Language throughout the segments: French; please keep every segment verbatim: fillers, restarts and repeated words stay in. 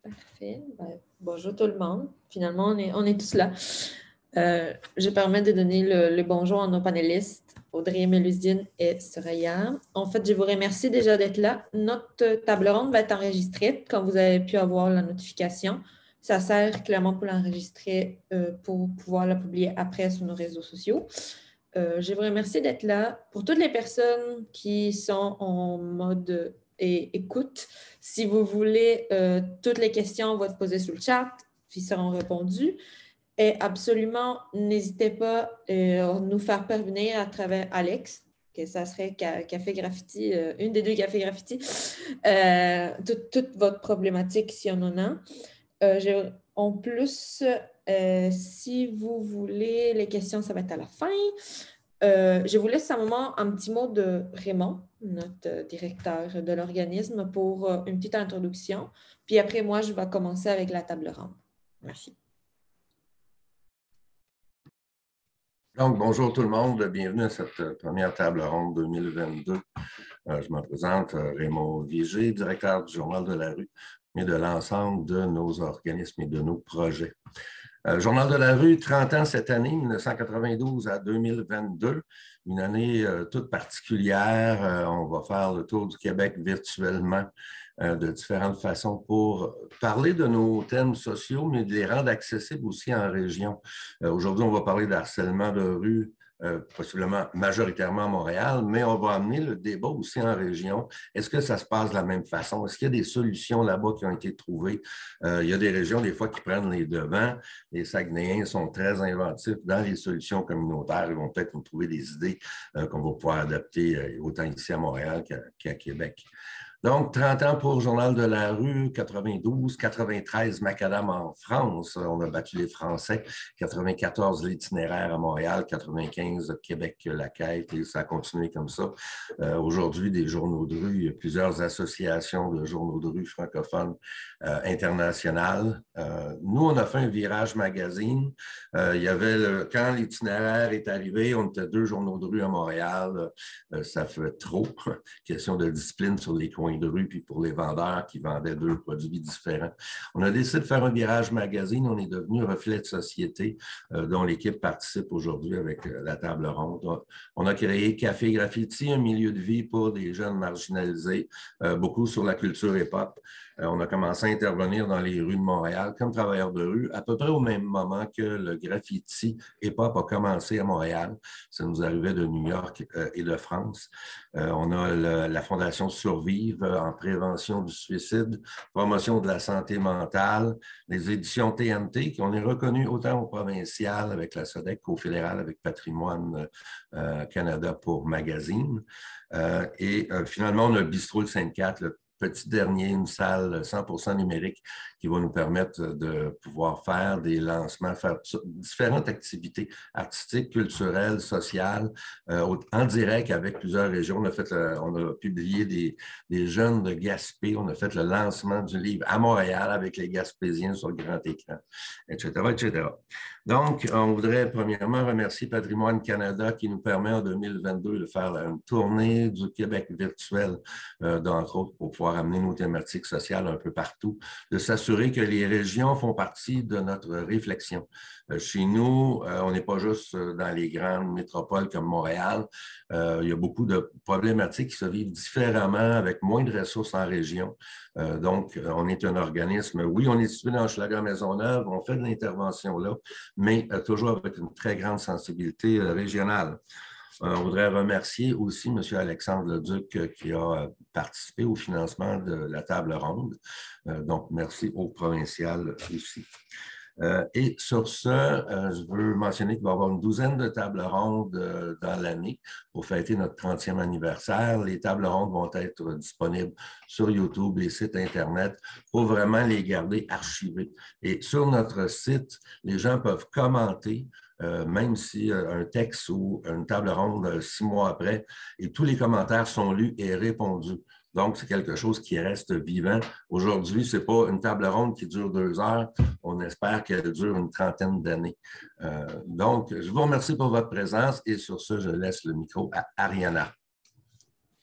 Parfait. Ben, bonjour tout le monde. Finalement, on est, on est tous là. Euh, je permets de donner le, le bonjour à nos panélistes, Audrey, Mélusine et Soraya. En fait, je vous remercie déjà d'être là. Notre table ronde va être enregistrée, comme vous avez pu avoir la notification. Ça sert clairement pour l'enregistrer, euh, pour pouvoir la publier après sur nos réseaux sociaux. Euh, je vous remercie d'être là. Pour toutes les personnes qui sont en mode et écoute, si vous voulez, euh, toutes les questions vont être posées sur le chat, puis seront répondues. Et absolument, n'hésitez pas euh, à nous faire parvenir à travers Alex, que ça serait Café Graffiti, euh, une des deux Café Graffiti, euh, toute, toute votre problématique si on en a. Euh, je, en plus, euh, si vous voulez, les questions, ça va être à la fin. Euh, je vous laisse un moment, un petit mot de Raymond, notre directeur de l'organisme, pour euh, une petite introduction. Puis après, moi, je vais commencer avec la table ronde. Merci. Donc, bonjour tout le monde. Bienvenue à cette première table ronde deux mille vingt-deux. Euh, je me présente, Raymond Vigé, directeur du Journal de la rue, et de l'ensemble de nos organismes et de nos projets. Euh, Journal de la rue, trente ans cette année, mille neuf cent quatre-vingt-douze à deux mille vingt-deux, une année euh, toute particulière. Euh, on va faire le tour du Québec virtuellement euh, de différentes façons pour parler de nos thèmes sociaux, mais de les rendre accessibles aussi en région. Euh, aujourd'hui, on va parler d'harcèlement de rue, Euh, possiblement majoritairement à Montréal, mais on va amener le débat aussi en région. Est-ce que ça se passe de la même façon? Est-ce qu'il y a des solutions là-bas qui ont été trouvées? Euh, il y a des régions, des fois, qui prennent les devants. Les Saguenayens sont très inventifs dans les solutions communautaires. Ils vont peut-être nous trouver des idées euh, qu'on va pouvoir adapter euh, autant ici à Montréal qu'à, qu'à Québec. Donc, trente ans pour Journal de la rue, quatre-vingt-douze, quatre-vingt-treize, Macadam en France. On a battu les Français. quatre-vingt-quatorze, l'itinéraire à Montréal. quatre-vingt-quinze, Québec, la quête. Et ça a continué comme ça. Euh, aujourd'hui, des journaux de rue, il y a plusieurs associations de journaux de rue francophones euh, internationales. Euh, nous, on a fait un virage magazine. Euh, il y avait, le, quand l'itinéraire est arrivé, on était deux journaux de rue à Montréal. Euh, ça fait trop. Question de discipline sur les coins de rue, puis pour les vendeurs qui vendaient deux produits différents. On a décidé de faire un virage magazine. On est devenu Reflet de société, euh, dont l'équipe participe aujourd'hui avec euh, la table ronde. On a créé Café Graffiti, un milieu de vie pour des jeunes marginalisés, euh, beaucoup sur la culture hip-hop. Euh, on a commencé à intervenir dans les rues de Montréal comme travailleurs de rue, à peu près au même moment que le graffiti hip-hop a commencé à Montréal. Ça nous arrivait de New York euh, et de France. Euh, on a le, la Fondation Survive en prévention du suicide, promotion de la santé mentale, les éditions T N T, qu'on est reconnu autant au provincial avec la S O D E C qu'au fédéral avec Patrimoine euh, Canada pour magazine. Euh, et euh, finalement, on a le Bistrot le Sainte-Cat, le petit dernier, une salle cent pour cent numérique qui va nous permettre de pouvoir faire des lancements, faire différentes activités artistiques, culturelles, sociales, euh, en direct avec plusieurs régions. On a, fait le, on a publié des, des jeunes de Gaspé, on a fait le lancement du livre à Montréal avec les Gaspésiens sur le grand écran, et cetera, et cetera. Donc, on voudrait premièrement remercier Patrimoine Canada qui nous permet en deux mille vingt-deux de faire une tournée du Québec virtuel, euh, d'entre autres, pour pouvoir amener nos thématiques sociales un peu partout, de s'assurer que les régions font partie de notre réflexion. Euh, chez nous, euh, on n'est pas juste dans les grandes métropoles comme Montréal. Euh, il y a beaucoup de problématiques qui se vivent différemment avec moins de ressources en région. Euh, donc, on est un organisme, oui, on est situé dans Hochelaga-Maisonneuve, on fait de l'intervention là, mais euh, toujours avec une très grande sensibilité euh, régionale. Euh, on voudrait remercier aussi M. Alexandre Leduc euh, qui a euh, participé au financement de la table ronde. Euh, donc, merci au provincial aussi. Euh, et sur ce, euh, je veux mentionner qu'il va y avoir une douzaine de tables rondes euh, dans l'année pour fêter notre trentième anniversaire. Les tables rondes vont être disponibles sur YouTube, les sites Internet, pour vraiment les garder archivées. Et sur notre site, les gens peuvent commenter, euh, même si euh, un texte ou une table ronde euh, six mois après, et tous les commentaires sont lus et répondus. Donc, c'est quelque chose qui reste vivant. Aujourd'hui, ce n'est pas une table ronde qui dure deux heures. On espère qu'elle dure une trentaine d'années. Euh, donc, je vous remercie pour votre présence et sur ce, je laisse le micro à Ariana.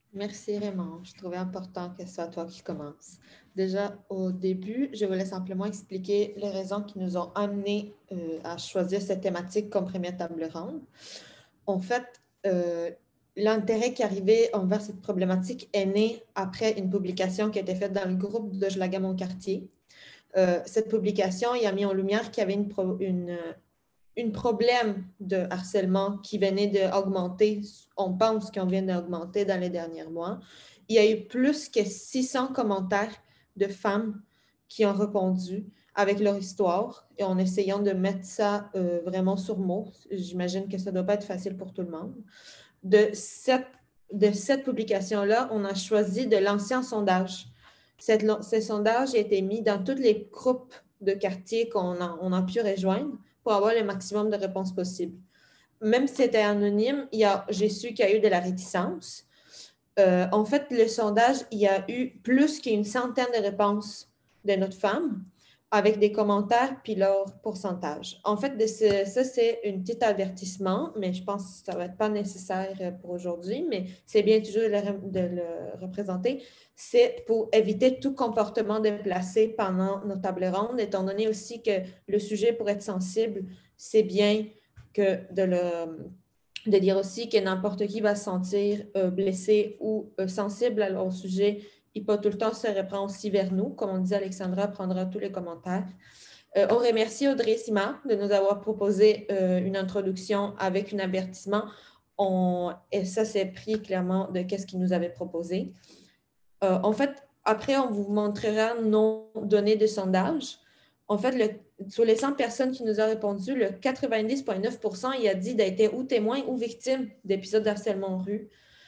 Merci Raymond. Je trouvais important que ce soit toi qui commence. Déjà, au début, je voulais simplement expliquer les raisons qui nous ont amenés euh, à choisir cette thématique comme première table ronde. En fait, euh, l'intérêt qui arrivait envers cette problématique est né après une publication qui a été faite dans le groupe de Hochelaga Moncartier. Euh, cette publication y a mis en lumière qu'il y avait une, pro une un problème de harcèlement qui venait d'augmenter, on pense qu'on vient d'augmenter dans les derniers mois. Il y a eu plus que six cents commentaires de femmes qui ont répondu avec leur histoire et en essayant de mettre ça euh, vraiment sur mots. J'imagine que ça ne doit pas être facile pour tout le monde. De cette, de cette publication-là, on a choisi de lancer un sondage. Cette, ce sondage a été mis dans tous les groupes de quartier qu'on a, on a pu rejoindre pour avoir le maximum de réponses possibles. Même si c'était anonyme, j'ai su qu'il y a eu de la réticence. Euh, en fait, le sondage, il y a eu plus qu'une centaine de réponses de notre femme avec des commentaires puis leur pourcentage. En fait, de ce, ça, c'est un petit avertissement, mais je pense que ça ne va être pas nécessaire pour aujourd'hui, mais c'est bien toujours de le, de le représenter. C'est pour éviter tout comportement déplacé pendant nos tables rondes, étant donné aussi que le sujet, pour être sensible, c'est bien que de le de dire aussi que n'importe qui va se sentir euh, blessé ou euh, sensible à leur sujet, il peut tout le temps se reprendre aussi vers nous. Comme on disait, Alexandra prendra tous les commentaires. Euh, on remercie Audrey Simard de nous avoir proposé euh, une introduction avec un avertissement. On, et ça, c'est pris clairement de qu'est-ce qu'il nous avait proposé. Euh, en fait, après, on vous montrera nos données de sondage. En fait, le, sur les cent personnes qui nous ont répondu, le quatre-vingt-dix virgule neuf pour cent il a dit d'être ou témoin ou victime d'épisodes d'harcèlement en rue.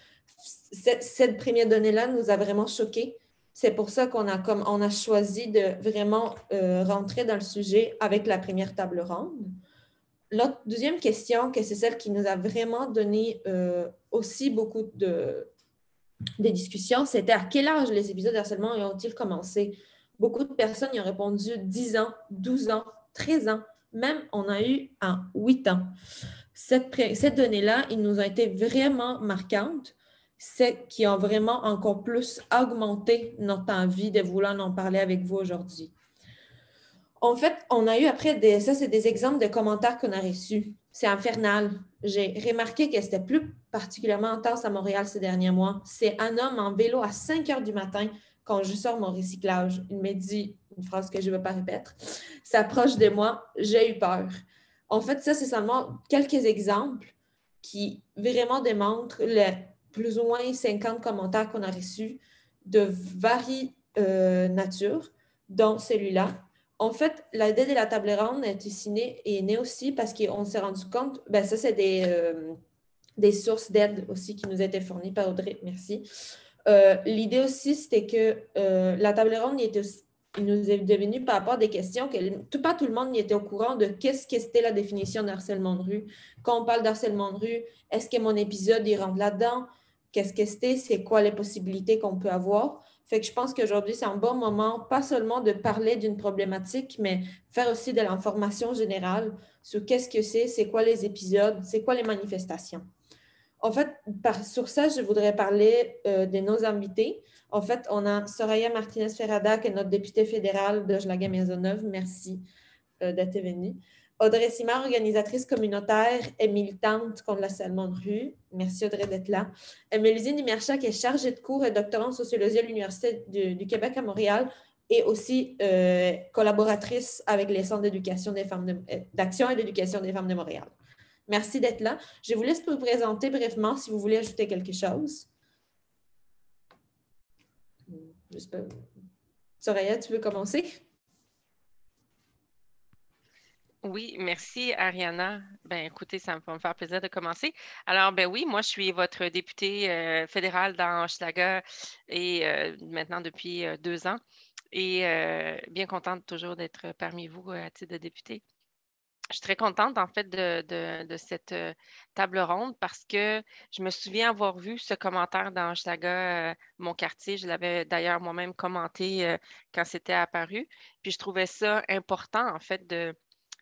Cette, cette première donnée-là nous a vraiment choqués. C'est pour ça qu'on a, comme, on a choisi de vraiment euh, rentrer dans le sujet avec la première table ronde. L'autre deuxième question, que c'est celle qui nous a vraiment donné euh, aussi beaucoup de, des discussions, c'était à quel âge les épisodes de harcèlement ont-ils commencé? Beaucoup de personnes y ont répondu dix ans, douze ans, treize ans, même on a eu en huit ans. Cette, cette donnée-là, ils nous ont été vraiment marquantes, c'est qui ont vraiment encore plus augmenté notre envie de vouloir en parler avec vous aujourd'hui. En fait, on a eu après, des, ça c'est des exemples de commentaires qu'on a reçus. C'est infernal. J'ai remarqué que c'était plus particulièrement intense à Montréal ces derniers mois. C'est un homme en vélo à cinq heures du matin quand je sors mon recyclage. Il me dit une phrase que je ne veux pas répéter. S'approche de moi, j'ai eu peur. En fait, ça, c'est seulement quelques exemples qui vraiment démontrent les plus ou moins cinquante commentaires qu'on a reçus de variées euh, natures, dont celui-là. En fait, l'idée de la table ronde est née, est née aussi parce qu'on s'est rendu compte, ben ça, c'est des, euh, des sources d'aide aussi qui nous étaient fournies par Audrey, merci. Euh, l'idée aussi, c'était que euh, la table ronde il, était aussi, il nous est devenu par rapport à des questions que tout, pas tout le monde était au courant de qu'est-ce que c'était la définition de harcèlement de rue. Quand on parle d'harcèlement de rue, est-ce que mon épisode, il rentre là-dedans? Qu'est-ce que c'était? C'est quoi les possibilités qu'on peut avoir? Fait que je pense qu'aujourd'hui, c'est un bon moment, pas seulement de parler d'une problématique, mais faire aussi de l'information générale sur qu'est-ce que c'est, c'est quoi les épisodes, c'est quoi les manifestations. En fait, par, sur ça, je voudrais parler euh, de nos invités. En fait, on a Soraya Martinez-Ferrada, qui est notre députée fédérale de Hochelaga-Maisonneuve. Merci euh, d'être venue. Audrey Simard, organisatrice communautaire et militante contre l'harcèlement de rue. Merci Audrey d'être là. Mélusine Imercha, qui est chargée de cours et doctorante en sociologie à l'Université du, du Québec à Montréal et aussi euh, collaboratrice avec les centres d'éducation des femmes de, d'action et d'éducation des femmes de Montréal. Merci d'être là. Je vous laisse vous présenter brièvement si vous voulez ajouter quelque chose. Soraya, tu veux commencer? Oui, merci Ariana. Ben, écoutez, ça va me faire plaisir de commencer. Alors, ben oui, moi, je suis votre députée euh, fédérale dans Hochelaga et euh, maintenant depuis euh, deux ans et euh, bien contente toujours d'être parmi vous à titre de députée. Je suis très contente, en fait, de, de, de cette euh, table ronde parce que je me souviens avoir vu ce commentaire dans Hochelaga, euh, mon quartier. Je l'avais d'ailleurs moi-même commenté euh, quand c'était apparu. Puis je trouvais ça important, en fait, de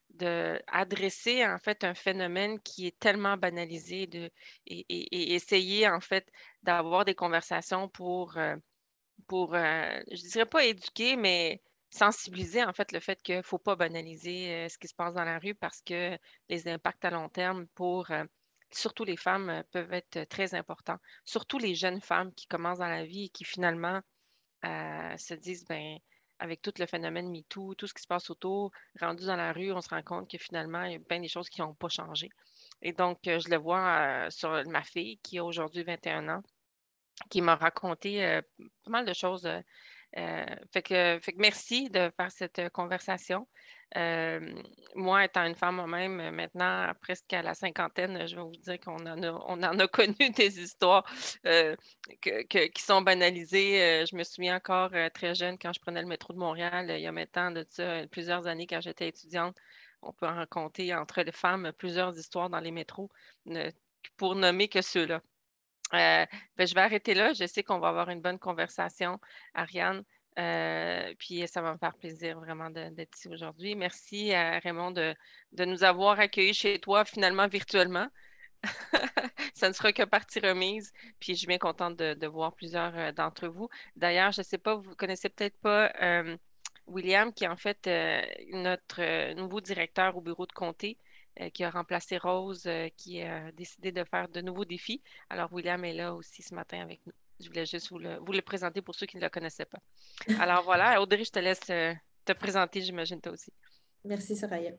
d'adresser en fait un phénomène qui est tellement banalisé de, et, et- et essayer en fait d'avoir des conversations pour, euh, pour euh, je dirais pas éduquer, mais sensibiliser en fait le fait qu'il ne faut pas banaliser euh, ce qui se passe dans la rue parce que les impacts à long terme pour euh, surtout les femmes euh, peuvent être très importants. Surtout les jeunes femmes qui commencent dans la vie et qui finalement euh, se disent, ben, avec tout le phénomène MeToo, tout ce qui se passe autour, rendu dans la rue, on se rend compte que finalement, il y a bien des choses qui n'ont pas changé. Et donc, euh, je le vois euh, sur ma fille qui a aujourd'hui vingt et un ans, qui m'a raconté euh, pas mal de choses. euh, euh, fait que, fait que merci de faire cette euh, conversation. Euh, Moi, étant une femme moi-même, euh, maintenant, presque à la cinquantaine, je vais vous dire qu'on en a, on en a connu des histoires euh, que- que- qui sont banalisées. Euh, je me souviens encore euh, très jeune, quand je prenais le métro de Montréal, euh, il y a maintenant de ça euh, plusieurs années, quand j'étais étudiante, on peut en raconter entre les femmes plusieurs histoires dans les métros, ne- pour nommer que ceux-là. Euh, ben, je vais arrêter là. Je sais qu'on va avoir une bonne conversation, Ariane. Euh, puis ça va me faire plaisir vraiment de- d'être ici aujourd'hui. Merci à Raymond de, de nous avoir accueillis chez toi, finalement virtuellement. Ça ne sera que partie remise. Puis je suis bien contente de, de voir plusieurs euh, d'entre vous. D'ailleurs, je ne sais pas, vous connaissez peut-être pas euh, William, qui est en fait euh, notre euh, nouveau directeur au bureau de comté, euh, qui a remplacé Rose, euh, qui a décidé de faire de nouveaux défis. Alors, William est là aussi ce matin avec nous. Je voulais juste vous le, vous le présenter pour ceux qui ne le connaissaient pas. Alors voilà, Audrey, je te laisse euh, te présenter, j'imagine toi aussi. Merci, Soraya.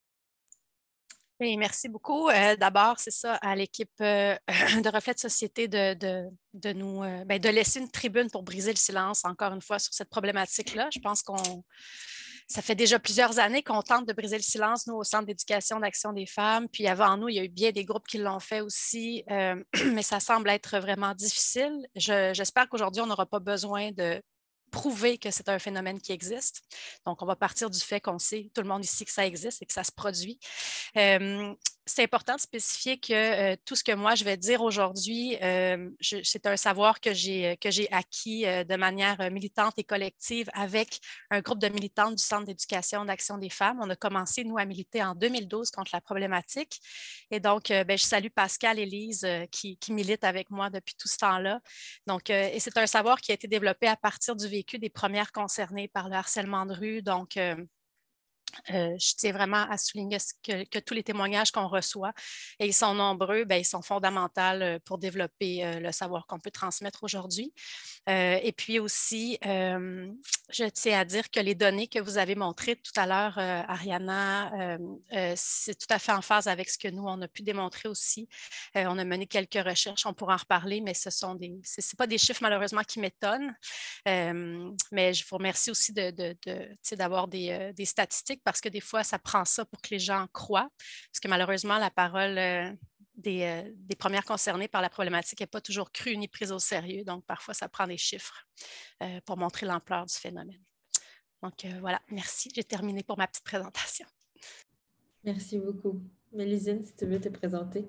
Et merci beaucoup. Euh, D'abord, c'est ça, à l'équipe euh, de Reflet de Société de, de, de nous euh, ben, de laisser une tribune pour briser le silence, encore une fois, sur cette problématique-là. Je pense qu'on ça fait déjà plusieurs années qu'on tente de briser le silence, nous, au Centre d'éducation d'action des femmes. Puis avant nous, il y a eu bien des groupes qui l'ont fait aussi, euh, mais ça semble être vraiment difficile. Je, j'espère qu'aujourd'hui, on n'aura pas besoin de prouver que c'est un phénomène qui existe. Donc, on va partir du fait qu'on sait, tout le monde ici, que ça existe et que ça se produit. Euh, c'est important de spécifier que euh, tout ce que moi je vais dire aujourd'hui, euh, je- c'est un savoir que j'ai que j'ai acquis euh, de manière militante et collective avec un groupe de militantes du Centre d'éducation d'action des femmes. On a commencé, nous, à militer en deux mille douze contre la problématique. Et donc, euh, ben, je salue Pascal et Lise euh, qui, qui militent avec moi depuis tout ce temps-là. Donc, euh, et c'est un savoir qui a été développé à partir du vécu des premières concernées par le harcèlement de rue. Donc, euh, Euh, je tiens vraiment à souligner que, que tous les témoignages qu'on reçoit, et ils sont nombreux, bien, ils sont fondamentaux euh, pour développer euh, le savoir qu'on peut transmettre aujourd'hui. Euh, et puis aussi, euh, je tiens à dire que les données que vous avez montrées tout à l'heure, euh, Ariana, euh, euh, c'est tout à fait en phase avec ce que nous, on a pu démontrer aussi. Euh, on a mené quelques recherches, on pourra en reparler, mais ce sont des, c'est, c'est pas des chiffres malheureusement qui m'étonnent. Euh, mais je vous remercie aussi de, de, de, d'avoir des, euh, des statistiques parce que des fois, ça prend ça pour que les gens croient. Parce que malheureusement, la parole euh, des, euh, des premières concernées par la problématique n'est pas toujours crue ni prise au sérieux. Donc, parfois, ça prend des chiffres euh, pour montrer l'ampleur du phénomène. Donc, euh, voilà, merci. J'ai terminé pour ma petite présentation. Merci beaucoup. Mélusine, si tu veux te présenter.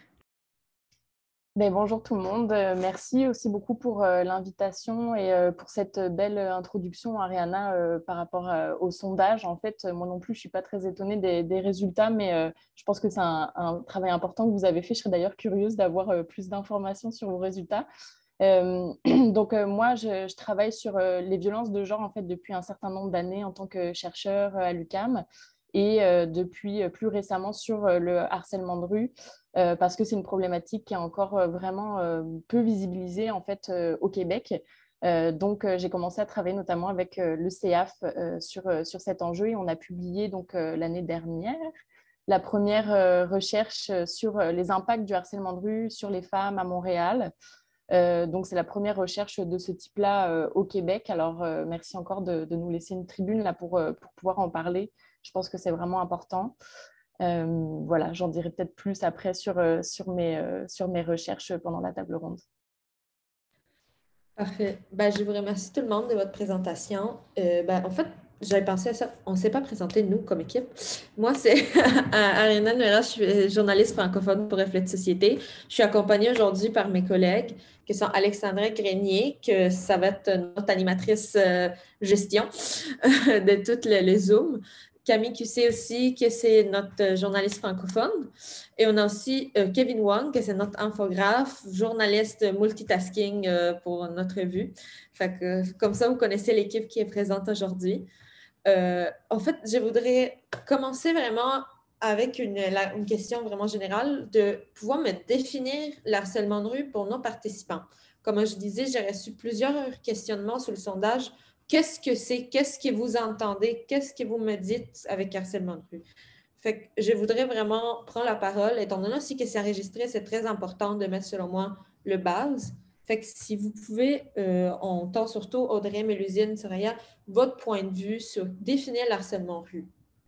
Ben, bonjour tout le monde. Euh, merci aussi beaucoup pour euh, l'invitation et euh, pour cette belle introduction, Ariana, euh, par rapport euh, au sondage. En fait, moi non plus, je ne suis pas très étonnée des, des résultats, mais euh, je pense que c'est un, un travail important que vous avez fait. Je serais d'ailleurs curieuse d'avoir euh, plus d'informations sur vos résultats. Euh, donc, euh, moi, je, je travaille sur euh, les violences de genre en fait, depuis un certain nombre d'années en tant que chercheur euh, à l'U Q A M et euh, depuis euh, plus récemment sur euh, le harcèlement de rue. Euh, parce que c'est une problématique qui est encore euh, vraiment euh, peu visibilisée en fait euh, au Québec. Euh, donc, euh, j'ai commencé à travailler notamment avec euh, le C A F euh, sur, euh, sur cet enjeu et on a publié donc euh, l'année dernière la première euh, recherche sur euh, les impacts du harcèlement de rue sur les femmes à Montréal. Euh, donc, c'est la première recherche de ce type-là euh, au Québec. Alors, euh, merci encore de, de nous laisser une tribune là pour, euh, pour pouvoir en parler. Je pense que c'est vraiment important. Euh, voilà, j'en dirai peut-être plus après sur, euh, sur, mes, euh, sur mes recherches pendant la table ronde. Parfait. Ben, je vous remercie tout le monde de votre présentation. Euh, ben, en fait, j'avais pensé à ça. On ne s'est pas présenté, nous, comme équipe. Moi, c'est Ariana Nuera, je suis journaliste francophone pour Reflet de Société. Je suis accompagnée aujourd'hui par mes collègues, qui sont Alexandra Grenier, que ça va être notre animatrice euh, gestion de toutes les, les Zooms, Camille Cussé aussi, que c'est notre journaliste francophone. Et on a aussi euh, Kevin Wong, que c'est notre infographe, journaliste multitasking euh, pour notre revue. Fait que, comme ça, vous connaissez l'équipe qui est présente aujourd'hui. Euh, en fait, je voudrais commencer vraiment avec une, la, une question vraiment générale de pouvoir me définir le harcèlement de rue pour nos participants. Comme je disais, j'ai reçu plusieurs questionnements sur le sondage. Qu'est-ce que c'est? Qu'est-ce que vous entendez? Qu'est-ce que vous me dites avec harcèlement de rue? Fait que je voudrais vraiment prendre la parole, étant donné aussi que c'est enregistré, c'est très important de mettre, selon moi, le base. Fait que si vous pouvez, euh, on tend surtout Audrey, Mélusine, Soraya, votre point de vue sur définir le harcèlement de rue.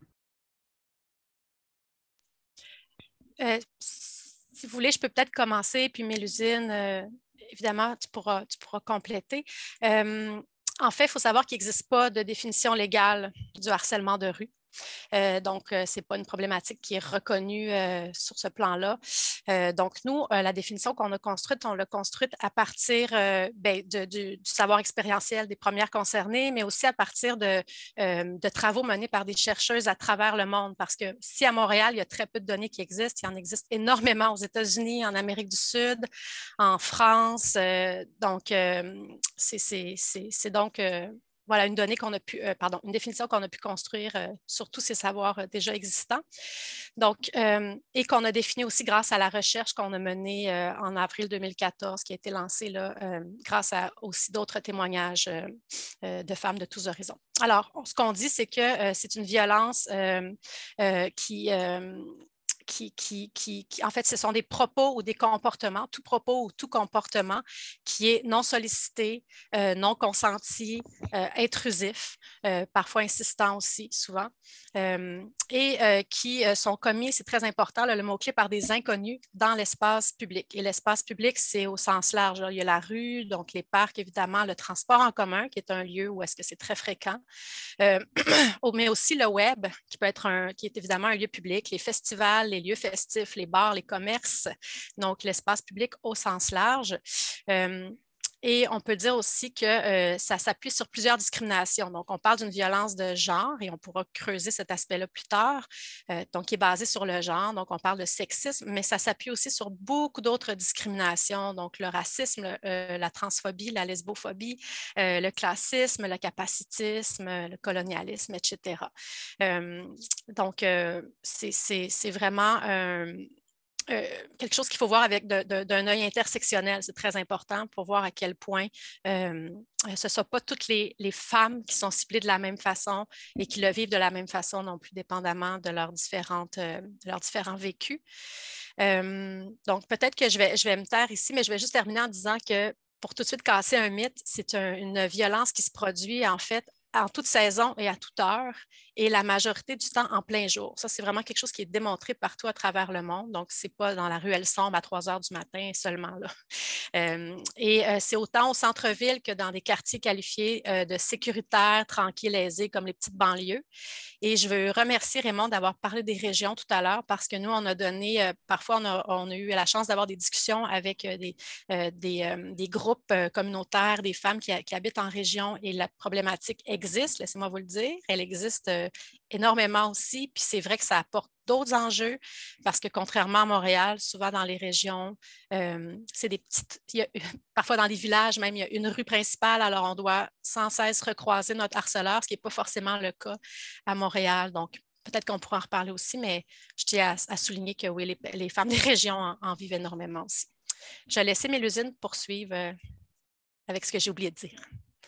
Euh, si vous voulez, je peux peut-être commencer, puis Mélusine, euh, évidemment, tu pourras, tu pourras compléter. Euh, en fait, il faut savoir qu'il n'existe pas de définition légale du harcèlement de rue. Euh, donc, euh, ce n'est pas une problématique qui est reconnue euh, sur ce plan-là. Euh, donc, nous, euh, la définition qu'on a construite, on l'a construite à partir euh, ben, de, du, du savoir expérientiel des premières concernées, mais aussi à partir de, euh, de travaux menés par des chercheuses à travers le monde. Parce que si à Montréal, il y a très peu de données qui existent, il y en existe énormément aux États-Unis, en Amérique du Sud, en France. Euh, donc, euh, c'est donc... Euh, Voilà une donnée qu'on a pu, euh, pardon, une définition qu'on a pu construire euh, sur tous ces savoirs euh, déjà existants. Donc, euh, et qu'on a défini aussi grâce à la recherche qu'on a menée euh, en avril deux mille quatorze, qui a été lancée là, euh, grâce à aussi d'autres témoignages euh, euh, de femmes de tous horizons. Alors, ce qu'on dit, c'est que euh, c'est une violence euh, euh, qui... Euh, Qui, qui, qui, qui, en fait, ce sont des propos ou des comportements, tout propos ou tout comportement qui est non sollicité, euh, non consenti, euh, intrusif, euh, parfois insistant aussi, souvent, euh, et euh, qui euh, sont commis, c'est très important, là, le mot-clé, par des inconnus dans l'espace public. Et l'espace public, c'est au sens large. Là. Il y a la rue, donc les parcs, évidemment, le transport en commun, qui est un lieu où est-ce que c'est très fréquent, euh, mais aussi le web, qui peut être un, qui est évidemment un lieu public, les festivals, les lieux festifs, les bars, les commerces, donc l'espace public au sens large. Euh, Et on peut dire aussi que euh, ça s'appuie sur plusieurs discriminations. Donc, on parle d'une violence de genre et on pourra creuser cet aspect-là plus tard, euh, donc qui est basé sur le genre. Donc, on parle de sexisme, mais ça s'appuie aussi sur beaucoup d'autres discriminations. Donc, le racisme, euh, la transphobie, la lesbophobie, euh, le classisme, le capacitisme, le colonialisme, et cetera. Euh, donc, euh, c'est vraiment un... Euh, quelque chose qu'il faut voir avec d'un œil intersectionnel, c'est très important pour voir à quel point euh, ce ne sont pas toutes les, les femmes qui sont ciblées de la même façon et qui le vivent de la même façon non plus, dépendamment de leurs, différentes, euh, de leurs différents vécus. Euh, donc, peut-être que je vais, je vais me taire ici, mais je vais juste terminer en disant que pour tout de suite casser un mythe, c'est un, une violence qui se produit en fait en toute saison et à toute heure, et la majorité du temps en plein jour. Ça, c'est vraiment quelque chose qui est démontré partout à travers le monde. Donc, ce n'est pas dans la ruelle sombre à trois heures du matin seulement. Là. Euh, et euh, c'est autant au centre-ville que dans des quartiers qualifiés euh, de sécuritaires, tranquilles, aisés, comme les petites banlieues. Et je veux remercier Raymond d'avoir parlé des régions tout à l'heure, parce que nous, on a donné, euh, parfois, on a, on a eu la chance d'avoir des discussions avec euh, des, euh, des, euh, des groupes euh, communautaires, des femmes qui, qui habitent en région, et la problématique existe, laissez-moi vous le dire. Elle existe euh, énormément aussi, puis c'est vrai que ça apporte d'autres enjeux, parce que contrairement à Montréal, souvent dans les régions, euh, c'est des petites, il y a, parfois dans les villages même, il y a une rue principale, alors on doit sans cesse recroiser notre harceleur, ce qui n'est pas forcément le cas à Montréal. Donc, peut-être qu'on pourra en reparler aussi, mais je tiens à, à souligner que oui, les, les femmes des régions en, en vivent énormément aussi. Je vais laisser Mélusine poursuivre euh, avec ce que j'ai oublié de dire.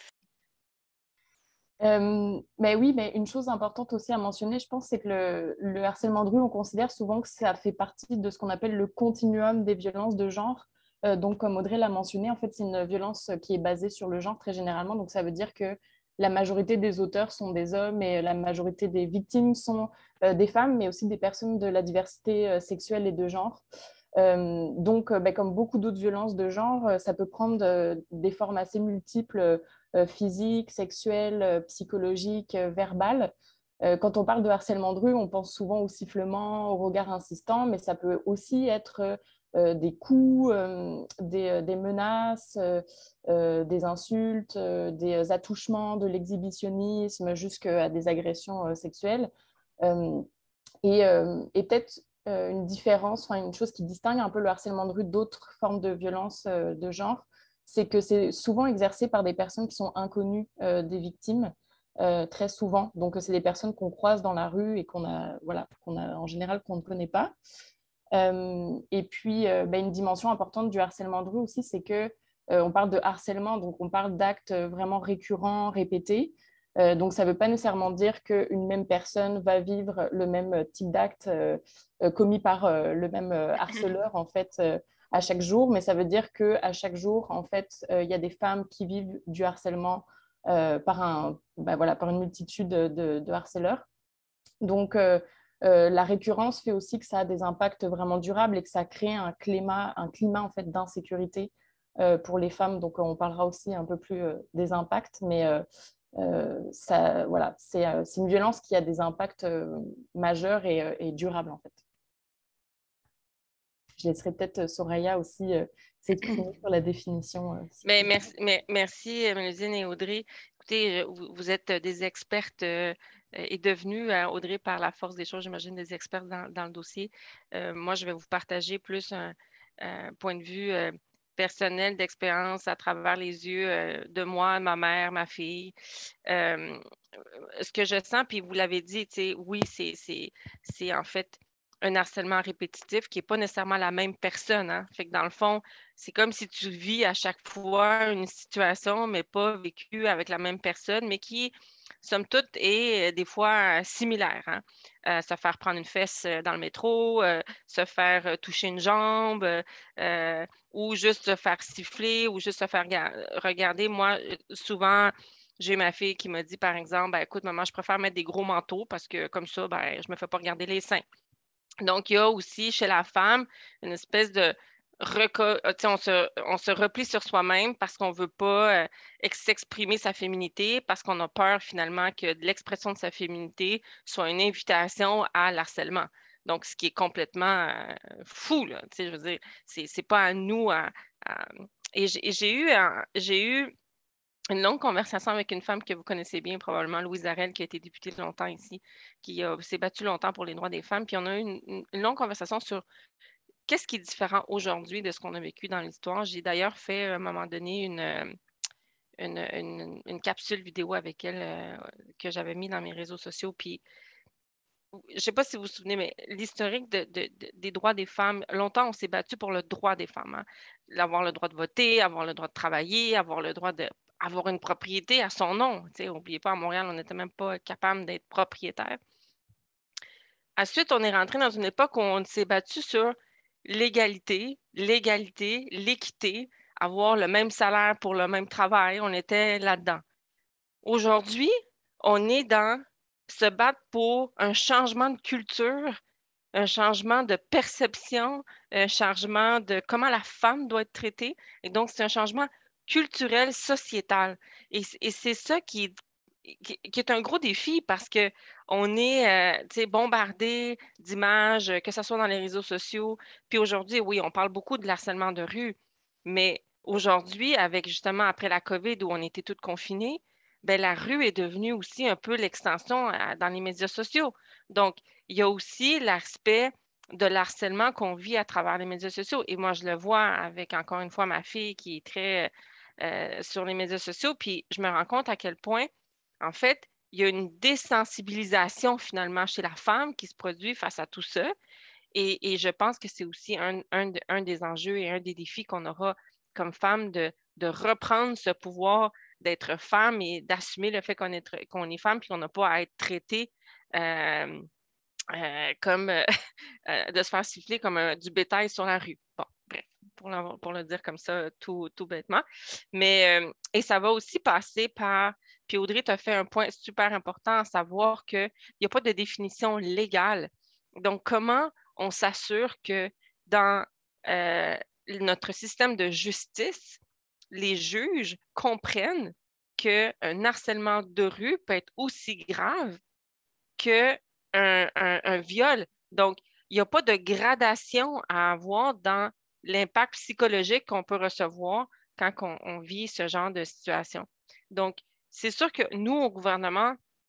Euh, mais oui, mais une chose importante aussi à mentionner, je pense, c'est que le, le harcèlement de rue, on considère souvent que ça fait partie de ce qu'on appelle le continuum des violences de genre. Euh, donc, comme Audrey l'a mentionné, en fait, c'est une violence qui est basée sur le genre très généralement. Donc, ça veut dire que la majorité des auteurs sont des hommes et la majorité des victimes sont euh, des femmes, mais aussi des personnes de la diversité euh, sexuelle et de genre. Euh, donc, euh, bah, comme beaucoup d'autres violences de genre, euh, ça peut prendre euh, des formes assez multiples, euh, physiques, sexuelles, euh, psychologiques, euh, verbales. Euh, quand on parle de harcèlement de rue, on pense souvent au sifflement, au regard insistant, mais ça peut aussi être euh, des coups, euh, des, des menaces, euh, euh, des insultes, euh, des attouchements, de l'exhibitionnisme, jusqu'à des agressions euh, sexuelles. Euh, et euh, et peut-être euh, une différence, enfin une chose qui distingue un peu le harcèlement de rue d'autres formes de violence euh, de genre, c'est que c'est souvent exercé par des personnes qui sont inconnues euh, des victimes, euh, très souvent. Donc, c'est des personnes qu'on croise dans la rue et qu'on a, voilà, qu'on a en général qu'on ne connaît pas. Euh, et puis, euh, bah, une dimension importante du harcèlement de rue aussi, c'est que euh, on parle de harcèlement, donc on parle d'actes vraiment récurrents, répétés. Euh, donc, ça ne veut pas nécessairement dire qu'une même personne va vivre le même type d'acte euh, euh, commis par euh, le même euh, harceleur, en fait, euh, à chaque jour, mais ça veut dire qu'à chaque jour, en fait, euh, il y a des femmes qui vivent du harcèlement euh, par, un, bah, voilà, par une multitude de, de harceleurs. Donc, euh, euh, la récurrence fait aussi que ça a des impacts vraiment durables et que ça crée un climat, un climat en fait, d'insécurité euh, pour les femmes. Donc, on parlera aussi un peu plus euh, des impacts, mais euh, euh, ça, voilà, c'est euh, une violence qui a des impacts euh, majeurs et, euh, et durables en fait. Je laisserai peut-être Soraya aussi euh, s'exprimer sur la définition. Euh, si mais merci, mais, merci, Mélusine et Audrey. Écoutez, vous, vous êtes des expertes euh, et devenues, euh, Audrey, par la force des choses, j'imagine, des expertes dans, dans le dossier. Euh, moi, je vais vous partager plus un, un point de vue euh, personnel d'expérience à travers les yeux euh, de moi, ma mère, ma fille. Euh, ce que je sens, puis vous l'avez dit, oui, c'est en fait un harcèlement répétitif qui n'est pas nécessairement la même personne. Hein? Fait que dans le fond, c'est comme si tu vis à chaque fois une situation, mais pas vécue avec la même personne, mais qui, somme toute, est des fois similaire. Hein? Euh, se faire prendre une fesse dans le métro, euh, se faire toucher une jambe, euh, ou juste se faire siffler, ou juste se faire regarder. Moi, souvent, j'ai ma fille qui m'a dit, par exemple, ben, écoute, maman, je préfère mettre des gros manteaux parce que comme ça, ben, je ne me fais pas regarder les seins. Donc, il y a aussi chez la femme une espèce de reco- on se, on se replie sur soi-même parce qu'on ne veut pas euh, s'exprimer sa féminité, parce qu'on a peur finalement que l'expression de sa féminité soit une invitation à l'harcèlement. Donc, ce qui est complètement euh, fou, là, je veux dire, c'est pas à nous à... à... Et j'ai eu, j'ai eu une longue conversation avec une femme que vous connaissez bien, probablement, Louise Arel, qui a été députée longtemps ici, qui s'est battue longtemps pour les droits des femmes. Puis on a eu une, une, une longue conversation sur qu'est-ce qui est différent aujourd'hui de ce qu'on a vécu dans l'histoire. J'ai d'ailleurs fait, à un moment donné, une, une, une, une capsule vidéo avec elle euh, que j'avais mis dans mes réseaux sociaux. Puis je ne sais pas si vous vous souvenez, mais l'historique de, de, de, des droits des femmes, longtemps, on s'est battu pour le droit des femmes. Hein? Avoir le droit de voter, avoir le droit de travailler, avoir le droit de avoir une propriété à son nom. N'oubliez pas, à Montréal, on n'était même pas capable d'être propriétaire. Ensuite, on est rentré dans une époque où on s'est battu sur l'égalité, l'égalité, l'équité, avoir le même salaire pour le même travail. On était là-dedans. Aujourd'hui, on est dans se battre pour un changement de culture, un changement de perception, un changement de comment la femme doit être traitée. Et donc, c'est un changement culturel, sociétal. Et, et c'est ça qui est, qui, qui est un gros défi parce qu'on est euh, bombardé d'images, que ce soit dans les réseaux sociaux. Puis aujourd'hui, oui, on parle beaucoup de harcèlement de rue, mais aujourd'hui, avec justement après la COVID où on était toutes confinées, ben, la rue est devenue aussi un peu l'extension dans les médias sociaux. Donc, il y a aussi l'aspect de l'harcèlement qu'on vit à travers les médias sociaux. Et moi, je le vois avec, encore une fois, ma fille qui est très euh, sur les médias sociaux. Puis, je me rends compte à quel point, en fait, il y a une désensibilisation finalement chez la femme qui se produit face à tout ça. Et, et je pense que c'est aussi un, un, de, un des enjeux et un des défis qu'on aura comme femme de, de reprendre ce pouvoir d'être femme et d'assumer le fait qu'on est, qu'on est femme puis qu'on n'a pas à être traité euh, euh, comme euh, euh, de se faire siffler comme euh, du bétail sur la rue. Bon, bref, pour le, pour le dire comme ça, tout, tout bêtement. Mais, euh, et ça va aussi passer par, puis Audrey t'a fait un point super important, à savoir qu'il n'y a pas de définition légale. Donc, comment on s'assure que dans euh, notre système de justice, les juges comprennent qu'un harcèlement de rue peut être aussi grave qu'un un, un viol. Donc, il n'y a pas de gradation à avoir dans l'impact psychologique qu'on peut recevoir quand on, on vit ce genre de situation. Donc, c'est sûr que nous, au gouvernement,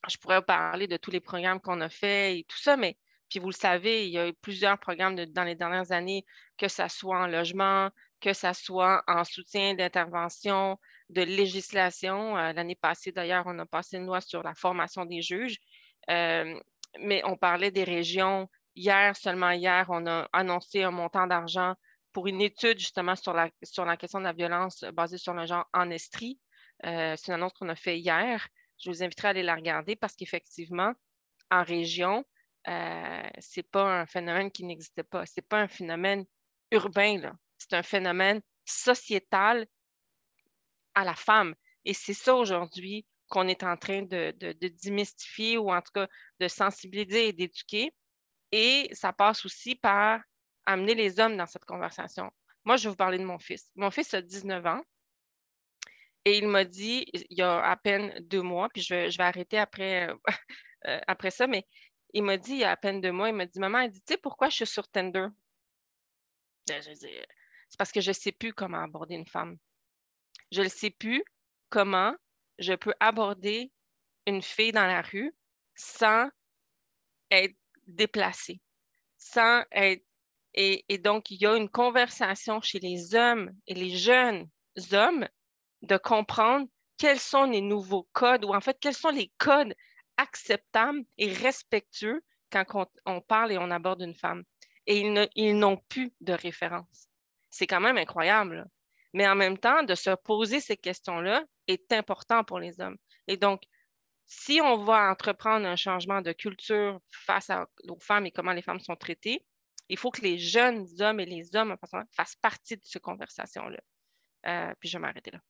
je pourrais vous parler de tous les programmes qu'on a faits et tout ça, mais puis vous le savez, il y a eu plusieurs programmes de, dans les dernières années, que ce soit en logement, que ce soit en soutien d'intervention, de législation. Euh, l'année passée, d'ailleurs, on a passé une loi sur la formation des juges, euh, mais on parlait des régions. Hier, seulement hier, on a annoncé un montant d'argent pour une étude justement sur la, sur la question de la violence basée sur le genre en Estrie. Euh, c'est une annonce qu'on a faite hier. Je vous inviterai à aller la regarder parce qu'effectivement, en région, euh, ce n'est pas un phénomène qui n'existait pas. Ce n'est pas un phénomène urbain, là. C'est un phénomène sociétal à la femme. Et c'est ça aujourd'hui qu'on est en train de, de, de démystifier ou en tout cas de sensibiliser et d'éduquer. Et ça passe aussi par amener les hommes dans cette conversation. Moi, je vais vous parler de mon fils. Mon fils a dix-neuf ans. Et il m'a dit, il y a à peine deux mois, puis je vais, je vais arrêter après, euh, après ça, mais il m'a dit, il y a à peine deux mois, il m'a dit, maman, elle dit, tu sais pourquoi je suis sur Tinder? Je dis, c'est parce que je ne sais plus comment aborder une femme. Je ne sais plus comment je peux aborder une fille dans la rue sans être déplacée, sans être... Et, et donc, il y a une conversation chez les hommes et les jeunes hommes de comprendre quels sont les nouveaux codes ou en fait, quels sont les codes acceptables et respectueux quand on, on parle et on aborde une femme. Et ils, ne, ils n'ont plus de référence. C'est quand même incroyable. Là. Mais en même temps, de se poser ces questions-là est important pour les hommes. Et donc, si on va entreprendre un changement de culture face à, aux femmes et comment les femmes sont traitées, il faut que les jeunes hommes et les hommes fassent partie de ces conversations-là. Euh, puis je vais m'arrêter là.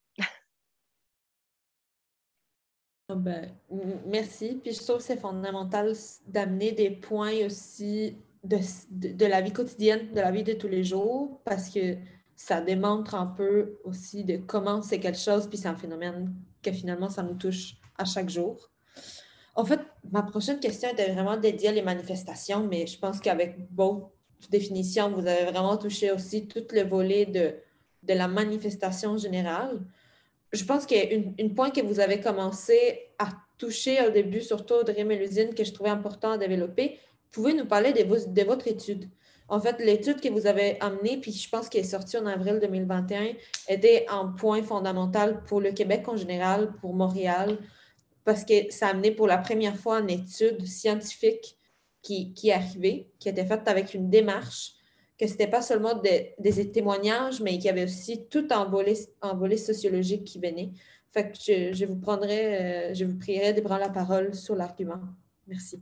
Oh ben, merci. Puis je trouve que c'est fondamental d'amener des points aussi de, de, de la vie quotidienne, de la vie de tous les jours, parce que ça démontre un peu aussi de comment c'est quelque chose, puis c'est un phénomène que finalement ça nous touche à chaque jour. En fait, ma prochaine question était vraiment dédiée à les manifestations, mais je pense qu'avec votre définition, vous avez vraiment touché aussi tout le volet de, de la manifestation générale. Je pense qu'il y a une, une point que vous avez commencé à toucher au début, surtout Audrey Mélusine, que je trouvais important à développer. Pouvez nous parler de, vos, de votre étude? En fait, l'étude que vous avez amenée, puis je pense qu'elle est sortie en avril deux mille vingt et un, était un point fondamental pour le Québec en général, pour Montréal, parce que ça a amené pour la première fois une étude scientifique qui, qui est arrivée, qui était faite avec une démarche, que ce n'était pas seulement de, des témoignages, mais qu'il y avait aussi tout un volet, un volet sociologique qui venait. Fait que je, je vous prendrai, euh, je vous prierai de prendre la parole sur l'argument. Merci.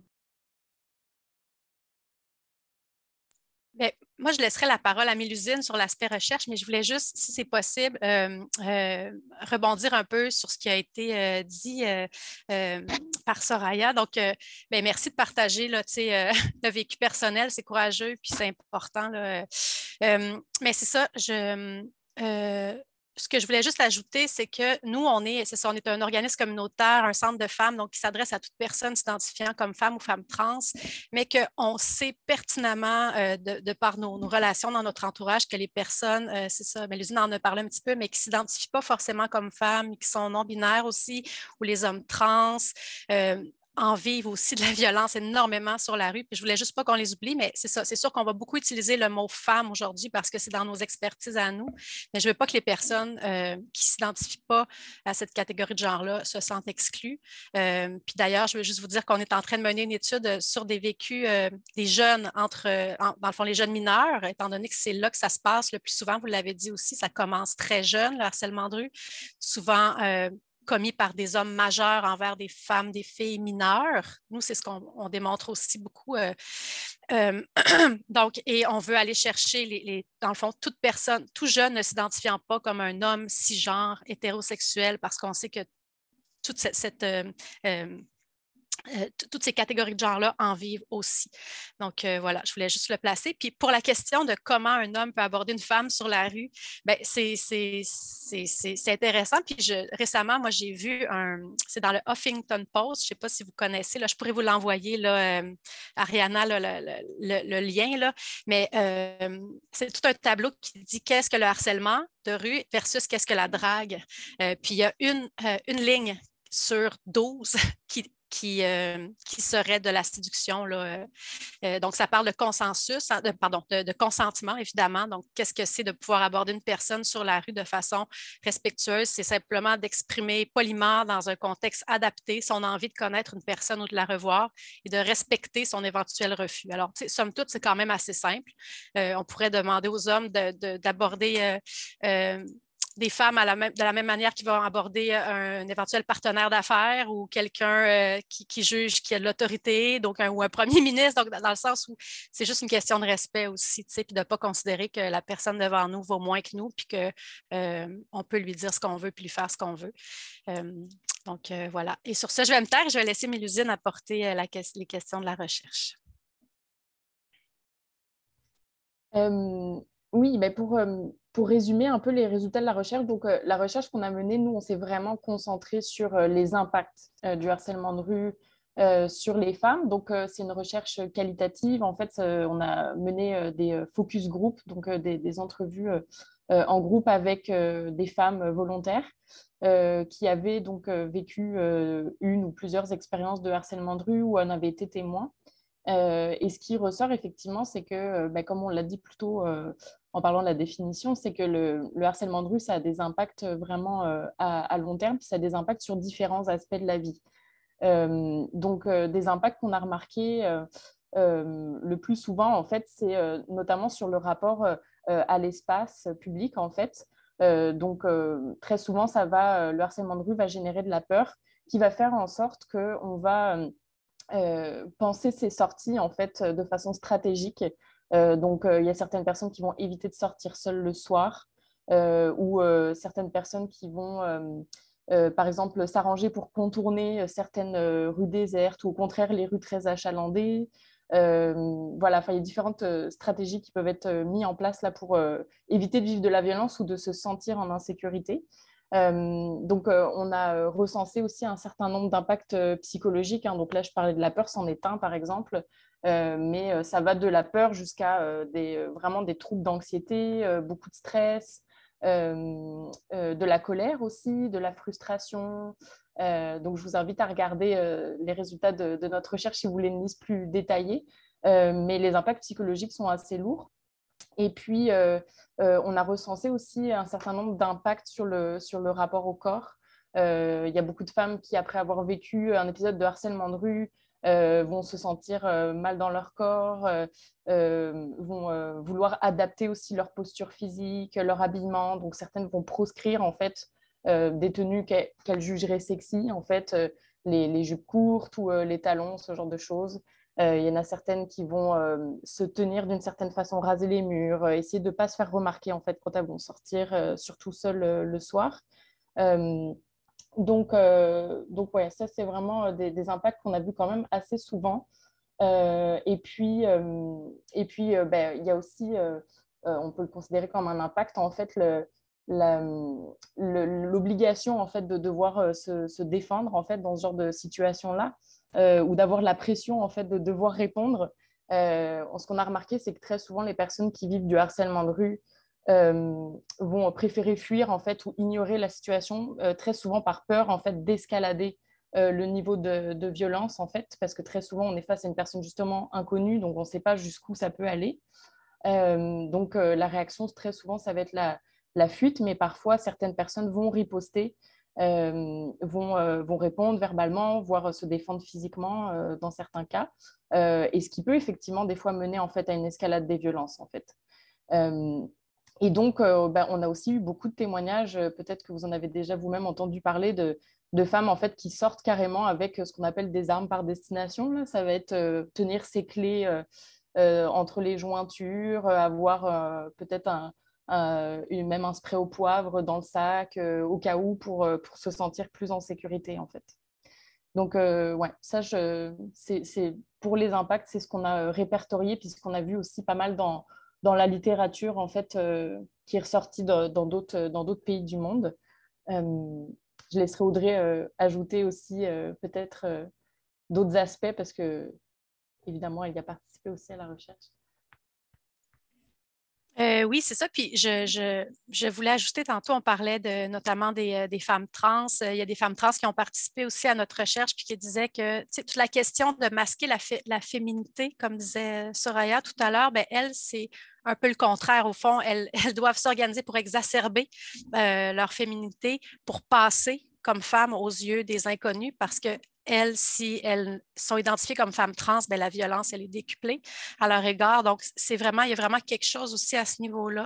Bien, moi, je laisserai la parole à Mélusine sur l'aspect recherche, mais je voulais juste, si c'est possible, euh, euh, rebondir un peu sur ce qui a été euh, dit euh, euh, par Soraya. Donc, euh, bien, merci de partager là, euh, le vécu personnel, c'est courageux, puis c'est important. Là. Euh, mais c'est ça, je... Euh, ce que je voulais juste ajouter, c'est que nous, on est, c'est ça, on est un organisme communautaire, un centre de femmes, donc qui s'adresse à toute personne s'identifiant comme femme ou femme trans, mais qu'on sait pertinemment euh, de, de par nos, nos relations dans notre entourage que les personnes, euh, c'est ça, Mélusine en a parlé un petit peu, mais qui ne s'identifient pas forcément comme femmes, qui sont non-binaires aussi, ou les hommes trans, euh, en vivent aussi de la violence énormément sur la rue. Puis je voulais juste pas qu'on les oublie, mais c'est ça. C'est sûr qu'on va beaucoup utiliser le mot femme aujourd'hui parce que c'est dans nos expertises à nous. Mais je veux pas que les personnes euh, qui s'identifient pas à cette catégorie de genre-là se sentent exclues. Euh, puis d'ailleurs, je veux juste vous dire qu'on est en train de mener une étude sur des vécus euh, des jeunes entre, en, dans le fond, les jeunes mineurs, étant donné que c'est là que ça se passe le plus souvent. Vous l'avez dit aussi, ça commence très jeune, le harcèlement de rue. Souvent, euh, commis par des hommes majeurs envers des femmes, des filles mineures. Nous, c'est ce qu'on on démontre aussi beaucoup. Euh, euh, donc, et on veut aller chercher, les, les, dans le fond, toute personne, tout jeune ne s'identifiant pas comme un homme cisgenre, hétérosexuel, parce qu'on sait que toute cette... cette euh, euh, Euh, toutes ces catégories de genre-là en vivent aussi. Donc, euh, voilà, je voulais juste le placer. Puis, pour la question de comment un homme peut aborder une femme sur la rue, bien, c'est, c'est, c'est, c'est, c'est intéressant. Puis, je, récemment, moi, j'ai vu un... C'est dans le Huffington Post. Je ne sais pas si vous connaissez. Là, je pourrais vous l'envoyer, là, euh, Ariana, là, le, le, le, le lien. Là. Mais euh, c'est tout un tableau qui dit qu'est-ce que le harcèlement de rue versus qu'est-ce que la drague. Euh, puis, il y a une, euh, une ligne sur douze qui qui, euh, qui serait de la séduction, là. Euh, donc, ça parle de consensus, de, pardon, de, de consentement, évidemment. Donc, qu'est-ce que c'est de pouvoir aborder une personne sur la rue de façon respectueuse? C'est simplement d'exprimer poliment, dans un contexte adapté, son envie de connaître une personne ou de la revoir et de respecter son éventuel refus. Alors, somme toute, c'est quand même assez simple. Euh, on pourrait demander aux hommes de, de, d'aborder euh, euh, des femmes à la même, de la même manière qu'ils vont aborder un, un éventuel partenaire d'affaires ou quelqu'un euh, qui, qui juge qu'il a de l'autorité, donc un, ou un premier ministre, donc dans, dans le sens où c'est juste une question de respect aussi, tu sais, puis de ne pas considérer que la personne devant nous vaut moins que nous, puis qu'on euh, peut lui dire ce qu'on veut, puis lui faire ce qu'on veut. Euh, donc euh, voilà. Et sur ce, je vais me taire et je vais laisser Mélusine apporter euh, la, les questions de la recherche. Euh, oui, mais pour, euh, pour résumer un peu les résultats de la recherche, donc euh, la recherche qu'on a menée, nous, on s'est vraiment concentré sur euh, les impacts euh, du harcèlement de rue euh, sur les femmes. Donc, euh, c'est une recherche qualitative. En fait, euh, on a mené euh, des focus group, donc euh, des, des entrevues euh, euh, en groupe avec euh, des femmes volontaires euh, qui avaient donc euh, vécu euh, une ou plusieurs expériences de harcèlement de rue ou en avaient été témoins. Euh, et ce qui ressort effectivement, c'est que, euh, bah, comme on l'a dit plus tôt euh, en parlant de la définition, c'est que le, le harcèlement de rue, ça a des impacts vraiment euh, à, à long terme, puis ça a des impacts sur différents aspects de la vie. Euh, donc, euh, des impacts qu'on a remarqués euh, euh, le plus souvent, en fait, c'est euh, notamment sur le rapport euh, à l'espace public, en fait. Euh, donc, euh, très souvent, ça va, euh, le harcèlement de rue va générer de la peur qui va faire en sorte qu'on va euh, euh, penser ces sorties en fait de façon stratégique. Euh, donc, euh, il y a certaines personnes qui vont éviter de sortir seules le soir euh, ou euh, certaines personnes qui vont, euh, euh, par exemple, s'arranger pour contourner certaines euh, rues désertes ou au contraire les rues très achalandées. Euh, voilà, il y a différentes euh, stratégies qui peuvent être euh, mises en place là pour euh, éviter de vivre de la violence ou de se sentir en insécurité. Euh, donc, euh, on a euh, recensé aussi un certain nombre d'impacts euh, psychologiques. Hein. Donc là, je parlais de la peur, c'en est un, par exemple. Euh, mais euh, ça va de la peur jusqu'à euh, des, euh, vraiment des troubles d'anxiété, euh, beaucoup de stress, euh, euh, de la colère aussi, de la frustration. Euh, donc, je vous invite à regarder euh, les résultats de, de notre recherche si vous voulez une liste plus détaillée. Euh, mais les impacts psychologiques sont assez lourds. Et puis, euh, euh, on a recensé aussi un certain nombre d'impacts sur le, sur le rapport au corps. Euh, il y a beaucoup de femmes qui, après avoir vécu un épisode de harcèlement de rue, euh, vont se sentir euh, mal dans leur corps, euh, euh, vont euh, vouloir adapter aussi leur posture physique, leur habillement. Donc, certaines vont proscrire, en fait, euh, des tenues qu'elles qu'elles jugeraient sexy, en fait, euh, les, les jupes courtes ou euh, les talons, ce genre de choses. Euh, il y en a certaines qui vont euh, se tenir d'une certaine façon, raser les murs, euh, essayer de ne pas se faire remarquer en fait quand elles vont sortir, euh, surtout seules euh, le soir. Euh, donc, euh, donc ouais, ça c'est vraiment des, des impacts qu'on a vus quand même assez souvent. Euh, et puis, euh, et puis euh, ben, il y a aussi, euh, euh, on peut le considérer comme un impact en fait, le, la, le, l'obligation en fait de devoir euh, se, se défendre en fait dans ce genre de situation-là euh, ou d'avoir la pression en fait de devoir répondre. Euh, ce qu'on a remarqué, c'est que très souvent les personnes qui vivent du harcèlement de rue euh, vont préférer fuir en fait ou ignorer la situation euh, très souvent par peur en fait d'escalader euh, le niveau de, de violence en fait parce que très souvent on est face à une personne justement inconnue donc on ne sait pas jusqu'où ça peut aller. Euh, donc euh, la réaction très souvent ça va être la, la fuite mais parfois certaines personnes vont riposter euh, vont, euh, vont répondre verbalement, voire se défendre physiquement euh, dans certains cas, euh, et ce qui peut effectivement des fois mener en fait à une escalade des violences en fait. Euh, et donc, euh, ben, on a aussi eu beaucoup de témoignages, euh, peut-être que vous en avez déjà vous-même entendu parler, de, de femmes en fait, qui sortent carrément avec euh, ce qu'on appelle des armes par destination. Là. Ça va être euh, tenir ses clés euh, euh, entre les jointures, euh, avoir euh, peut-être un, un, même un spray au poivre dans le sac, euh, au cas où, pour, euh, pour se sentir plus en sécurité, en fait. Donc, euh, ouais, ça, je, c'est, c'est, pour les impacts, c'est ce qu'on a répertorié, puisqu'on a vu aussi pas mal dans, dans la littérature, en fait, euh, qui est ressortie dans, dans, d'autres, dans d'autres pays du monde. Euh, je laisserai Audrey euh, ajouter aussi euh, peut-être euh, d'autres aspects, parce que, évidemment, elle y a participé aussi à la recherche. Euh, oui, c'est ça. Puis je, je, je voulais ajouter, tantôt, on parlait de, notamment des, des femmes trans. Il y a des femmes trans qui ont participé aussi à notre recherche puis qui disaient que toute la question de masquer la, fé, la féminité, comme disait Soraya tout à l'heure, ben, elles, c'est un peu le contraire. Au fond, elles, elles doivent s'organiser pour exacerber euh, leur féminité, pour passer comme femmes aux yeux des inconnus parce que elles, si elles sont identifiées comme femmes trans, bien, la violence, elle est décuplée à leur égard. Donc, c'est vraiment, il y a vraiment quelque chose aussi à ce niveau-là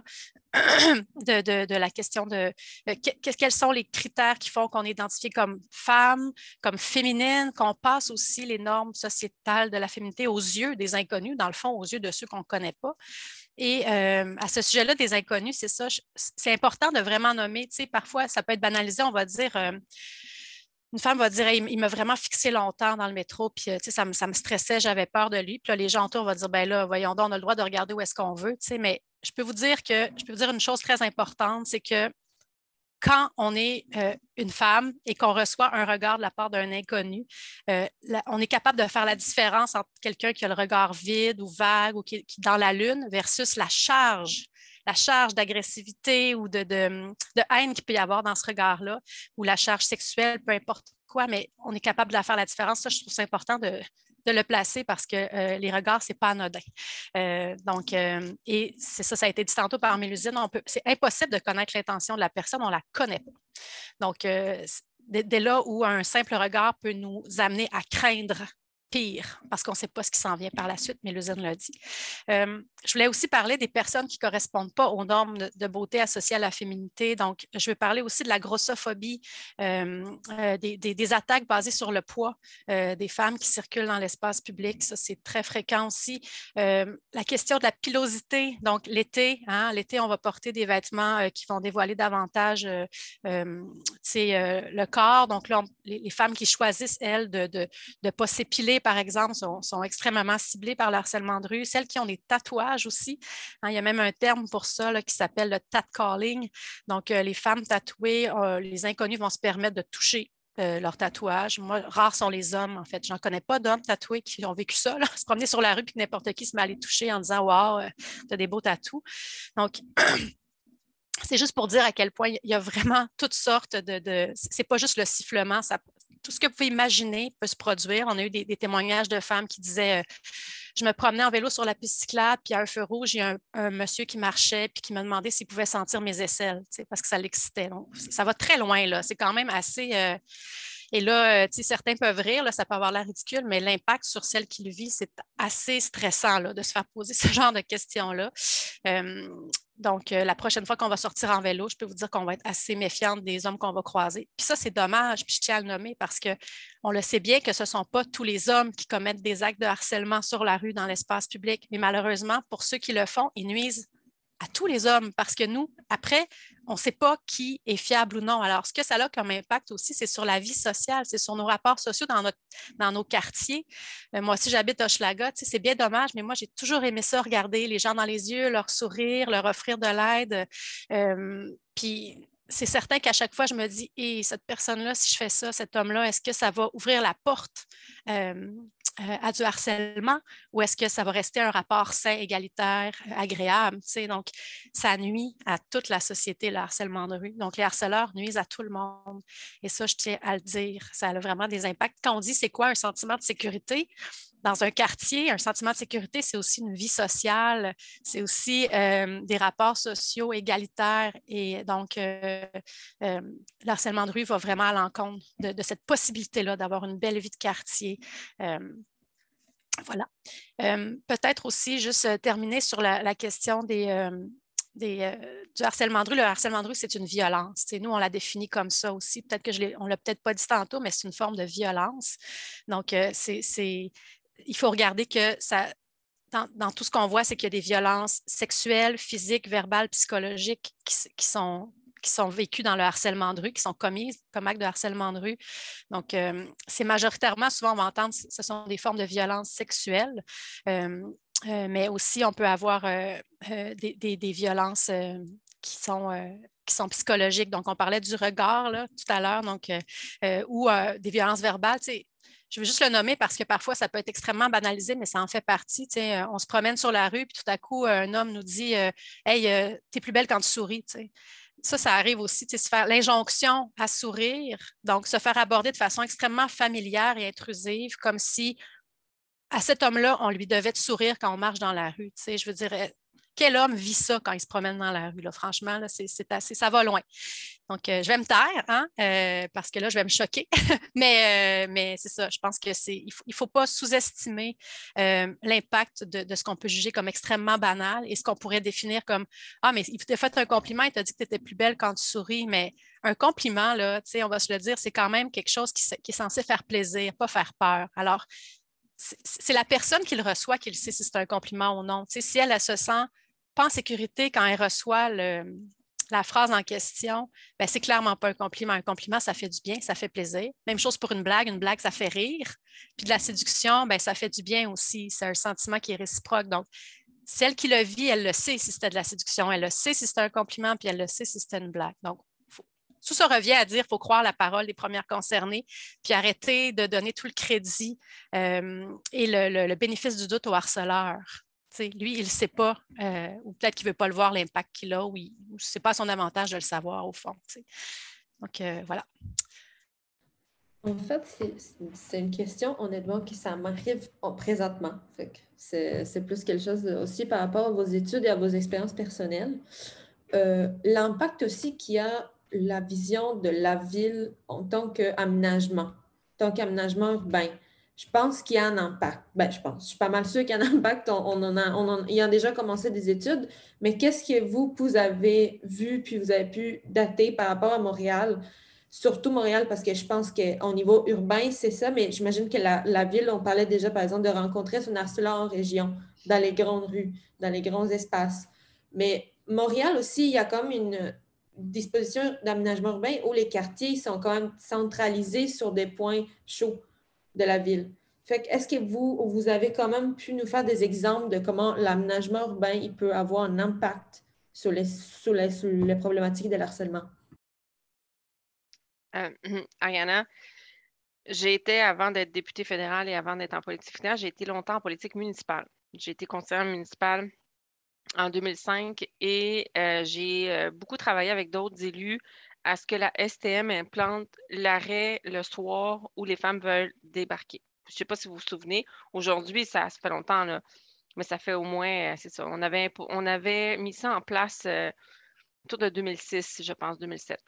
de, de, de la question de euh, que, quels sont les critères qui font qu'on est identifié comme femme, comme féminine, qu'on passe aussi les normes sociétales de la féminité aux yeux des inconnus, dans le fond, aux yeux de ceux qu'on ne connaît pas. Et euh, à ce sujet-là, des inconnus, c'est ça, c'est important de vraiment nommer, tu sais, parfois, ça peut être banalisé, on va dire... Euh, une femme va dire, il m'a vraiment fixé longtemps dans le métro, puis ça me, ça me stressait, j'avais peur de lui. Puis là, les gens autour vont dire, ben là, voyons donc, on a le droit de regarder où est-ce qu'on veut. Mais je peux vous dire que, je peux vous dire une chose très importante, c'est que quand on est euh, une femme et qu'on reçoit un regard de la part d'un inconnu, euh, la, on est capable de faire la différence entre quelqu'un qui a le regard vide ou vague ou qui est dans la lune versus la charge la charge d'agressivité ou de, de, de haine qu'il peut y avoir dans ce regard-là, ou la charge sexuelle, peu importe quoi, mais on est capable de la faire la différence. Ça, je trouve ça important de, de le placer parce que euh, les regards, ce n'est pas anodin. Euh, donc, euh, et c'est ça, ça a été dit tantôt par Mélusine, c'est impossible de connaître l'intention de la personne, on ne la connaît pas. Donc, euh, dès, dès là où un simple regard peut nous amener à craindre pire, parce qu'on ne sait pas ce qui s'en vient par la suite, Mélusine l'a dit. Euh, je voulais aussi parler des personnes qui ne correspondent pas aux normes de, de beauté associées à la féminité. Donc, je veux parler aussi de la grossophobie, euh, euh, des, des, des attaques basées sur le poids euh, des femmes qui circulent dans l'espace public. Ça, c'est très fréquent aussi. Euh, la question de la pilosité. Donc, l'été, hein, l'été, on va porter des vêtements euh, qui vont dévoiler davantage euh, euh, euh, le corps. Donc, là, on, les, les femmes qui choisissent, elles, de ne de, de pas s'épiler, par exemple, sont, sont extrêmement ciblées par le harcèlement de rue. Celles qui ont des tatouages aussi, hein, il y a même un terme pour ça là, qui s'appelle le tat-calling. Donc, euh, les femmes tatouées, euh, les inconnus vont se permettre de toucher euh, leur tatouage. Moi, rares sont les hommes, en fait. Je n'en connais pas d'hommes tatoués qui ont vécu ça, là, se promener sur la rue puis que n'importe qui se met à les toucher en disant « Wow, euh, tu as des beaux tatous ». Donc, c'est juste pour dire à quel point il y a vraiment toutes sortes de... de c'est pas juste le sifflement, ça, tout ce que vous pouvez imaginer peut se produire. On a eu des, des témoignages de femmes qui disaient euh, je me promenais en vélo sur la piste cyclable, puis à un feu rouge, il y a un, un monsieur qui marchait puis qui m'a demandé s'il pouvait sentir mes aisselles, parce que ça l'excitait. Donc, ça va très loin, là. C'est quand même assez... Euh, Et là, certains peuvent rire, là, ça peut avoir l'air ridicule, mais l'impact sur celle qui le vit, c'est assez stressant là, de se faire poser ce genre de questions-là. Euh, donc, euh, la prochaine fois qu'on va sortir en vélo, je peux vous dire qu'on va être assez méfiante des hommes qu'on va croiser. Puis ça, c'est dommage, puis je tiens à le nommer parce qu'on le sait bien que ce ne sont pas tous les hommes qui commettent des actes de harcèlement sur la rue, dans l'espace public, mais malheureusement, pour ceux qui le font, ils nuisent à tous les hommes, parce que nous, après, on ne sait pas qui est fiable ou non. Alors, ce que ça a comme impact aussi, c'est sur la vie sociale, c'est sur nos rapports sociaux dans, notre, dans nos quartiers. Euh, moi aussi, j'habite à Hochelaga, tu sais, c'est bien dommage, mais moi, j'ai toujours aimé ça, regarder les gens dans les yeux, leur sourire, leur offrir de l'aide. Euh, puis, c'est certain qu'à chaque fois, je me dis, hey, cette personne-là, si je fais ça, cet homme-là, est-ce que ça va ouvrir la porte euh, à du harcèlement ou est-ce que ça va rester un rapport sain, égalitaire, agréable? Tu sais? Donc, ça nuit à toute la société, le harcèlement de rue. Donc, les harceleurs nuisent à tout le monde. Et ça, je tiens à le dire, ça a vraiment des impacts. Quand on dit c'est quoi un sentiment de sécurité, dans un quartier, un sentiment de sécurité, c'est aussi une vie sociale, c'est aussi euh, des rapports sociaux égalitaires. Et donc, euh, euh, le harcèlement de rue va vraiment à l'encontre de, de cette possibilité-là d'avoir une belle vie de quartier. Euh, voilà. Euh, peut-être aussi, juste terminer sur la, la question des... Euh, Des, euh, du harcèlement de rue. Le harcèlement de rue, c'est une violence. T'sais, nous, on l'a défini comme ça aussi. Peut-être que je l'ai, on ne l'a peut-être pas dit tantôt, mais c'est une forme de violence. Donc, euh, c'est, c'est, il faut regarder que ça, dans, dans tout ce qu'on voit, c'est qu'il y a des violences sexuelles, physiques, verbales, psychologiques qui, qui sont qui sont vécues dans le harcèlement de rue, qui sont commises comme acte de harcèlement de rue. Donc, euh, c'est majoritairement, souvent on va entendre, ce sont des formes de violence sexuelle. Euh, Euh, mais aussi, on peut avoir euh, euh, des, des, des violences euh, qui sont, euh, qui sont psychologiques. Donc, on parlait du regard là, tout à l'heure, donc, euh, euh, ou euh, des violences verbales. Tu sais, je veux juste le nommer parce que parfois, ça peut être extrêmement banalisé, mais ça en fait partie. Tu sais, on se promène sur la rue, puis tout à coup, un homme nous dit euh, « Hey, euh, t'es plus belle quand tu souris. » Tu sais. Ça, ça arrive aussi, tu sais, se faire l'injonction à sourire, donc se faire aborder de façon extrêmement familière et intrusive, comme si à cet homme-là, on lui devait de sourire quand on marche dans la rue. Tu sais, je veux dire, quel homme vit ça quand il se promène dans la rue? Là? Franchement, là, c'est, c'est assez, ça va loin. Donc, euh, je vais me taire, hein, euh, parce que là, je vais me choquer. mais euh, mais c'est ça, je pense que c'est, il ne faut, il faut pas sous-estimer euh, l'impact de, de ce qu'on peut juger comme extrêmement banal et ce qu'on pourrait définir comme « Ah, mais il t'a fait un compliment, il t'a dit que tu étais plus belle quand tu souris. » Mais un compliment, là, tu sais, on va se le dire, c'est quand même quelque chose qui, qui est censé faire plaisir, pas faire peur. Alors, c'est, c'est la personne qui le reçoit qui le sait si c'est un compliment ou non. Tu sais, si elle, elle se sent pas en sécurité quand elle reçoit le, la phrase en question, ben, c'est clairement pas un compliment. Un compliment, ça fait du bien, ça fait plaisir. Même chose pour une blague. Une blague, ça fait rire. Puis de la séduction, ben, ça fait du bien aussi. C'est un sentiment qui est réciproque. Donc, celle qui le vit, elle le sait si c'était de la séduction. Elle le sait si c'était un compliment, puis elle le sait si c'était une blague. Donc, faut... tout ça revient à dire qu'il faut croire la parole des premières concernées, puis arrêter de donner tout le crédit euh, et le, le, le bénéfice du doute au harceleur. T'sais, lui, il ne sait pas, euh, ou peut-être qu'il ne veut pas le voir, l'impact qu'il a, ou, ou ce n'est pas à son avantage de le savoir, au fond. T'sais. Donc, euh, voilà. En fait, c'est, c'est une question, honnêtement, qui ça m'arrive présentement. Fait que c'est, c'est plus quelque chose aussi par rapport à vos études et à vos expériences personnelles. Euh, l'impact aussi qu'il y a la vision de la ville en tant qu'aménagement, en tant qu'aménagement urbain. Je pense qu'il y a un impact. Ben, je pense. Je suis pas mal sûre qu'il y a un impact. On, on en a, on en, il y a déjà commencé des études. Mais qu'est-ce que vous, vous avez vu puis vous avez pu dater par rapport à Montréal? Surtout Montréal, parce que je pense qu'au niveau urbain, c'est ça. Mais j'imagine que la, la ville, on parlait déjà, par exemple, de rencontrer son harceleur en région, dans les grandes rues, dans les grands espaces. Mais Montréal aussi, il y a comme une disposition d'aménagement urbain où les quartiers sont quand même centralisés sur des points chauds de la ville. Fait que est-ce que vous, vous avez quand même pu nous faire des exemples de comment l'aménagement urbain il peut avoir un impact sur les, sur les, sur les problématiques de l'harcèlement? Euh, Ariana, j'ai été, avant d'être députée fédérale et avant d'être en politique fédérale, j'ai été longtemps en politique municipale. J'ai été conseillère municipale en deux mille cinq et euh, j'ai euh, beaucoup travaillé avec d'autres élus à ce que la S T M implante l'arrêt le soir où les femmes veulent débarquer. Je ne sais pas si vous vous souvenez, aujourd'hui, ça, ça fait longtemps, là, mais ça fait au moins, euh, c'est ça, on avait, on avait mis ça en place euh, autour de deux mille six, je pense, deux mille sept.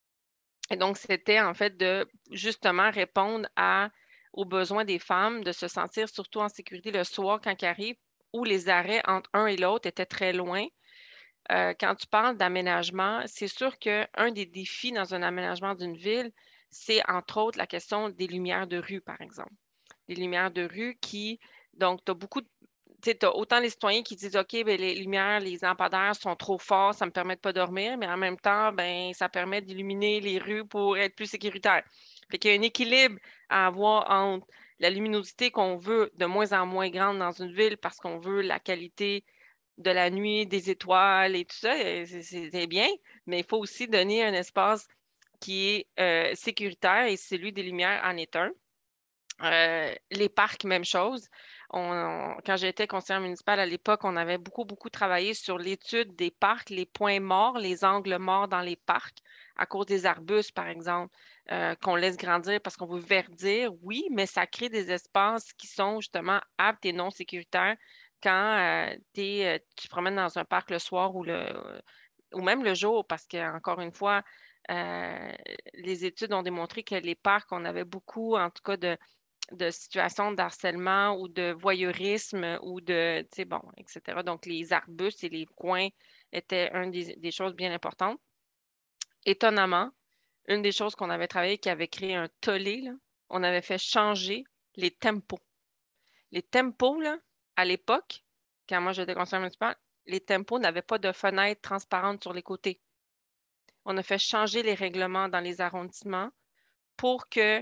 Et donc, c'était en fait de justement répondre à, aux besoins des femmes de se sentir surtout en sécurité le soir quand ils arrivent, où les arrêts entre un et l'autre étaient très loin. Euh, quand tu parles d'aménagement, c'est sûr qu'un des défis dans un aménagement d'une ville, c'est entre autres la question des lumières de rue, par exemple. Les lumières de rue qui, donc, tu as beaucoup de tu as autant les citoyens qui disent OK, ben, les lumières, les lampadaires sont trop forts, ça ne me permet de pas dormir, mais en même temps, ben, ça permet d'illuminer les rues pour être plus sécuritaire. Fait qu'il y a un équilibre à avoir entre la luminosité qu'on veut de moins en moins grande dans une ville parce qu'on veut la qualité de la nuit, des étoiles et tout ça, c'est, c'est bien, mais il faut aussi donner un espace qui est euh, sécuritaire et celui des lumières en est un. Euh, les parcs, même chose. On, on, quand j'étais conseillère municipale à l'époque, on avait beaucoup, beaucoup travaillé sur l'étude des parcs, les points morts, les angles morts dans les parcs, à cause des arbustes, par exemple, euh, qu'on laisse grandir parce qu'on veut verdir, oui, mais ça crée des espaces qui sont justement aptes et non sécuritaires quand euh, t'es, tu te promènes dans un parc le soir ou, le, ou même le jour, parce qu'encore une fois, euh, les études ont démontré que les parcs, on avait beaucoup, en tout cas, de de situations d'harcèlement ou de voyeurisme ou de, tu sais, bon, et cetera. Donc, les arbustes et les coins étaient une des, des choses bien importantes. Étonnamment, une des choses qu'on avait travaillé qui avait créé un tollé, là, on avait fait changer les tempos. Les tempos, là, à l'époque, quand moi j'étais conseillère municipale, les tempos n'avaient pas de fenêtres transparentes sur les côtés. On a fait changer les règlements dans les arrondissements pour que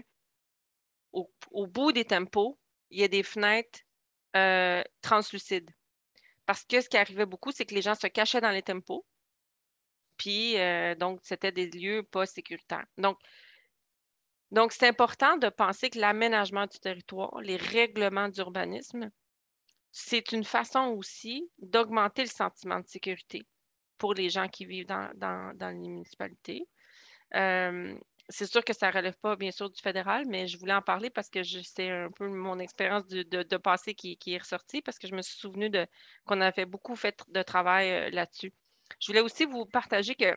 Au, au bout des tempos, il y a des fenêtres euh, translucides. Parce que ce qui arrivait beaucoup, c'est que les gens se cachaient dans les tempos. Puis, euh, donc, c'était des lieux pas sécuritaires. Donc, donc c'est important de penser que l'aménagement du territoire, les règlements d'urbanisme, c'est une façon aussi d'augmenter le sentiment de sécurité pour les gens qui vivent dans, dans, dans les municipalités. Euh, c'est sûr que ça ne relève pas, bien sûr, du fédéral, mais je voulais en parler parce que je- c'est un peu mon expérience de, de, de passé qui, qui est ressortie, parce que je me suis souvenu de, qu'on avait beaucoup fait de travail euh, là-dessus. Je voulais aussi vous partager que,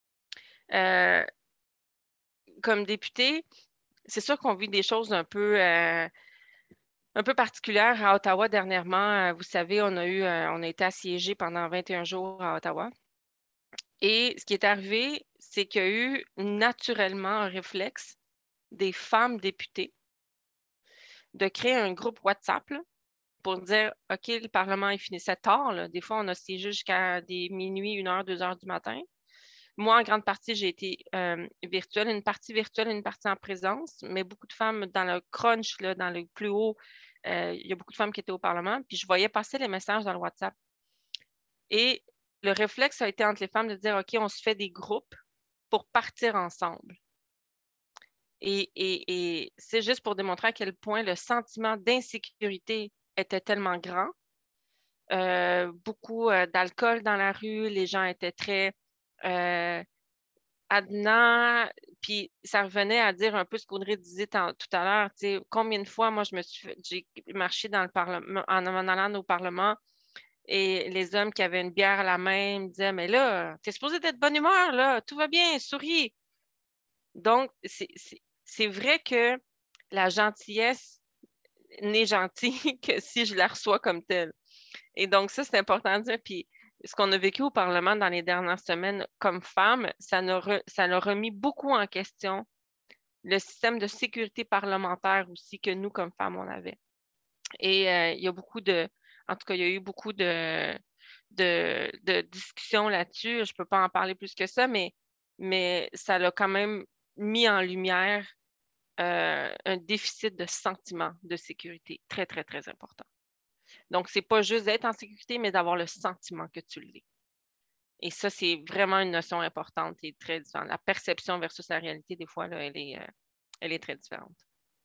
euh, comme député, c'est sûr qu'on vit des choses un peu, euh, un peu particulières à Ottawa dernièrement. Euh, Vous savez, on a eu, euh, on a été assiégés pendant vingt et un jours à Ottawa. Et ce qui est arrivé, c'est qu'il y a eu naturellement un réflexe des femmes députées de créer un groupe WhatsApp là, pour dire, OK, le Parlement, il finissait tard. Là. Des fois, on a siégé jusqu'à des minuit, une heure, deux heures du matin. Moi, en grande partie, j'ai été euh, virtuelle, une partie virtuelle, une partie en présence, mais beaucoup de femmes dans le crunch, là, dans le plus haut, euh, il y a beaucoup de femmes qui étaient au Parlement, puis je voyais passer les messages dans le WhatsApp. Et le réflexe a été entre les femmes de dire, OK, on se fait des groupes pour partir ensemble. Et, et, et c'est juste pour démontrer à quel point le sentiment d'insécurité était tellement grand. Euh, beaucoup euh, d'alcool dans la rue, les gens étaient très euh, advenants, puis ça revenait à dire un peu ce qu'Audrey disait tout à l'heure, tu sais, combien de fois, moi, je me suis, j'ai marché dans le Parlement, en, en allant au Parlement, et les hommes qui avaient une bière à la main me disaient, mais là, t'es supposé d'être de bonne humeur, là, tout va bien, souris. Donc, c'est, c'est, c'est vrai que la gentillesse n'est gentille que si je la reçois comme telle. Et donc, ça, c'est important de dire. Puis, ce qu'on a vécu au Parlement dans les dernières semaines comme femmes, ça a, re, ça a remis beaucoup en question le système de sécurité parlementaire aussi que nous, comme femmes, on avait. Et euh, il y a beaucoup de... En tout cas, il y a eu beaucoup de, de, de discussions là-dessus. Je ne peux pas en parler plus que ça, mais, mais ça l'a quand même mis en lumière euh, un déficit de sentiment de sécurité très, très, très important. Donc, ce n'est pas juste d'être en sécurité, mais d'avoir le sentiment que tu l'es. Et ça, c'est vraiment une notion importante et très différente. La perception versus la réalité, des fois, là, elle est, euh, elle est très différente.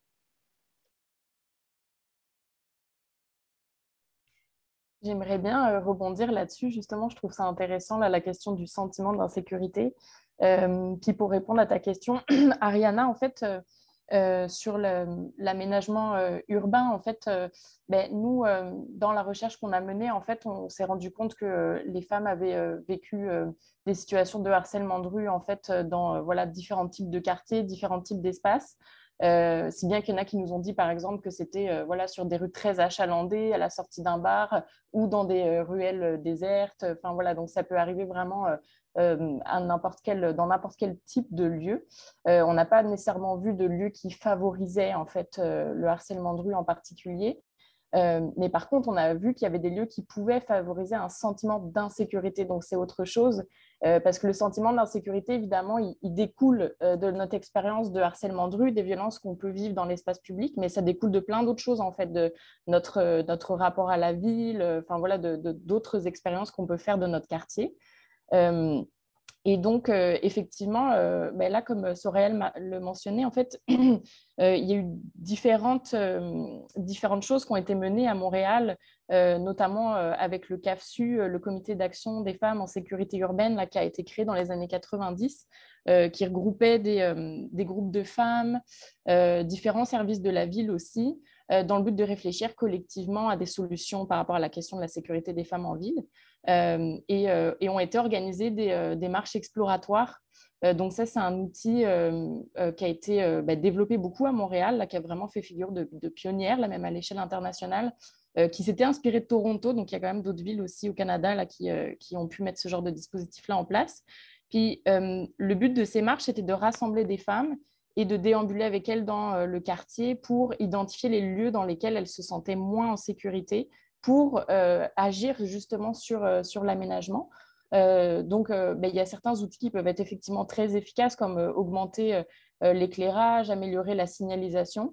J'aimerais bien euh, rebondir là-dessus. Justement, je trouve ça intéressant, là, la question du sentiment d'insécurité. Euh, puis pour répondre à ta question, Ariana, en fait, euh, euh, sur le- l'aménagement euh, urbain, en fait, euh, ben, nous, euh, dans la recherche qu'on a menée, en fait, on s'est rendu compte que euh, les femmes avaient euh, vécu euh, des situations de harcèlement de rue, en fait, euh, dans euh, voilà, différents types de quartiers, différents types d'espaces. Euh, si bien qu'il y en a qui nous ont dit, par exemple, que c'était euh, voilà, sur des rues très achalandées, à la sortie d'un bar ou dans des euh, ruelles désertes. Enfin, voilà, donc ça peut arriver vraiment euh, euh, à n'importe quel, dans n'importe quel type de lieu. Euh, on n'a pas nécessairement vu de lieu qui favorisait en fait, euh, le harcèlement de rue en particulier. Euh, mais par contre, on a vu qu'il y avait des lieux qui pouvaient favoriser un sentiment d'insécurité. Donc, c'est autre chose, euh, parce que le sentiment d'insécurité, évidemment, il, il découle euh, de notre expérience de harcèlement de rue, des violences qu'on peut vivre dans l'espace public, mais ça découle de plein d'autres choses, en fait, de notre, euh, notre rapport à la ville, euh, enfin voilà, de, de, d'autres expériences qu'on peut faire de notre quartier. Euh, Et donc, euh, effectivement, euh, ben là, comme Sorel le mentionnait, en fait, euh, il y a eu différentes, euh, différentes choses qui ont été menées à Montréal, euh, notamment euh, avec le C A F S U, le Comité d'action des femmes en sécurité urbaine, là, qui a été créé dans les années quatre-vingt-dix, euh, qui regroupait des, euh, des groupes de femmes, euh, différents services de la ville aussi, euh, dans le but de réfléchir collectivement à des solutions par rapport à la question de la sécurité des femmes en ville. Euh, et, euh, et ont été organisées des, euh, des marches exploratoires. Euh, donc ça, c'est un outil euh, euh, qui a été euh, bah, développé beaucoup à Montréal, là, qui a vraiment fait figure de, de pionnière, là, même à l'échelle internationale, euh, qui s'était inspiré de Toronto. Donc il y a quand même d'autres villes aussi au Canada là, qui, euh, qui ont pu mettre ce genre de dispositif-là en place. Puis euh, le but de ces marches, c'était de rassembler des femmes et de déambuler avec elles dans euh, le quartier pour identifier les lieux dans lesquels elles se sentaient moins en sécurité, pour euh, agir justement sur, euh, sur l'aménagement. Euh, donc, euh, ben, il y a certains outils qui peuvent être effectivement très efficaces, comme euh, augmenter euh, l'éclairage, améliorer la signalisation.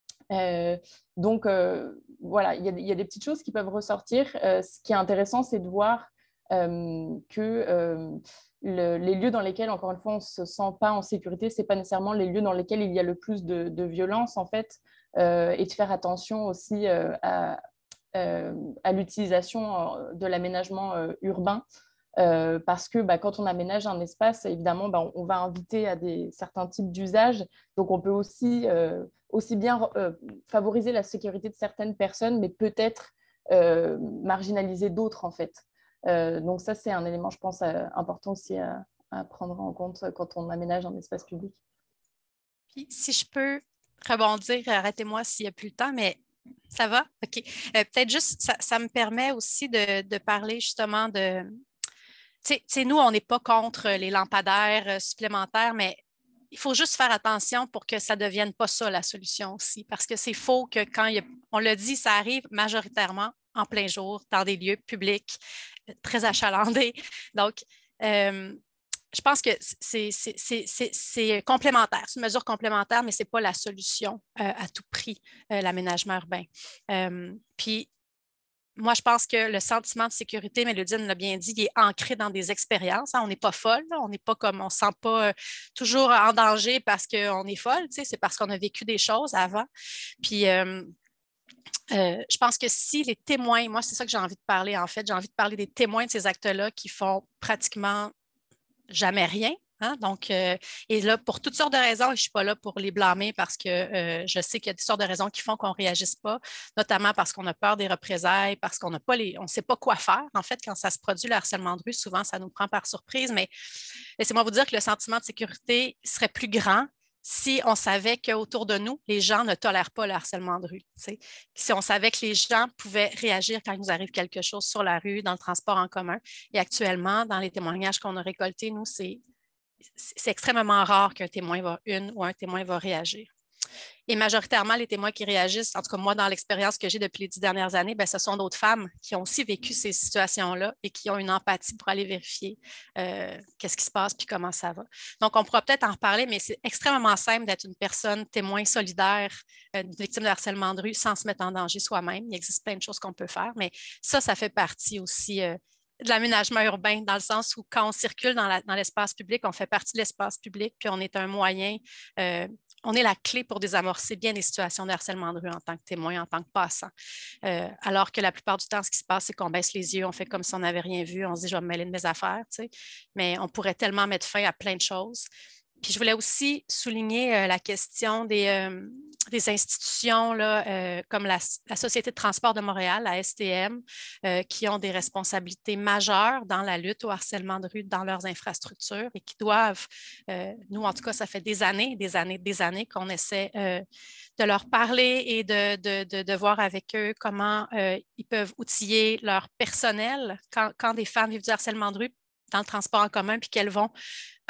Euh, donc, euh, voilà, il y, a, il y a des petites choses qui peuvent ressortir. Euh, ce qui est intéressant, c'est de voir euh, que euh, le, les lieux dans lesquels, encore une fois, on ne se sent pas en sécurité, ce n'est pas nécessairement les lieux dans lesquels il y a le plus de, de violence, en fait, euh, et de faire attention aussi euh, à, euh, à l'utilisation de l'aménagement euh, urbain. Euh, parce que bah, quand on aménage un espace, évidemment, bah, on, on va inviter à des, certains types d'usages. Donc, on peut aussi, euh, aussi bien euh, favoriser la sécurité de certaines personnes, mais peut-être euh, marginaliser d'autres, en fait. Euh, donc, ça, c'est un élément, je pense, euh, important aussi à, à prendre en compte quand on aménage un espace public. Puis, si je peux rebondir, arrêtez-moi s'il n'y a plus le temps, mais ça va? OK. Euh, peut-être juste, ça, ça me permet aussi de, de parler justement de... Tu sais, nous, on n'est pas contre les lampadaires supplémentaires, mais il faut juste faire attention pour que ça ne devienne pas ça la solution aussi, parce que c'est faux que quand il y a, on le dit, ça arrive majoritairement en plein jour, dans des lieux publics, très achalandés. Donc, euh, je pense que c'est complémentaire, c'est une mesure complémentaire, mais ce n'est pas la solution euh, à tout prix, euh, l'aménagement urbain. Euh, puis, moi, je pense que le sentiment de sécurité, Mélodie l'a bien dit, il est ancré dans des expériences. Hein. On n'est pas folle, là. On n'est pas comme, on ne se sent pas euh, toujours en danger parce qu'on est folle, c'est parce qu'on a vécu des choses avant. Puis, euh, euh, je pense que si les témoins, moi, c'est ça que j'ai envie de parler, en fait, j'ai envie de parler des témoins de ces actes-là qui font pratiquement jamais rien. Hein? Donc, euh, et là, pour toutes sortes de raisons, je ne suis pas là pour les blâmer parce que euh, je sais qu'il y a des sortes de raisons qui font qu'on ne réagisse pas, notamment parce qu'on a peur des représailles, parce qu'on n'a pas les, on ne sait pas quoi faire. En fait, quand ça se produit, le harcèlement de rue, souvent, ça nous prend par surprise. Mais laissez-moi vous dire que le sentiment de sécurité serait plus grand si on savait qu'autour de nous, les gens ne tolèrent pas le harcèlement de rue. T'sais. Si on savait que les gens pouvaient réagir quand il nous arrive quelque chose sur la rue, dans le transport en commun. Et actuellement, dans les témoignages qu'on a récoltés, nous, c'est c'est extrêmement rare qu'un témoin va, une ou un témoin va réagir. Et majoritairement, les témoins qui réagissent, en tout cas moi, dans l'expérience que j'ai depuis les dix dernières années, bien, ce sont d'autres femmes qui ont aussi vécu ces situations-là et qui ont une empathie pour aller vérifier euh, qu'est-ce qui se passe puis comment ça va. Donc, on pourra peut-être en reparler, mais c'est extrêmement simple d'être une personne témoin solidaire euh, d'une victime de harcèlement de rue sans se mettre en danger soi-même. Il existe plein de choses qu'on peut faire, mais ça, ça fait partie aussi euh, de l'aménagement urbain, dans le sens où quand on circule dans l'espace public, on fait partie de l'espace public, puis on est un moyen, euh, on est la clé pour désamorcer bien des situations de harcèlement de rue en tant que témoin, en tant que passant. Euh, alors que la plupart du temps, ce qui se passe, c'est qu'on baisse les yeux, on fait comme si on n'avait rien vu, on se dit « je vais me mêler de mes affaires », tu sais. Mais on pourrait tellement mettre fin à plein de choses. Puis je voulais aussi souligner euh, la question des, euh, des institutions là, euh, comme la, la Société de transport de Montréal, la S T M, euh, qui ont des responsabilités majeures dans la lutte au harcèlement de rue dans leurs infrastructures et qui doivent, euh, nous en tout cas, ça fait des années, des années, des années qu'on essaie euh, de leur parler et de, de, de, de voir avec eux comment euh, ils peuvent outiller leur personnel quand, quand des femmes vivent du harcèlement de rue dans le transport en commun, puis qu'elles vont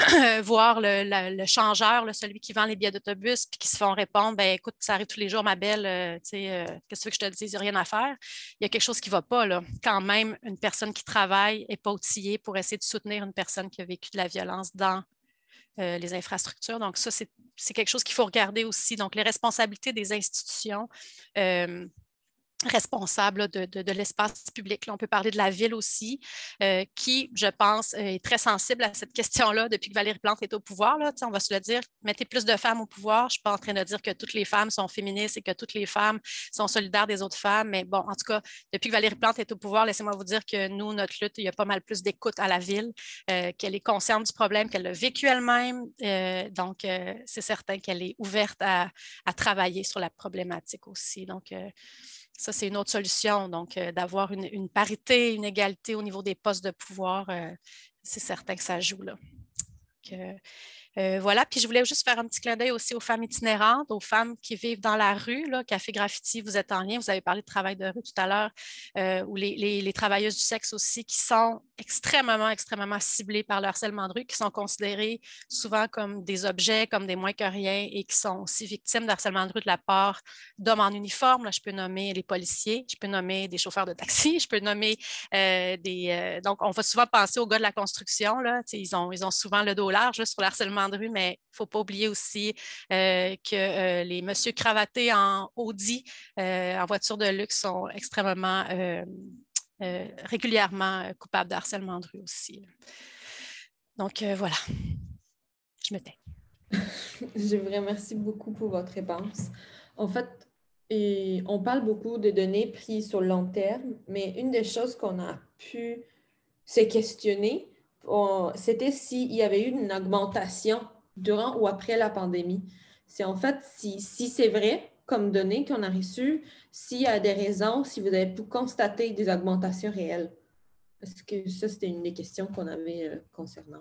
voir le, le, le changeur, là, celui qui vend les billets d'autobus, puis qui se font répondre, ben écoute, ça arrive tous les jours, ma belle, euh, tu sais, euh, qu'est-ce que tu veux que je te dise, il n'y a rien à faire. Il y a quelque chose qui ne va pas, là. Quand même, une personne qui travaille n'est pas outillée pour essayer de soutenir une personne qui a vécu de la violence dans euh, les infrastructures. Donc, ça, c'est quelque chose qu'il faut regarder aussi. Donc, les responsabilités des institutions. Euh, responsable de, de, de l'espace public. Là, on peut parler de la ville aussi, euh, qui, je pense, est très sensible à cette question-là depuis que Valérie Plante est au pouvoir. Là. On va se le dire, mettez plus de femmes au pouvoir. Je ne suis pas en train de dire que toutes les femmes sont féministes et que toutes les femmes sont solidaires des autres femmes, mais bon, en tout cas, depuis que Valérie Plante est au pouvoir, laissez-moi vous dire que nous, notre lutte, il y a pas mal plus d'écoute à la ville, euh, qu'elle est consciente du problème, qu'elle l'a vécu elle-même. Euh, donc, euh, c'est certain qu'elle est ouverte à, à travailler sur la problématique aussi. Donc, euh, ça, c'est une autre solution. Donc, euh, d'avoir une, une parité, une égalité au niveau des postes de pouvoir, euh, c'est certain que ça joue là. Donc, euh, Euh, voilà, puis je voulais juste faire un petit clin d'œil aussi aux femmes itinérantes, aux femmes qui vivent dans la rue. Là, Café Graffiti, vous êtes en lien, vous avez parlé de travail de rue tout à l'heure, euh, ou les, les, les travailleuses du sexe aussi qui sont extrêmement, extrêmement ciblées par le harcèlement de rue, qui sont considérées souvent comme des objets, comme des moins que rien et qui sont aussi victimes de harcèlement de rue de la part d'hommes en uniforme. Là, je peux nommer les policiers, je peux nommer des chauffeurs de taxi, je peux nommer euh, des... Euh, donc, on va souvent penser aux gars de la construction. Là, ils, ont, ils ont souvent le dos large sur le harcèlement de rue, mais il ne faut pas oublier aussi euh, que euh, les messieurs cravatés en Audi, euh, en voiture de luxe, sont extrêmement euh, euh, régulièrement euh, coupables de harcèlement de rue aussi. Donc, euh, voilà. Je me tais. Je vous remercie beaucoup pour votre réponse. En fait, et on parle beaucoup de données prises sur le long terme, mais une des choses qu'on a pu se questionner, on- c'était s'il y avait eu une augmentation durant ou après la pandémie. C'est en fait si, si c'est vrai comme données qu'on a reçues, s'il y a des raisons, si vous avez pu constater des augmentations réelles. Parce que ça, c'était une des questions qu'on avait euh, concernant.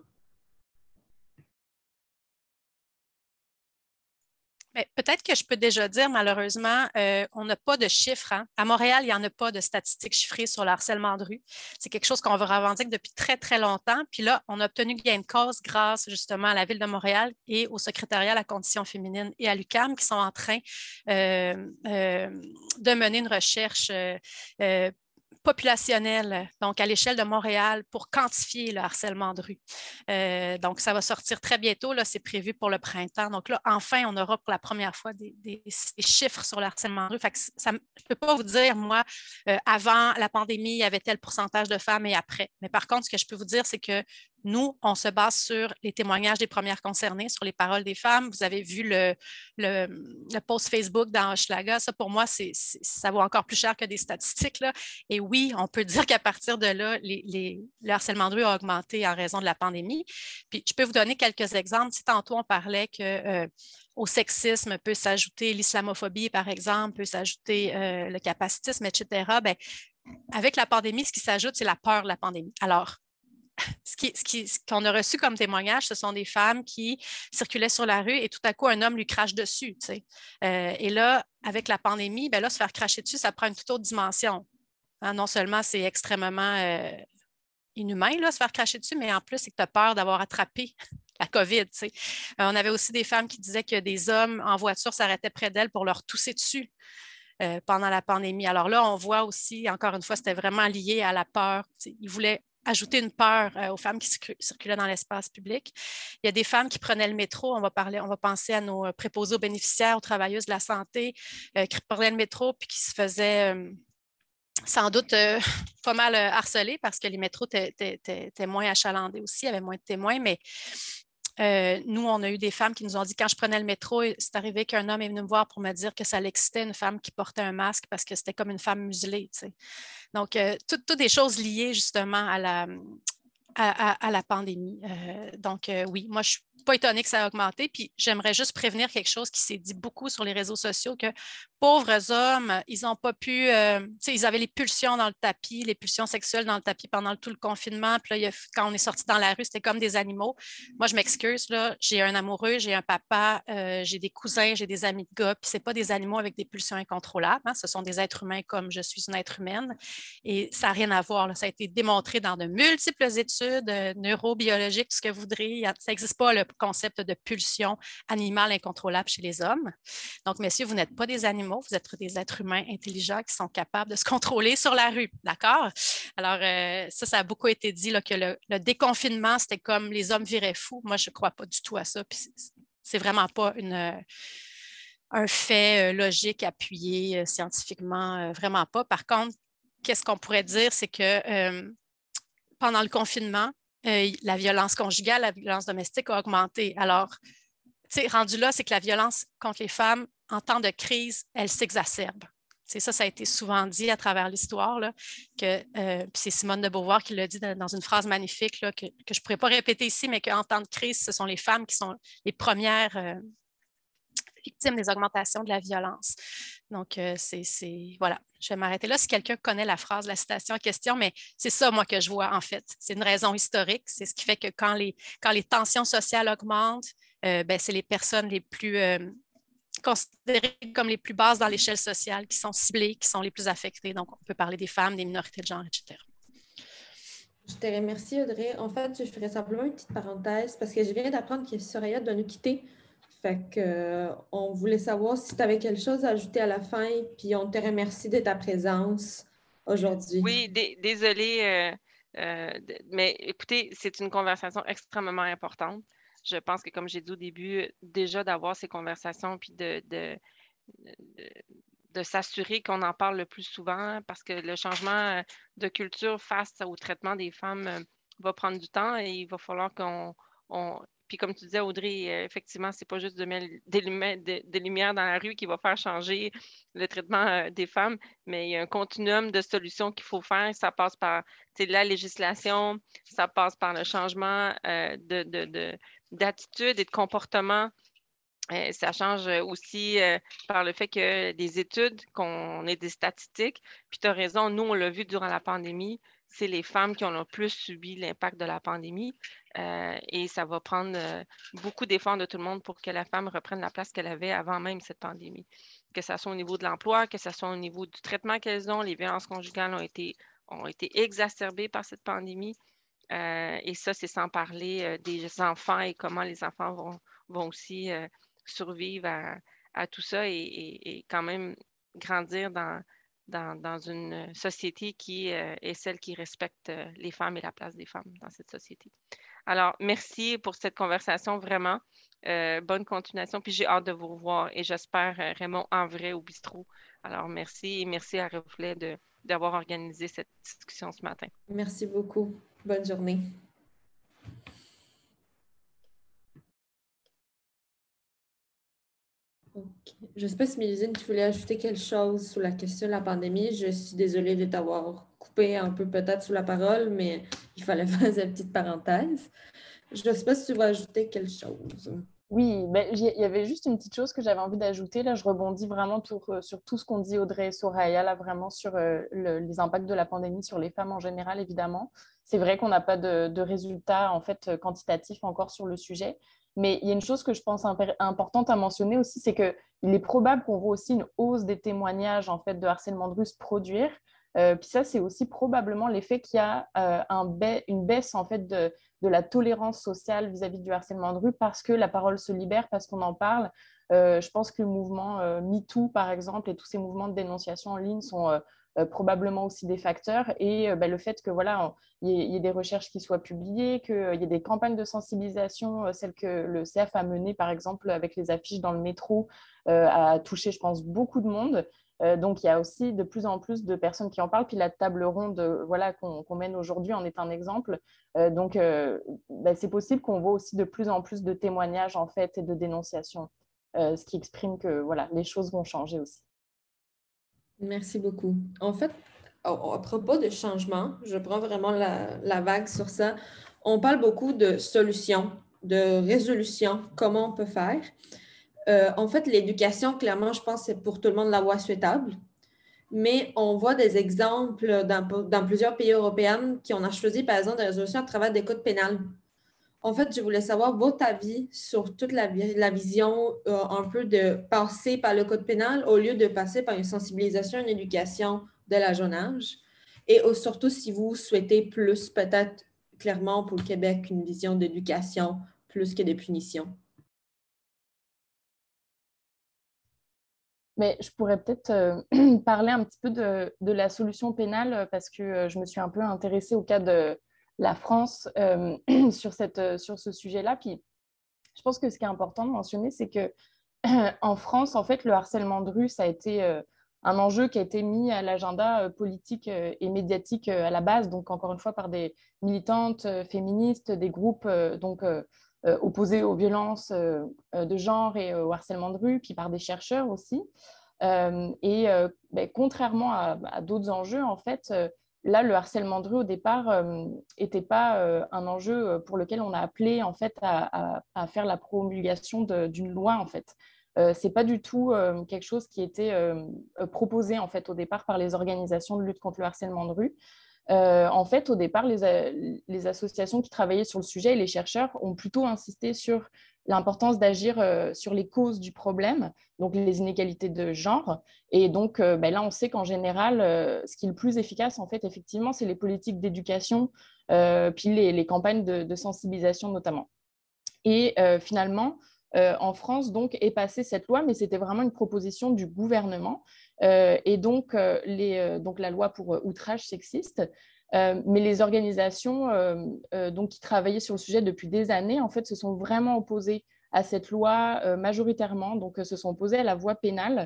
Mais peut-être que je peux déjà dire, malheureusement, euh, on n'a pas de chiffres. Hein. À Montréal, il n'y en a pas de statistiques chiffrées sur le harcèlement de rue. C'est quelque chose qu'on veut revendiquer depuis très, très longtemps. Puis là, on a obtenu gain de cause grâce justement à la Ville de Montréal et au secrétariat à la condition féminine et à l'U Q A M qui sont en train euh, euh, de mener une recherche euh, euh, populationnelle, donc à l'échelle de Montréal, pour quantifier le harcèlement de rue. Euh, donc, ça va sortir très bientôt, là, c'est prévu pour le printemps. Donc là, enfin, on aura pour la première fois des, des, des chiffres sur le harcèlement de rue. Fait que ça, je ne peux pas vous dire, moi, euh, avant la pandémie, il y avait tel pourcentage de femmes et après. Mais par contre, ce que je peux vous dire, c'est que nous, on se base sur les témoignages des premières concernées, sur les paroles des femmes. Vous avez vu le, le, le post Facebook dans Hochelaga. Ça, pour moi, c'est, c'est, ça vaut encore plus cher que des statistiques, là. Et oui, on peut dire qu'à partir de là, les, les, le harcèlement de rue a augmenté en raison de la pandémie. Puis, je peux vous donner quelques exemples. Tu sais, tantôt, on parlait que euh, au sexisme peut s'ajouter l'islamophobie, par exemple, peut s'ajouter euh, le capacitisme, et cetera. Bien, avec la pandémie, ce qui s'ajoute, c'est la peur de la pandémie. Alors, ce, qui, ce, qui, ce qu'on a reçu comme témoignage, ce sont des femmes qui circulaient sur la rue et tout à coup, un homme lui crache dessus. Tu sais. Euh, et là, avec la pandémie, bien là, se faire cracher dessus, ça prend une toute autre dimension. Hein, non seulement c'est extrêmement euh, inhumain, là, se faire cracher dessus, mais en plus, c'est que tu as peur d'avoir attrapé la COVID. Tu sais. Euh, on avait aussi des femmes qui disaient que des hommes en voiture s'arrêtaient près d'elles pour leur tousser dessus euh, pendant la pandémie. Alors là, on voit aussi, encore une fois, c'était vraiment lié à la peur. Tu sais, ils voulaient ajouter une peur euh, aux femmes qui circulaient dans l'espace public. Il y a des femmes qui prenaient le métro. On va parler, on va penser à nos préposés aux bénéficiaires, aux travailleuses de la santé, euh, qui prenaient le métro puis qui se faisaient euh, sans doute euh, pas mal euh, harcelés parce que les métros étaient moins achalandés aussi, il y avait moins de témoins, mais euh, nous, on a eu des femmes qui nous ont dit, quand je prenais le métro, c'est arrivé qu'un homme est venu me voir pour me dire que ça l'excitait une femme qui portait un masque parce que c'était comme une femme muselée. Tu sais. Donc, euh, toutes tout des choses liées justement à la, à, à, à la pandémie. Euh, donc, euh, oui, moi, je suis pas étonnée que ça a augmenté. Puis, j'aimerais juste prévenir quelque chose qui s'est dit beaucoup sur les réseaux sociaux, que pauvres hommes, ils n'ont pas pu, euh, tu sais, ils avaient les pulsions dans le tapis, les pulsions sexuelles dans le tapis pendant tout le confinement. Puis là, quand on est sorti dans la rue, c'était comme des animaux. Moi, je m'excuse, là, j'ai un amoureux, j'ai un papa, euh, j'ai des cousins, j'ai des amis de gars, puis c'est pas des animaux avec des pulsions incontrôlables. Hein, ce sont des êtres humains comme je suis une être humaine. Et ça n'a rien à voir. Là. Ça a été démontré dans de multiples études euh, neurobiologiques, tout ce que vous voudrez. Ça n'existe pas le concept de pulsion animale incontrôlable chez les hommes. Donc, messieurs, vous n'êtes pas des animaux, vous êtes des êtres humains intelligents qui sont capables de se contrôler sur la rue. D'accord? Alors, euh, ça, ça a beaucoup été dit là, que le, le déconfinement, c'était comme les hommes viraient fous. Moi, je ne crois pas du tout à ça. Puis c'est vraiment pas une, un fait logique appuyé scientifiquement, vraiment pas. Par contre, qu'est-ce qu'on pourrait dire, c'est que euh, pendant le confinement, euh, la violence conjugale, la violence domestique a augmenté. Alors, tu sais, rendu là, c'est que la violence contre les femmes, en temps de crise, elle s'exacerbe. C'est ça, ça a été souvent dit à travers l'histoire, là, que euh, c'est Simone de Beauvoir qui l'a dit dans une phrase magnifique là, que, que je ne pourrais pas répéter ici, mais qu'en temps de crise, ce sont les femmes qui sont les premières euh, victimes des augmentations de la violence. Donc, euh, c'est, voilà, je vais m'arrêter là si quelqu'un connaît la phrase, la citation en question, mais c'est ça, moi, que je vois, en fait. C'est une raison historique. C'est ce qui fait que quand les, quand les tensions sociales augmentent, euh, ben, c'est les personnes les plus euh, considérées comme les plus basses dans l'échelle sociale qui sont ciblées, qui sont les plus affectées. Donc, on peut parler des femmes, des minorités de genre, et cetera. Je te remercie, Audrey. En fait, je ferai simplement une petite parenthèse parce que je viens d'apprendre que Soraya doit nous quitter. Fait que, euh, on voulait savoir si tu avais quelque chose à ajouter à la fin, puis on te remercie de ta présence aujourd'hui. Oui, dé désolée, euh, euh, mais écoutez, c'est une conversation extrêmement importante. Je pense que, comme j'ai dit au début, déjà d'avoir ces conversations, puis de, de, de, de s'assurer qu'on en parle le plus souvent parce que le changement de culture face au traitement des femmes euh, va prendre du temps et il va falloir qu'on... on- Puis comme tu disais, Audrey, euh, effectivement, c'est pas juste de mettre des, lumi- des- des lumières dans la rue qui va faire changer le traitement euh, des femmes, mais il y a un continuum de solutions qu'il faut faire. Ça passe par tu sais, la législation, ça passe par le changement euh, de, de, de- d'attitude et de comportement. Euh, ça change aussi euh, par le fait que des études, qu'on ait des statistiques. Puis tu as raison, nous, on l'a vu durant la pandémie, c'est les femmes qui ont le plus subi l'impact de la pandémie. Euh, et ça va prendre euh, beaucoup d'efforts de tout le monde pour que la femme reprenne la place qu'elle avait avant même cette pandémie. Que ce soit au niveau de l'emploi, que ce soit au niveau du traitement qu'elles ont, les violences conjugales ont été, ont été exacerbées par cette pandémie. Euh, et ça, c'est sans parler euh, des enfants et comment les enfants vont, vont aussi euh, survivre à, à tout ça et, et- et quand même grandir dans, dans, dans une société qui euh, est celle qui respecte euh, les femmes et la place des femmes dans cette société. Alors, merci pour cette conversation, vraiment. Euh, bonne continuation, puis j'ai hâte de vous revoir et j'espère euh, Raymond en vrai au bistrot. Alors, merci et merci à Reflet de, d'avoir organisé cette discussion ce matin. Merci beaucoup. Bonne journée. Ok. Je ne sais pas si Mélusine, tu voulais ajouter quelque chose sur la question de la pandémie. Je suis désolée de t'avoir coupé un peu peut-être sous la parole, mais il fallait faire cette petite parenthèse. Je ne sais pas si tu veux ajouter quelque chose. Oui, ben, il y avait juste une petite chose que j'avais envie d'ajouter. Là, je rebondis vraiment sur, sur tout ce qu'ont dit Audrey et Soraya, là, vraiment sur euh, le, les impacts de la pandémie sur les femmes en général, évidemment. C'est vrai qu'on n'a pas de, de résultats en fait, quantitatifs encore sur le sujet. Mais il y a une chose que je pense importante à mentionner aussi, c'est qu'il est probable qu'on voit aussi une hausse des témoignages en fait, de harcèlement de rue se produire. Euh, puis ça, c'est aussi probablement l'effet qu'il y a euh, un ba une baisse en fait, de, de la tolérance sociale vis-à-vis du harcèlement de rue parce que la parole se libère, parce qu'on en parle. Euh, je pense que le mouvement euh, MeToo, par exemple, et tous ces mouvements de dénonciation en ligne sont euh, euh, probablement aussi des facteurs. Et euh, bah, le fait que voilà, il y, y ait des recherches qui soient publiées, qu'il euh, y ait des campagnes de sensibilisation, euh, celles que le C F a menées, par exemple, avec les affiches dans le métro, euh, a touché, je pense, beaucoup de monde. Euh, donc, il y a aussi de plus en plus de personnes qui en parlent. Puis la table ronde voilà, qu'on qu'on mène aujourd'hui en est un exemple. Euh, donc, euh, ben, c'est possible qu'on voit aussi de plus en plus de témoignages en fait, et de dénonciations, euh, ce qui exprime que voilà, les choses vont changer aussi. Merci beaucoup. En fait, à propos de changement, je prends vraiment la, la vague sur ça. On parle beaucoup de solutions, de résolutions, comment on peut faire. Euh, en fait, l'éducation, clairement, je pense, c'est pour tout le monde la voie souhaitable. Mais on voit des exemples dans, dans plusieurs pays européens qui ont choisi, par exemple, des résolutions à travers des codes pénals. En fait, je voulais savoir votre avis sur toute la, la vision euh, un peu de passer par le code pénal au lieu de passer par une sensibilisation, une éducation de la jeune âge. Et euh, surtout, si vous souhaitez plus, peut-être clairement pour le Québec, une vision d'éducation plus que des punitions. Mais je pourrais peut-être euh, parler un petit peu de, de la solution pénale parce que euh, je me suis un peu intéressée au cas de la France euh, sur, cette, sur ce sujet-là. Puis je pense que ce qui est important de mentionner, c'est que en France, en fait, le harcèlement de rue, ça a été euh, un enjeu qui a été mis à l'agenda euh, politique euh, et médiatique euh, à la base, donc encore une fois par des militantes euh, féministes, des groupes euh, donc euh, euh, opposés aux violences euh, de genre et au harcèlement de rue, puis par des chercheurs aussi. Euh, et euh, ben, contrairement à, à d'autres enjeux, en fait, euh, là, le harcèlement de rue, au départ, n'était euh, pas euh, un enjeu pour lequel on a appelé en fait, à, à, à faire la promulgation d'une loi. En fait. Euh, Ce n'est pas du tout euh, quelque chose qui était euh, proposé en fait, au départ par les organisations de lutte contre le harcèlement de rue. Euh, en fait, au départ, les, les associations qui travaillaient sur le sujet et les chercheurs ont plutôt insisté sur l'importance d'agir euh, sur les causes du problème, donc les inégalités de genre. Et donc, euh, ben là, on sait qu'en général, euh, ce qui est le plus efficace, en fait, effectivement, c'est les politiques d'éducation, euh, puis les, les campagnes de, de sensibilisation notamment. Et euh, finalement, euh, en France, donc, est passée cette loi, mais c'était vraiment une proposition du gouvernement. Euh, et donc, euh, les, euh, donc, la loi pour euh, outrage sexiste. Euh, mais les organisations euh, euh, donc, qui travaillaient sur le sujet depuis des années, en fait, se sont vraiment opposées à cette loi euh, majoritairement, donc euh, se sont opposées à la voie pénale.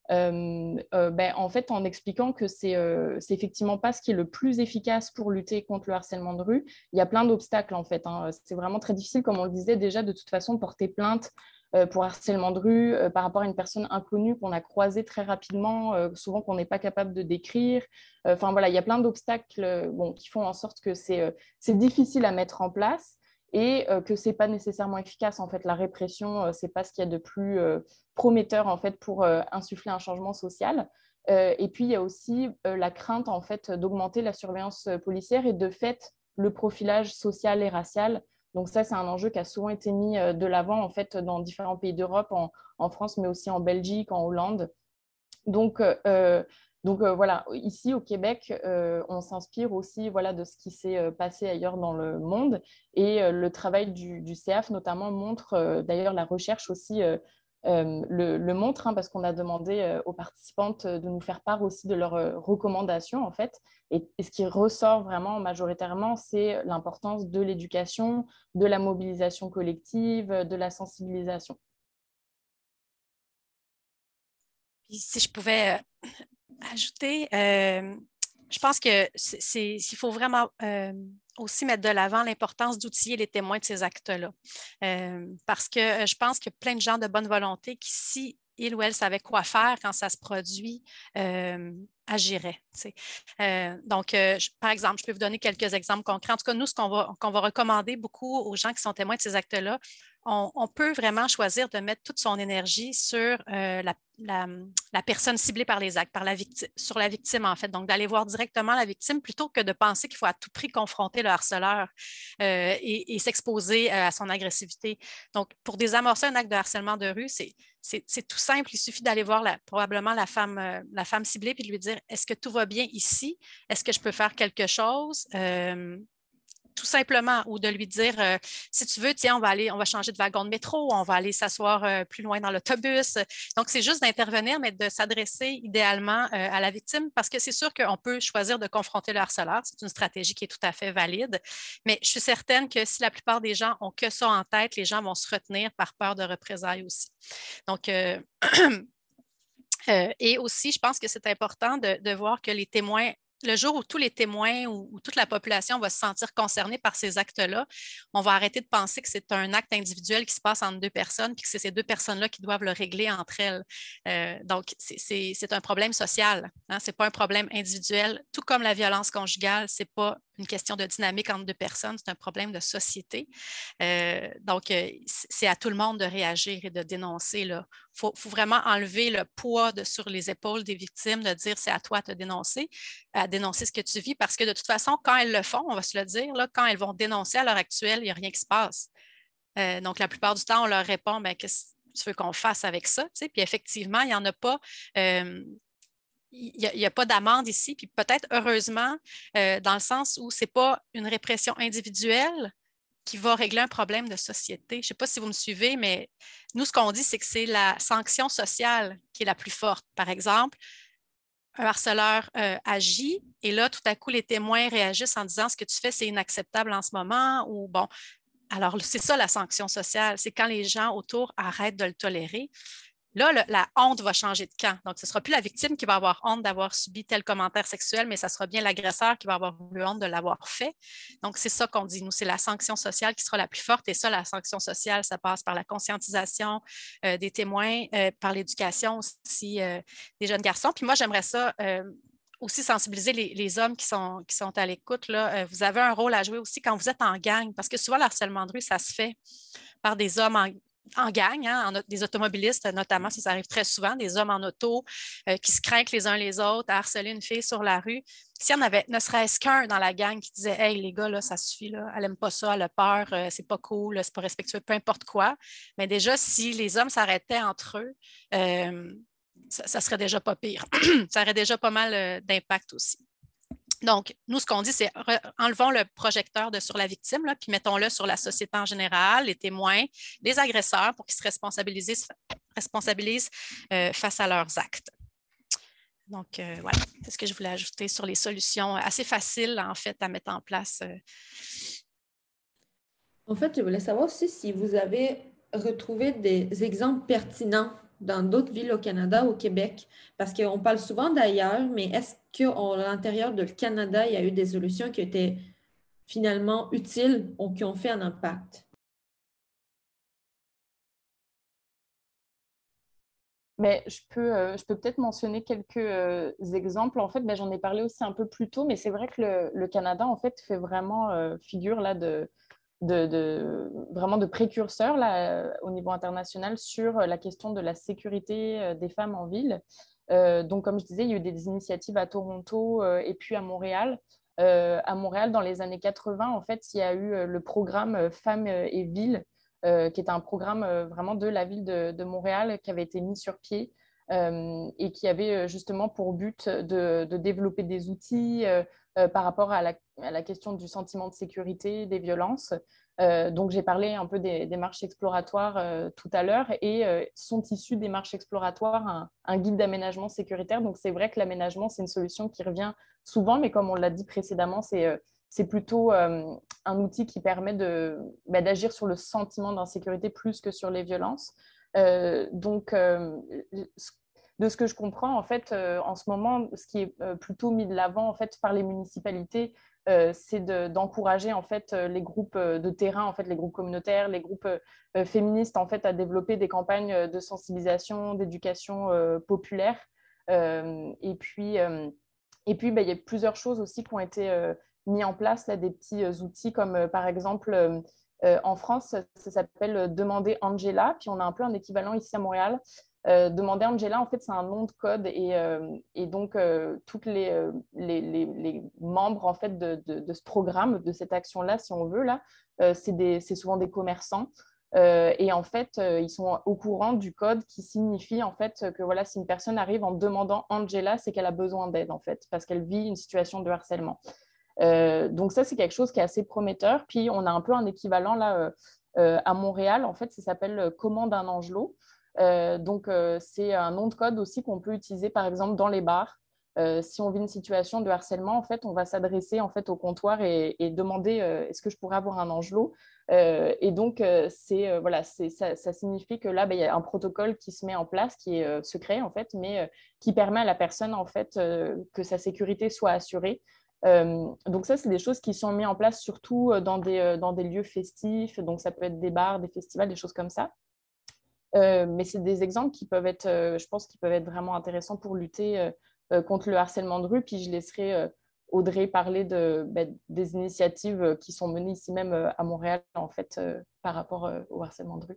Euh, euh, ben, en fait, en expliquant que c'est euh, c'est effectivement pas ce qui est le plus efficace pour lutter contre le harcèlement de rue. Il y a plein d'obstacles, en fait. Hein. C'est vraiment très difficile, comme on le disait déjà, de toute façon, de porter plainte euh, pour harcèlement de rue euh, par rapport à une personne inconnue qu'on a croisée très rapidement, euh, souvent qu'on n'est pas capable de décrire. Enfin, euh, voilà, il y a plein d'obstacles euh, bon, qui font en sorte que c'est euh, c'est difficile à mettre en place et euh, que ce n'est pas nécessairement efficace. En fait, la répression, euh, ce n'est pas ce qu'il y a de plus euh, prometteur en fait, pour euh, insuffler un changement social. Euh, et puis, il y a aussi euh, la crainte en fait, d'augmenter la surveillance policière et de fait, le profilage social et racial. Donc ça, c'est un enjeu qui a souvent été mis euh, de l'avant en fait, dans différents pays d'Europe, en, en France, mais aussi en Belgique, en Hollande. Donc, euh, donc euh, voilà, ici au Québec, euh, on s'inspire aussi voilà, de ce qui s'est passé ailleurs dans le monde. Et euh, le travail du, du C A F notamment montre, euh, d'ailleurs la recherche aussi euh, euh, le, le montre, hein, parce qu'on a demandé euh, aux participantes de nous faire part aussi de leurs euh, recommandations en fait. Et, et ce qui ressort vraiment majoritairement, c'est l'importance de l'éducation, de la mobilisation collective, de la sensibilisation. Puis si je pouvais euh, ajouter, euh, je pense que c'est, c'est, il faut vraiment euh, aussi mettre de l'avant l'importance d'outiller les témoins de ces actes-là. Euh, parce que je pense qu'il y a plein de gens de bonne volonté qui, si il ou elle savait quoi faire quand ça se produit, euh, agirait. Euh, donc, euh, je, par exemple, je peux vous donner quelques exemples concrets. En tout cas, nous, ce qu'on va, qu'on va recommander beaucoup aux gens qui sont témoins de ces actes-là, on, on peut vraiment choisir de mettre toute son énergie sur euh, la, la, la personne ciblée par les actes, par la victime, sur la victime, en fait. Donc, d'aller voir directement la victime plutôt que de penser qu'il faut à tout prix confronter le harceleur euh, et, et s'exposer à son agressivité. Donc, pour désamorcer un acte de harcèlement de rue, c'est C'est, c'est tout simple, il suffit d'aller voir la, probablement la femme, euh, la femme ciblée puis de lui dire, est-ce que tout va bien ici? Est-ce que je peux faire quelque chose? Euh, tout simplement, ou de lui dire, euh, si tu veux, tiens, on va aller, on va changer de wagon de métro, on va aller s'asseoir euh, plus loin dans l'autobus. Donc, c'est juste d'intervenir, mais de s'adresser idéalement euh, à la victime, parce que c'est sûr qu'on peut choisir de confronter le harceleur. C'est une stratégie qui est tout à fait valide. Mais je suis certaine que si la plupart des gens ont que ça en tête, les gens vont se retenir par peur de représailles aussi. Donc, euh, euh, et aussi, je pense que c'est important de, de voir que les témoins, le jour où tous les témoins ou, ou toute la population va se sentir concernée par ces actes-là, on va arrêter de penser que c'est un acte individuel qui se passe entre deux personnes puis que c'est ces deux personnes-là qui doivent le régler entre elles. Euh, donc, c'est, c'est, c'est un problème social, hein? Ce n'est pas un problème individuel. Tout comme la violence conjugale, ce n'est pas une question de dynamique entre deux personnes, c'est un problème de société. Euh, donc, euh, c'est à tout le monde de réagir et de dénoncer. Il faut, faut vraiment enlever le poids de, sur les épaules des victimes, de dire c'est à toi de te dénoncer, à dénoncer ce que tu vis, parce que de toute façon, quand elles le font, on va se le dire, là, quand elles vont dénoncer à l'heure actuelle, il n'y a rien qui se passe. Euh, donc, la plupart du temps, on leur répond, ben, qu'est-ce que tu veux qu'on fasse avec ça? Tu sais? Puis effectivement, il n'y en a pas. Euh, il n'y a, a pas d'amende ici, puis peut-être heureusement, euh, dans le sens où ce n'est pas une répression individuelle qui va régler un problème de société. Je ne sais pas si vous me suivez, mais nous, ce qu'on dit, c'est que c'est la sanction sociale qui est la plus forte. Par exemple, un harceleur euh, agit et là, tout à coup, les témoins réagissent en disant ce que tu fais, c'est inacceptable en ce moment ou bon. Alors, c'est ça la sanction sociale, c'est quand les gens autour arrêtent de le tolérer. Là, le, la honte va changer de camp. Donc, ce ne sera plus la victime qui va avoir honte d'avoir subi tel commentaire sexuel, mais ça sera bien l'agresseur qui va avoir eu honte de l'avoir fait. Donc, c'est ça qu'on dit. Nous, c'est la sanction sociale qui sera la plus forte. Et ça, la sanction sociale, ça passe par la conscientisation euh, des témoins, euh, par l'éducation aussi euh, des jeunes garçons. Puis moi, j'aimerais ça euh, aussi sensibiliser les, les hommes qui sont, qui sont à l'écoute. Là. Euh, vous avez un rôle à jouer aussi quand vous êtes en gang, parce que souvent, le harcèlement de rue, ça se fait par des hommes en en gang, hein, en, des automobilistes notamment, ça, ça arrive très souvent, des hommes en auto euh, qui se craignent les uns les autres à harceler une fille sur la rue. S'il y en avait ne serait-ce qu'un dans la gang qui disait « Hey, les gars, là, ça suffit, là, elle n'aime pas ça, elle a peur, euh, c'est pas cool, c'est pas respectueux, peu importe quoi. » Mais déjà, si les hommes s'arrêtaient entre eux, euh, ça, ça serait déjà pas pire. Ça aurait déjà pas mal euh, d'impact aussi. Donc, nous, ce qu'on dit, c'est enlevons le projecteur de sur la victime, là, puis mettons-le sur la société en général, les témoins, les agresseurs, pour qu'ils se responsabilisent, responsabilisent euh, face à leurs actes. Donc, euh, voilà, c'est ce que je voulais ajouter sur les solutions assez faciles, en fait, à mettre en place. En fait, je voulais savoir aussi si vous avez retrouvé des exemples pertinents dans d'autres villes au Canada, au Québec? Parce qu'on parle souvent d'ailleurs, mais est-ce qu'à l'intérieur du Canada, il y a eu des solutions qui étaient finalement utiles ou qui ont fait un impact? Mais je peux, euh, je peux peut-être mentionner quelques euh, exemples. En fait, ben, j'en ai parlé aussi un peu plus tôt, mais c'est vrai que le, le Canada, en fait, fait vraiment euh, figure là de, de, de- vraiment de précurseur là, euh, au niveau international sur la question de la sécurité euh, des femmes en ville. Euh, donc, comme je disais, il y a eu des initiatives à Toronto euh, et puis à Montréal. Euh, à Montréal, dans les années quatre-vingts, en fait, il y a eu euh, le programme euh, Femmes et Villes, euh, qui est un programme euh, vraiment de la ville de, de Montréal qui avait été mis sur pied euh, et qui avait euh, justement pour but de, de développer des outils euh, euh, par rapport à la, à la question du sentiment de sécurité, des violences. Euh, donc, j'ai parlé un peu des, des marches exploratoires euh, tout à l'heure et euh, sont issues des marches exploratoires un, un guide d'aménagement sécuritaire. Donc, c'est vrai que l'aménagement, c'est une solution qui revient souvent, mais comme on l'a dit précédemment, c'est euh, c'est plutôt euh, un outil qui permet de, bah, d'agir sur le sentiment d'insécurité plus que sur les violences. Euh, donc, euh, de ce que je comprends, en fait, euh, en ce moment, ce qui est euh, plutôt mis de l'avant en fait, par les municipalités, euh, c'est de, d'encourager en fait, les groupes de terrain, en fait, les groupes communautaires, les groupes euh, féministes en fait, à développer des campagnes de sensibilisation, d'éducation euh, populaire. Euh, et puis, euh, et puis bah, il y a plusieurs choses aussi qui ont été euh, mis en place, là, des petits euh, outils comme euh, par exemple euh, euh, en France, ça s'appelle Demander Angela, puis on a un peu un équivalent ici à Montréal. Euh, Demander Angela, en fait, c'est un nom de code et, euh, et donc euh, toutes les, euh, les, les, les, membres en fait de, de, de, ce programme, de cette action-là, si on veut, là, euh, c'est, c'est souvent des commerçants. Euh, et en fait, euh, ils sont au courant du code qui signifie en fait que voilà, si une personne arrive en demandant Angela, c'est qu'elle a besoin d'aide en fait, parce qu'elle vit une situation de harcèlement. Euh, donc ça, c'est quelque chose qui est assez prometteur. Puis on a un peu un équivalent là euh, euh, à Montréal. En fait, ça s'appelle Commande un Angelot. Euh, donc euh, c'est un nom de code aussi qu'on peut utiliser par exemple dans les bars. Euh, si on vit une situation de harcèlement, en fait, on va s'adresser en fait au comptoir et, et demander euh, est-ce que je pourrais avoir un angelot. Euh, et donc euh, c'est euh, voilà, c'est ça, ça signifie que là, ben, il y a un protocole qui se met en place qui est euh, secret en fait, mais euh, qui permet à la personne en fait euh, que sa sécurité soit assurée. Euh, donc ça, c'est des choses qui sont mises en place surtout dans des, euh, dans des lieux festifs. Donc ça peut être des bars, des festivals, des choses comme ça. Euh, mais c'est des exemples qui peuvent être, euh, je pense, qui peuvent être vraiment intéressants pour lutter euh, euh, contre le harcèlement de rue. Puis je laisserai euh, Audrey parler de, ben, des initiatives qui sont menées ici même euh, à Montréal, en fait, euh, par rapport euh, au harcèlement de rue.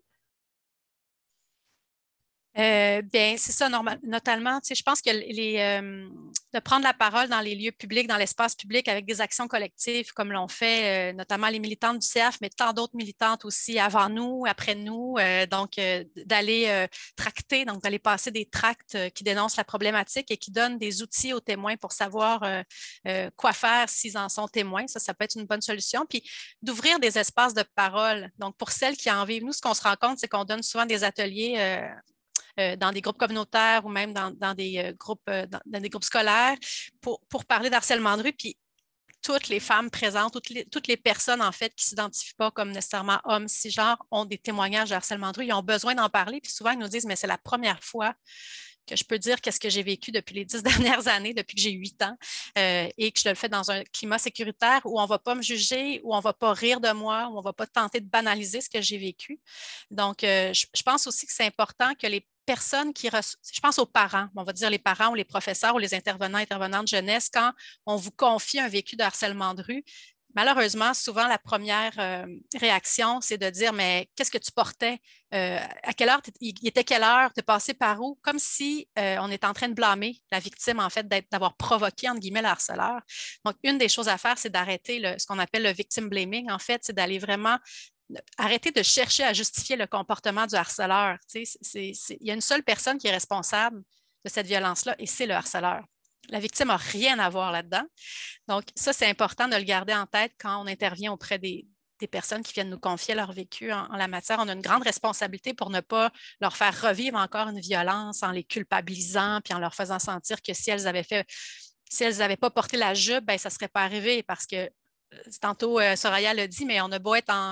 Euh, bien, c'est ça, normal, notamment, tu sais, je pense que les, euh, de prendre la parole dans les lieux publics, dans l'espace public avec des actions collectives comme l'ont fait euh, notamment les militantes du C A F, mais tant d'autres militantes aussi avant nous, après nous, euh, donc euh, d'aller euh, tracter, donc d'aller passer des tracts euh, qui dénoncent la problématique et qui donnent des outils aux témoins pour savoir euh, euh, quoi faire s'ils en sont témoins. Ça, ça peut être une bonne solution. Puis d'ouvrir des espaces de parole. Donc, pour celles qui en vivent, nous, ce qu'on se rend compte, c'est qu'on donne souvent des ateliers euh, Euh, dans des groupes communautaires ou même dans, dans des, euh, groupes, euh, dans, dans des groupes scolaires pour, pour parler d'harcèlement de rue. Puis toutes les femmes présentes, toutes les, toutes les personnes en fait qui ne s'identifient pas comme nécessairement hommes cisgenres ont des témoignages de harcèlement de rue. Ils ont besoin d'en parler. Puis souvent, ils nous disent, mais c'est la première fois que je peux dire qu'est-ce que j'ai vécu depuis les dix dernières années, depuis que j'ai huit ans, euh, et que je le fais dans un climat sécuritaire où on ne va pas me juger, où on ne va pas rire de moi, où on ne va pas tenter de banaliser ce que j'ai vécu. Donc, euh, je, je pense aussi que c'est important que les personnes qui reçoivent, je pense aux parents, on va dire les parents ou les professeurs ou les intervenants, intervenantes jeunesse, quand on vous confie un vécu de harcèlement de rue, malheureusement, souvent, la première euh, réaction, c'est de dire, mais qu'est-ce que tu portais? Euh, à quelle heure? Il était quelle heure? De passer par où? Comme si euh, on était en train de blâmer la victime, en fait, d'avoir provoqué, entre guillemets, le harceleur. Donc, une des choses à faire, c'est d'arrêter le, ce qu'on appelle le victim blaming, en fait, c'est d'aller vraiment arrêter de chercher à justifier le comportement du harceleur. Tu sais, c'est, c'est, il y a une seule personne qui est responsable de cette violence-là et c'est le harceleur. La victime n'a rien à voir là-dedans. Donc, ça, c'est important de le garder en tête quand on intervient auprès des, des personnes qui viennent nous confier leur vécu en, en la matière. On a une grande responsabilité pour ne pas leur faire revivre encore une violence en les culpabilisant puis en leur faisant sentir que si elles avaient fait, si elles n'avaient pas porté la jupe, ben, ça ne serait pas arrivé parce que tantôt, euh, Soraya l'a dit, mais on a beau être en,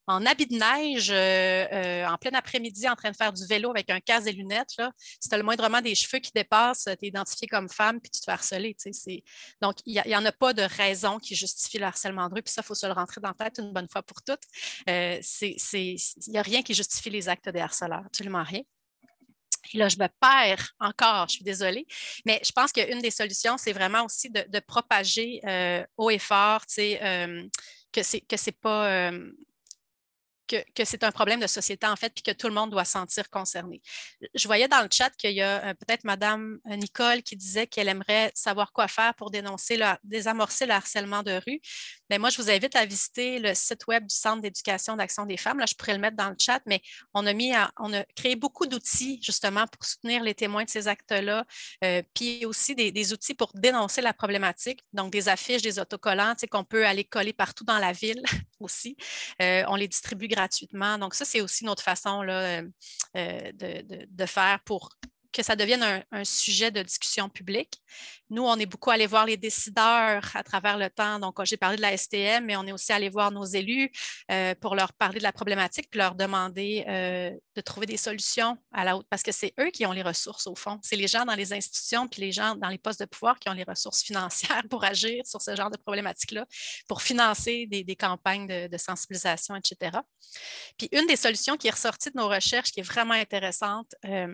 en habit de neige, euh, euh, en plein après-midi, en train de faire du vélo avec un casque et lunettes, là, si tu as le moindrement des cheveux qui dépassent, tu es identifié comme femme puis tu te fais harceler. Donc, il n'y en a pas de raison qui justifie le harcèlement de rue, puis ça, il faut se le rentrer dans la tête une bonne fois pour toutes. Euh, c'est, c'est, il n'y a rien qui justifie les actes des harceleurs, absolument rien. Et là, je me perds encore, je suis désolée, mais je pense qu'une des solutions, c'est vraiment aussi de, de propager euh, haut et fort, tu sais, euh, que c'est, que c'est pas... Euh, Que, que c'est un problème de société, en fait, puis que tout le monde doit se sentir concerné. Je voyais dans le chat qu'il y a euh, peut-être Mme Nicole qui disait qu'elle aimerait savoir quoi faire pour dénoncer le, désamorcer le harcèlement de rue. Bien, moi, je vous invite à visiter le site web du Centre d'éducation d'action des femmes. Là, je pourrais le mettre dans le chat, mais on a, mis à, on a créé beaucoup d'outils, justement, pour soutenir les témoins de ces actes-là, euh, puis aussi des, des outils pour dénoncer la problématique, donc des affiches, des autocollants, tu sais, qu'on peut aller coller partout dans la ville aussi. Euh, on les distribue gratuitement. Donc, ça, c'est aussi une autre façon là, euh, de, de, de faire pour que ça devienne un, un sujet de discussion publique. Nous, on est beaucoup allé voir les décideurs à travers le temps. Donc, j'ai parlé de la S T M, mais on est aussi allé voir nos élus euh, pour leur parler de la problématique puis leur demander euh, de trouver des solutions à la haute, parce que c'est eux qui ont les ressources, au fond. C'est les gens dans les institutions puis les gens dans les postes de pouvoir qui ont les ressources financières pour agir sur ce genre de problématiques-là, pour financer des, des campagnes de, de sensibilisation, et cetera. Puis, une des solutions qui est ressortie de nos recherches, qui est vraiment intéressante, euh,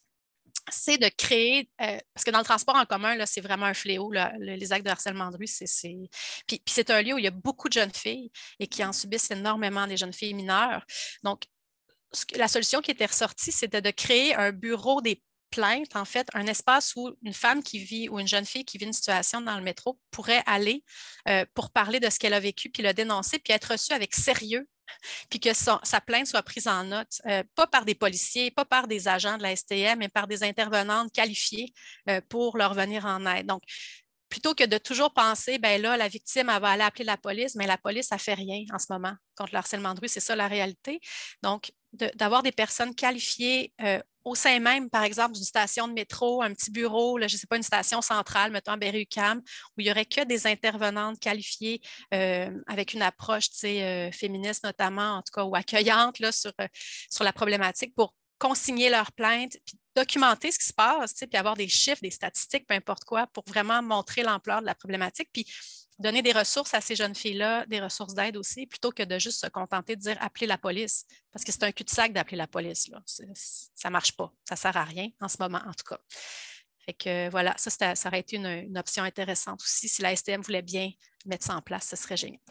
c'est de créer, euh, parce que dans le transport en commun, là, c'est vraiment un fléau, là, les actes de harcèlement de rue. C'est, c'est... Puis, puis c'est un lieu où il y a beaucoup de jeunes filles et qui en subissent énormément, des jeunes filles mineures. Donc, la solution qui était ressortie, c'était de créer un bureau des plaintes, en fait, un espace où une femme qui vit ou une jeune fille qui vit une situation dans le métro pourrait aller euh, pour parler de ce qu'elle a vécu, puis le dénoncer, puis être reçue avec sérieux, puis que son, sa plainte soit prise en note, euh, pas par des policiers, pas par des agents de la S T M, mais par des intervenantes qualifiées euh, pour leur venir en aide. Donc, plutôt que de toujours penser, ben là, la victime, elle va aller appeler la police, mais la police, elle ne fait rien en ce moment contre le harcèlement de rue, c'est ça la réalité. Donc, de, d'avoir des personnes qualifiées euh, au sein même, par exemple, d'une station de métro, un petit bureau, là, je ne sais pas, une station centrale, mettons à Berry-UQAM, où il n'y aurait que des intervenantes qualifiées euh, avec une approche euh, féministe notamment, en tout cas, ou accueillante là, sur, euh, sur la problématique pour consigner leurs plaintes, puis documenter ce qui se passe, puis avoir des chiffres, des statistiques, peu importe quoi, pour vraiment montrer l'ampleur de la problématique, puis donner des ressources à ces jeunes filles-là, des ressources d'aide aussi, plutôt que de juste se contenter de dire « appeler la police », parce que c'est un cul-de-sac d'appeler la police. Là. C'est, ça ne marche pas, ça ne sert à rien en ce moment, en tout cas. Fait que voilà, ça, ça aurait été une, une option intéressante aussi. Si la S T M voulait bien mettre ça en place, ce serait génial.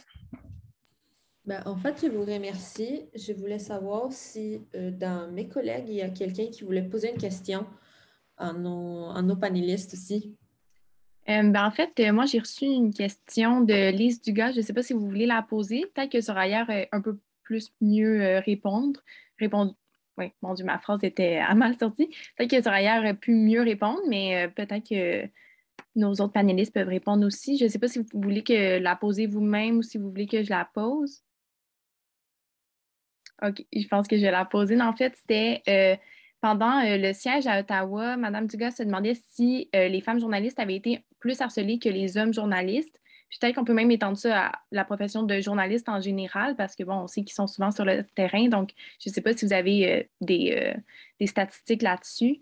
Ben, en fait, je vous remercie. Je voulais savoir si euh, dans mes collègues, il y a quelqu'un qui voulait poser une question à nos, à nos panélistes aussi. Euh, ben, en fait, euh, moi, j'ai reçu une question de Lise Dugas. Je ne sais pas si vous voulez la poser. Peut-être que Soraya euh, un peu plus mieux euh, répondre. Répondre. Oui, mon Dieu, ma phrase était à mal sortie. Peut-être que Soraya aurait pu mieux répondre, mais euh, peut-être que nos autres panélistes peuvent répondre aussi. Je ne sais pas si vous voulez que la posez vous-même ou si vous voulez que je la pose. OK, je pense que je vais la poser. En fait, c'était euh, pendant euh, le siège à Ottawa, Mme Dugas se demandait si euh, les femmes journalistes avaient été plus harcelées que les hommes journalistes. Puis peut-être qu'on peut même étendre ça à la profession de journaliste en général, parce que bon, on sait qu'ils sont souvent sur le terrain. Donc, je ne sais pas si vous avez euh, des, euh, des statistiques là-dessus.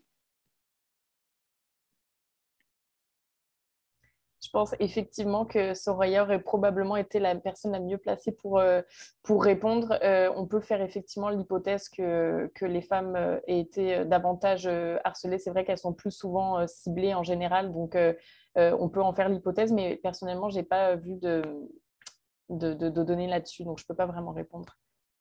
Je pense effectivement que Soraya aurait probablement été la personne la mieux placée pour, euh, pour répondre. Euh, on peut faire effectivement l'hypothèse que, que les femmes euh, aient été davantage euh, harcelées. C'est vrai qu'elles sont plus souvent euh, ciblées en général, donc euh, euh, on peut en faire l'hypothèse, mais personnellement, je n'ai pas vu de, de, de, de données là-dessus, donc je ne peux pas vraiment répondre.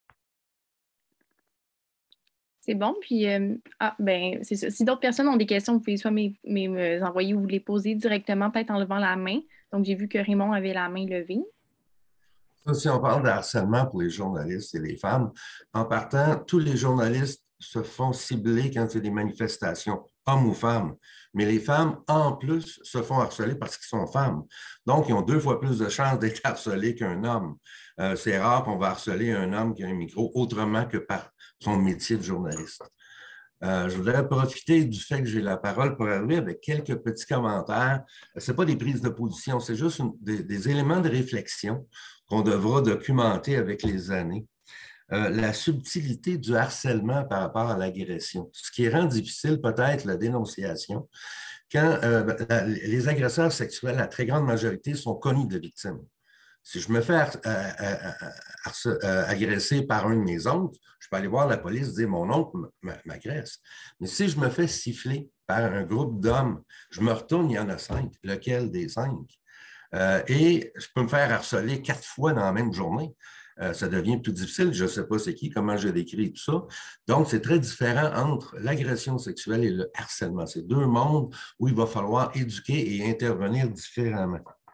C'est bon. Puis, euh, ah, ben, c'est ça. Si d'autres personnes ont des questions, vous pouvez soit me les envoyer ou vous les poser directement, peut-être en levant la main. Donc, j'ai vu que Raymond avait la main levée. Ça, si on parle de harcèlement pour les journalistes et les femmes, en partant, tous les journalistes se font cibler quand il y a des manifestations, hommes ou femmes. Mais les femmes, en plus, se font harceler parce qu'ils sont femmes. Donc, ils ont deux fois plus de chances d'être harcelés qu'un homme. Euh, c'est rare qu'on va harceler un homme qui a un micro autrement que par son métier de journaliste. Euh, je voudrais profiter du fait que j'ai la parole pour arriver avec quelques petits commentaires. Ce n'est pas des prises de position, c'est juste une, des, des éléments de réflexion qu'on devra documenter avec les années. euh, la subtilité du harcèlement par rapport à l'agression, ce qui rend difficile peut-être la dénonciation quand euh, la, les agresseurs sexuels, la très grande majorité, sont connus de victimes. Si je me fais euh, euh, euh, agresser par un de mes oncles, je peux aller voir la police et dire mon oncle m'agresse. Mais si je me fais siffler par un groupe d'hommes, je me retourne, il y en a cinq. Lequel des cinq? Euh, et je peux me faire harceler quatre fois dans la même journée. Euh, ça devient plus difficile. Je ne sais pas c'est qui, comment je décris tout ça. Donc, c'est très différent entre l'agression sexuelle et le harcèlement. C'est deux mondes où il va falloir éduquer et intervenir différemment.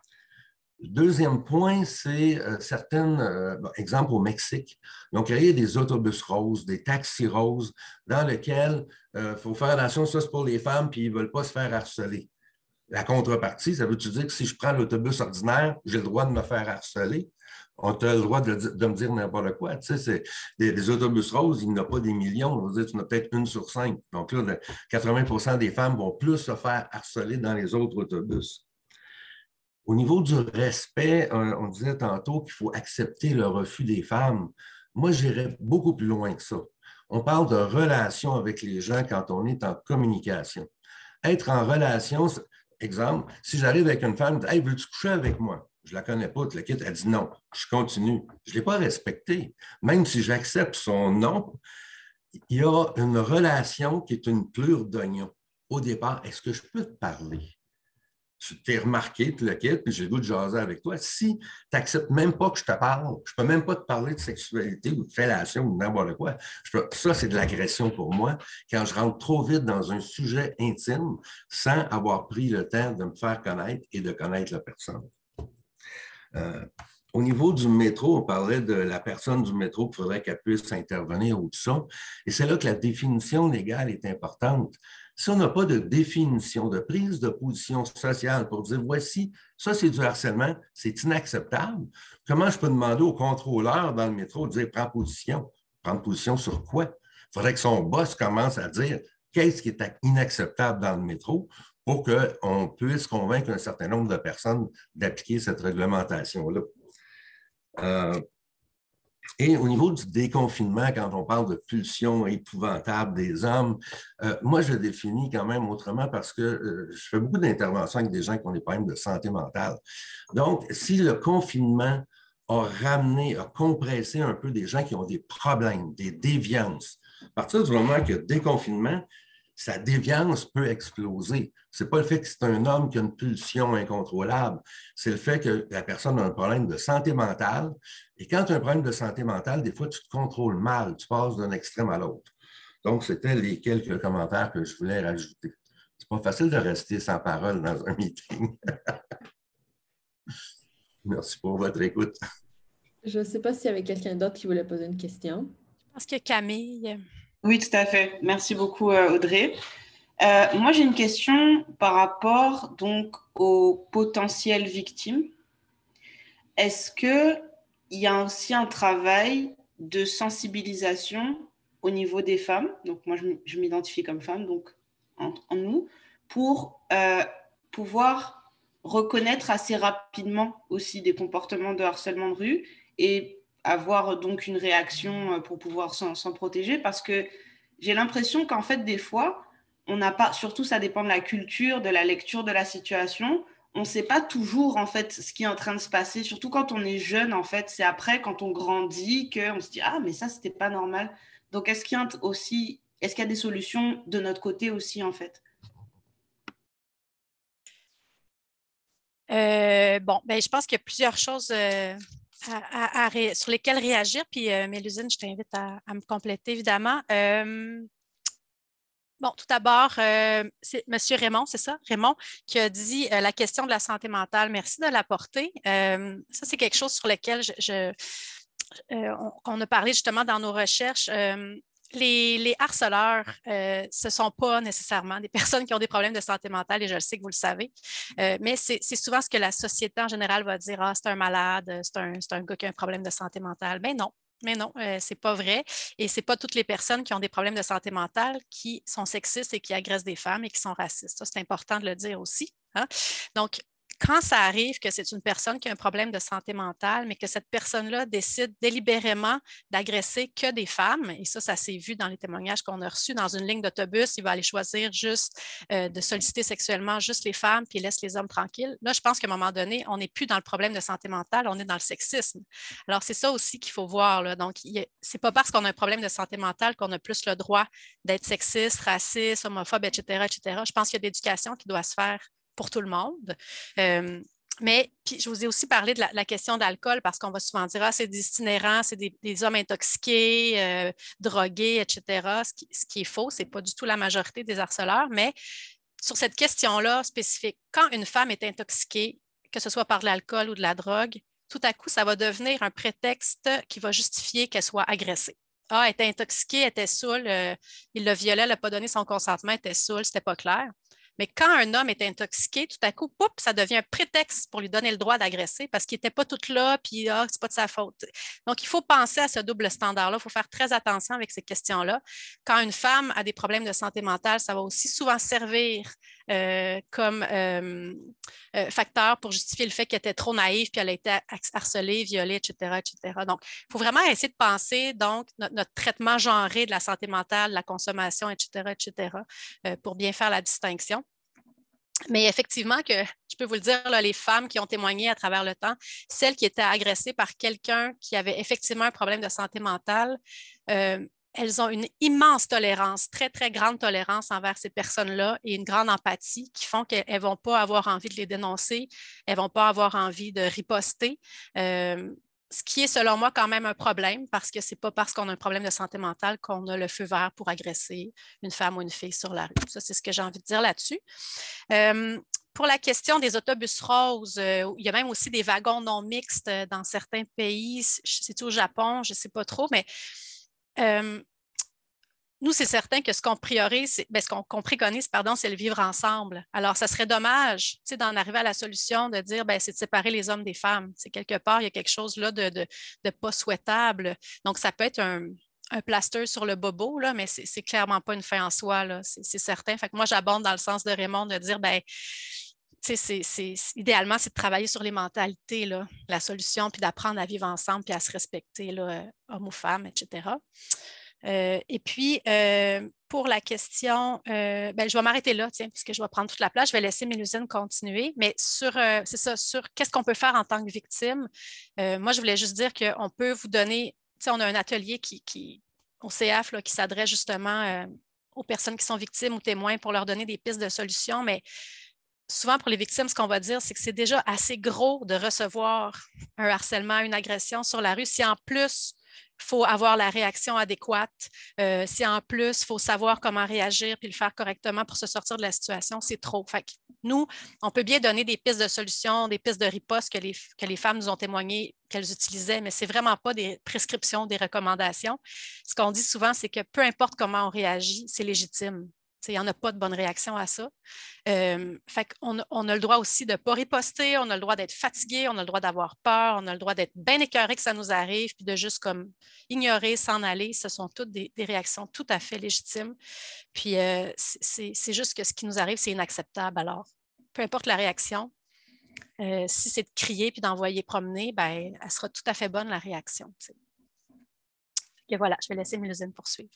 Le deuxième point, c'est euh, certaines, euh, bon, exemple au Mexique, ils ont créé des autobus roses, des taxis roses, dans lesquels il euh, faut faire attention, ça c'est pour les femmes, puis ils ne veulent pas se faire harceler. La contrepartie, ça veut-tu dire que si je prends l'autobus ordinaire, j'ai le droit de me faire harceler? On a le droit de, de me dire n'importe quoi. Tu sais, c'est, des, des autobus roses, il n'y en a pas des millions. On va dire, tu en as peut-être une sur cinq. Donc là, quatre-vingts pour cent des femmes vont plus se faire harceler dans les autres autobus. Au niveau du respect, on disait tantôt qu'il faut accepter le refus des femmes. Moi, j'irais beaucoup plus loin que ça. On parle de relation avec les gens quand on est en communication. Être en relation, exemple, si j'arrive avec une femme, hey, veux-tu coucher avec moi? Je ne la connais pas, tu la quittes, elle dit non, je continue. Je ne l'ai pas respectée. Même si j'accepte son non, il y a une relation qui est une plure d'oignon. Au départ, est-ce que je peux te parler? Je t'ai remarqué, tu le quittes, puis j'ai le goût de jaser avec toi. Si tu n'acceptes même pas que je te parle, je ne peux même pas te parler de sexualité ou de fellation ou de n'importe quoi. Peux, ça, c'est de l'agression pour moi, quand je rentre trop vite dans un sujet intime sans avoir pris le temps de me faire connaître et de connaître la personne. Euh, Au niveau du métro, on parlait de la personne du métro qu'il faudrait qu'elle puisse intervenir ou tout ça. Et c'est là que la définition légale est importante. Si on n'a pas de définition, de prise de position sociale pour dire, voici, ça c'est du harcèlement, c'est inacceptable, comment je peux demander au contrôleur dans le métro de dire, prends position? Prendre position sur quoi? Il faudrait que son boss commence à dire, qu'est-ce qui est inacceptable dans le métro pour qu'on puisse convaincre un certain nombre de personnes d'appliquer cette réglementation-là. Euh, Et au niveau du déconfinement, quand on parle de pulsions épouvantables des hommes, euh, moi, je le définis quand même autrement parce que euh, je fais beaucoup d'interventions avec des gens qui ont des problèmes de santé mentale. Donc, si le confinement a ramené, a compressé un peu des gens qui ont des problèmes, des déviances, à partir du moment qu'il y a déconfinement, sa déviance peut exploser. Ce n'est pas le fait que c'est un homme qui a une pulsion incontrôlable, c'est le fait que la personne a un problème de santé mentale. Et quand tu as un problème de santé mentale, des fois, tu te contrôles mal, tu passes d'un extrême à l'autre. Donc, c'était les quelques commentaires que je voulais rajouter. C'est pas facile de rester sans parole dans un meeting. Merci pour votre écoute. Je ne sais pas s'il y avait quelqu'un d'autre qui voulait poser une question. Je pense que Camille... Oui, tout à fait. Merci beaucoup, Audrey. Euh, moi, j'ai une question par rapport donc aux potentielles victimes. Est-ce qu'il y a aussi un travail de sensibilisation au niveau des femmes, donc moi, je, je m'identifie comme femme, donc en, en nous, pour euh, pouvoir reconnaître assez rapidement aussi des comportements de harcèlement de rue et avoir donc une réaction pour pouvoir s'en, s'en protéger, parce que j'ai l'impression qu'en fait, des fois, on n'a pas, surtout ça dépend de la culture, de la lecture de la situation, on ne sait pas toujours en fait ce qui est en train de se passer, surtout quand on est jeune en fait, c'est après quand on grandit qu'on se dit « Ah, mais ça, c'était pas normal ». Donc, est-ce qu'il y a aussi, est-ce qu'il y a des solutions de notre côté aussi en fait? Euh, bon, ben, je pense qu'il y a plusieurs choses... Euh... À, à, à, sur lesquels réagir. Puis, euh, Mélusine, je t'invite à, à me compléter, évidemment. Euh, bon, tout d'abord, euh, c'est M. Raymond, c'est ça, Raymond, qui a dit euh, la question de la santé mentale. Merci de l'apporter. Euh, ça, c'est quelque chose sur lequel je, je, euh, on, on a parlé justement dans nos recherches. Euh, Les, les harceleurs, euh, ce ne sont pas nécessairement des personnes qui ont des problèmes de santé mentale, et je le sais que vous le savez, euh, mais c'est, c'est souvent ce que la société en général va dire, ah, c'est un malade, c'est un, c'est un gars qui a un problème de santé mentale. Ben non, mais non, euh, ce n'est pas vrai, et ce n'est pas toutes les personnes qui ont des problèmes de santé mentale qui sont sexistes et qui agressent des femmes et qui sont racistes. Ça, c'est important de le dire aussi. Hein? Donc, quand ça arrive que c'est une personne qui a un problème de santé mentale, mais que cette personne-là décide délibérément d'agresser que des femmes, et ça, ça s'est vu dans les témoignages qu'on a reçus, dans une ligne d'autobus, il va aller choisir juste euh, de solliciter sexuellement juste les femmes, puis il laisse les hommes tranquilles. Là, je pense qu'à un moment donné, on n'est plus dans le problème de santé mentale, on est dans le sexisme. Alors, c'est ça aussi qu'il faut voir, là. Donc, ce n'est pas parce qu'on a un problème de santé mentale qu'on a plus le droit d'être sexiste, raciste, homophobe, et cetera, et cetera. Je pense qu'il y a de l'éducation qui doit se faire pour tout le monde. Euh, mais puis je vous ai aussi parlé de la, la question d'alcool parce qu'on va souvent dire ah, c'est des itinérants, c'est des, des hommes intoxiqués, euh, drogués, et cetera. Ce qui, ce qui est faux, ce n'est pas du tout la majorité des harceleurs, mais sur cette question-là spécifique, quand une femme est intoxiquée, que ce soit par de l'alcool ou de la drogue, tout à coup, ça va devenir un prétexte qui va justifier qu'elle soit agressée. Ah, elle était intoxiquée, elle était saoule, euh, il l'a violée, elle n'a pas donné son consentement, elle était saoule, c'était pas clair. Mais quand un homme est intoxiqué, tout à coup, poup, ça devient un prétexte pour lui donner le droit d'agresser parce qu'il n'était pas tout là, puis ah, c'est pas de sa faute. Donc, il faut penser à ce double standard-là. Il faut faire très attention avec ces questions-là. Quand une femme a des problèmes de santé mentale, ça va aussi souvent servir euh, comme euh, euh, facteur pour justifier le fait qu'elle était trop naïve, puis elle a été harcelée, violée, et cetera, et cetera. Donc, il faut vraiment essayer de penser donc notre, notre traitement genré de la santé mentale, de la consommation, et cetera, et cetera, euh, pour bien faire la distinction. Mais effectivement, que je peux vous le dire, là, les femmes qui ont témoigné à travers le temps, celles qui étaient agressées par quelqu'un qui avait effectivement un problème de santé mentale, euh, elles ont une immense tolérance, très, très grande tolérance envers ces personnes-là et une grande empathie qui font qu'elles ne vont pas avoir envie de les dénoncer, elles ne vont pas avoir envie de riposter. Euh, Ce qui est, selon moi, quand même un problème parce que ce n'est pas parce qu'on a un problème de santé mentale qu'on a le feu vert pour agresser une femme ou une fille sur la rue. Ça, c'est ce que j'ai envie de dire là-dessus. Euh, pour la question des autobus roses, euh, il y a même aussi des wagons non mixtes dans certains pays. C'est-tu au Japon? Je ne sais pas trop, mais euh, nous, c'est certain que ce qu'on priorise, ben, ce qu'on qu'on préconise, pardon, c'est le vivre ensemble. Alors, ça serait dommage d'en arriver à la solution de dire ben, c'est de séparer les hommes des femmes. C'est quelque part, il y a quelque chose là de, de, de pas souhaitable. Donc, ça peut être un, un plaster sur le bobo, là, mais c'est clairement pas une fin en soi, c'est certain. Fait que moi, j'abonde dans le sens de Raymond de dire ben, c'est, c'est, idéalement, c'est de travailler sur les mentalités, là, la solution, puis d'apprendre à vivre ensemble, puis à se respecter, là, hommes ou femmes, et cetera. Euh, et puis, euh, pour la question, euh, ben, je vais m'arrêter là, tiens, puisque je vais prendre toute la place. Je vais laisser Mélusine continuer. Mais sur, euh, c'est ça, sur qu'est-ce qu'on peut faire en tant que victime, euh, moi, je voulais juste dire qu'on peut vous donner, tu sais, on a un atelier qui, qui au C A F là, qui s'adresse justement euh, aux personnes qui sont victimes ou témoins pour leur donner des pistes de solutions, mais souvent, pour les victimes, ce qu'on va dire, c'est que c'est déjà assez gros de recevoir un harcèlement, une agression sur la rue. Si en plus, il faut avoir la réaction adéquate, euh, si en plus, il faut savoir comment réagir puis le faire correctement pour se sortir de la situation, c'est trop. Fait que nous, on peut bien donner des pistes de solutions, des pistes de riposte que les, que les femmes nous ont témoigné qu'elles utilisaient, mais ce n'est vraiment pas des prescriptions, des recommandations. Ce qu'on dit souvent, c'est que peu importe comment on réagit, c'est légitime. Il n'y en a pas de bonne réaction à ça. Euh, fait qu'on on a le droit aussi de ne pas riposter, on a le droit d'être fatigué, on a le droit d'avoir peur, on a le droit d'être bien écœuré que ça nous arrive, puis de juste comme ignorer, s'en aller. Ce sont toutes des, des réactions tout à fait légitimes. Puis euh, c'est juste que ce qui nous arrive, c'est inacceptable. Alors, peu importe la réaction, euh, si c'est de crier puis d'envoyer promener, ben, elle sera tout à fait bonne, la réaction. Et voilà, je vais laisser Mélusine poursuivre.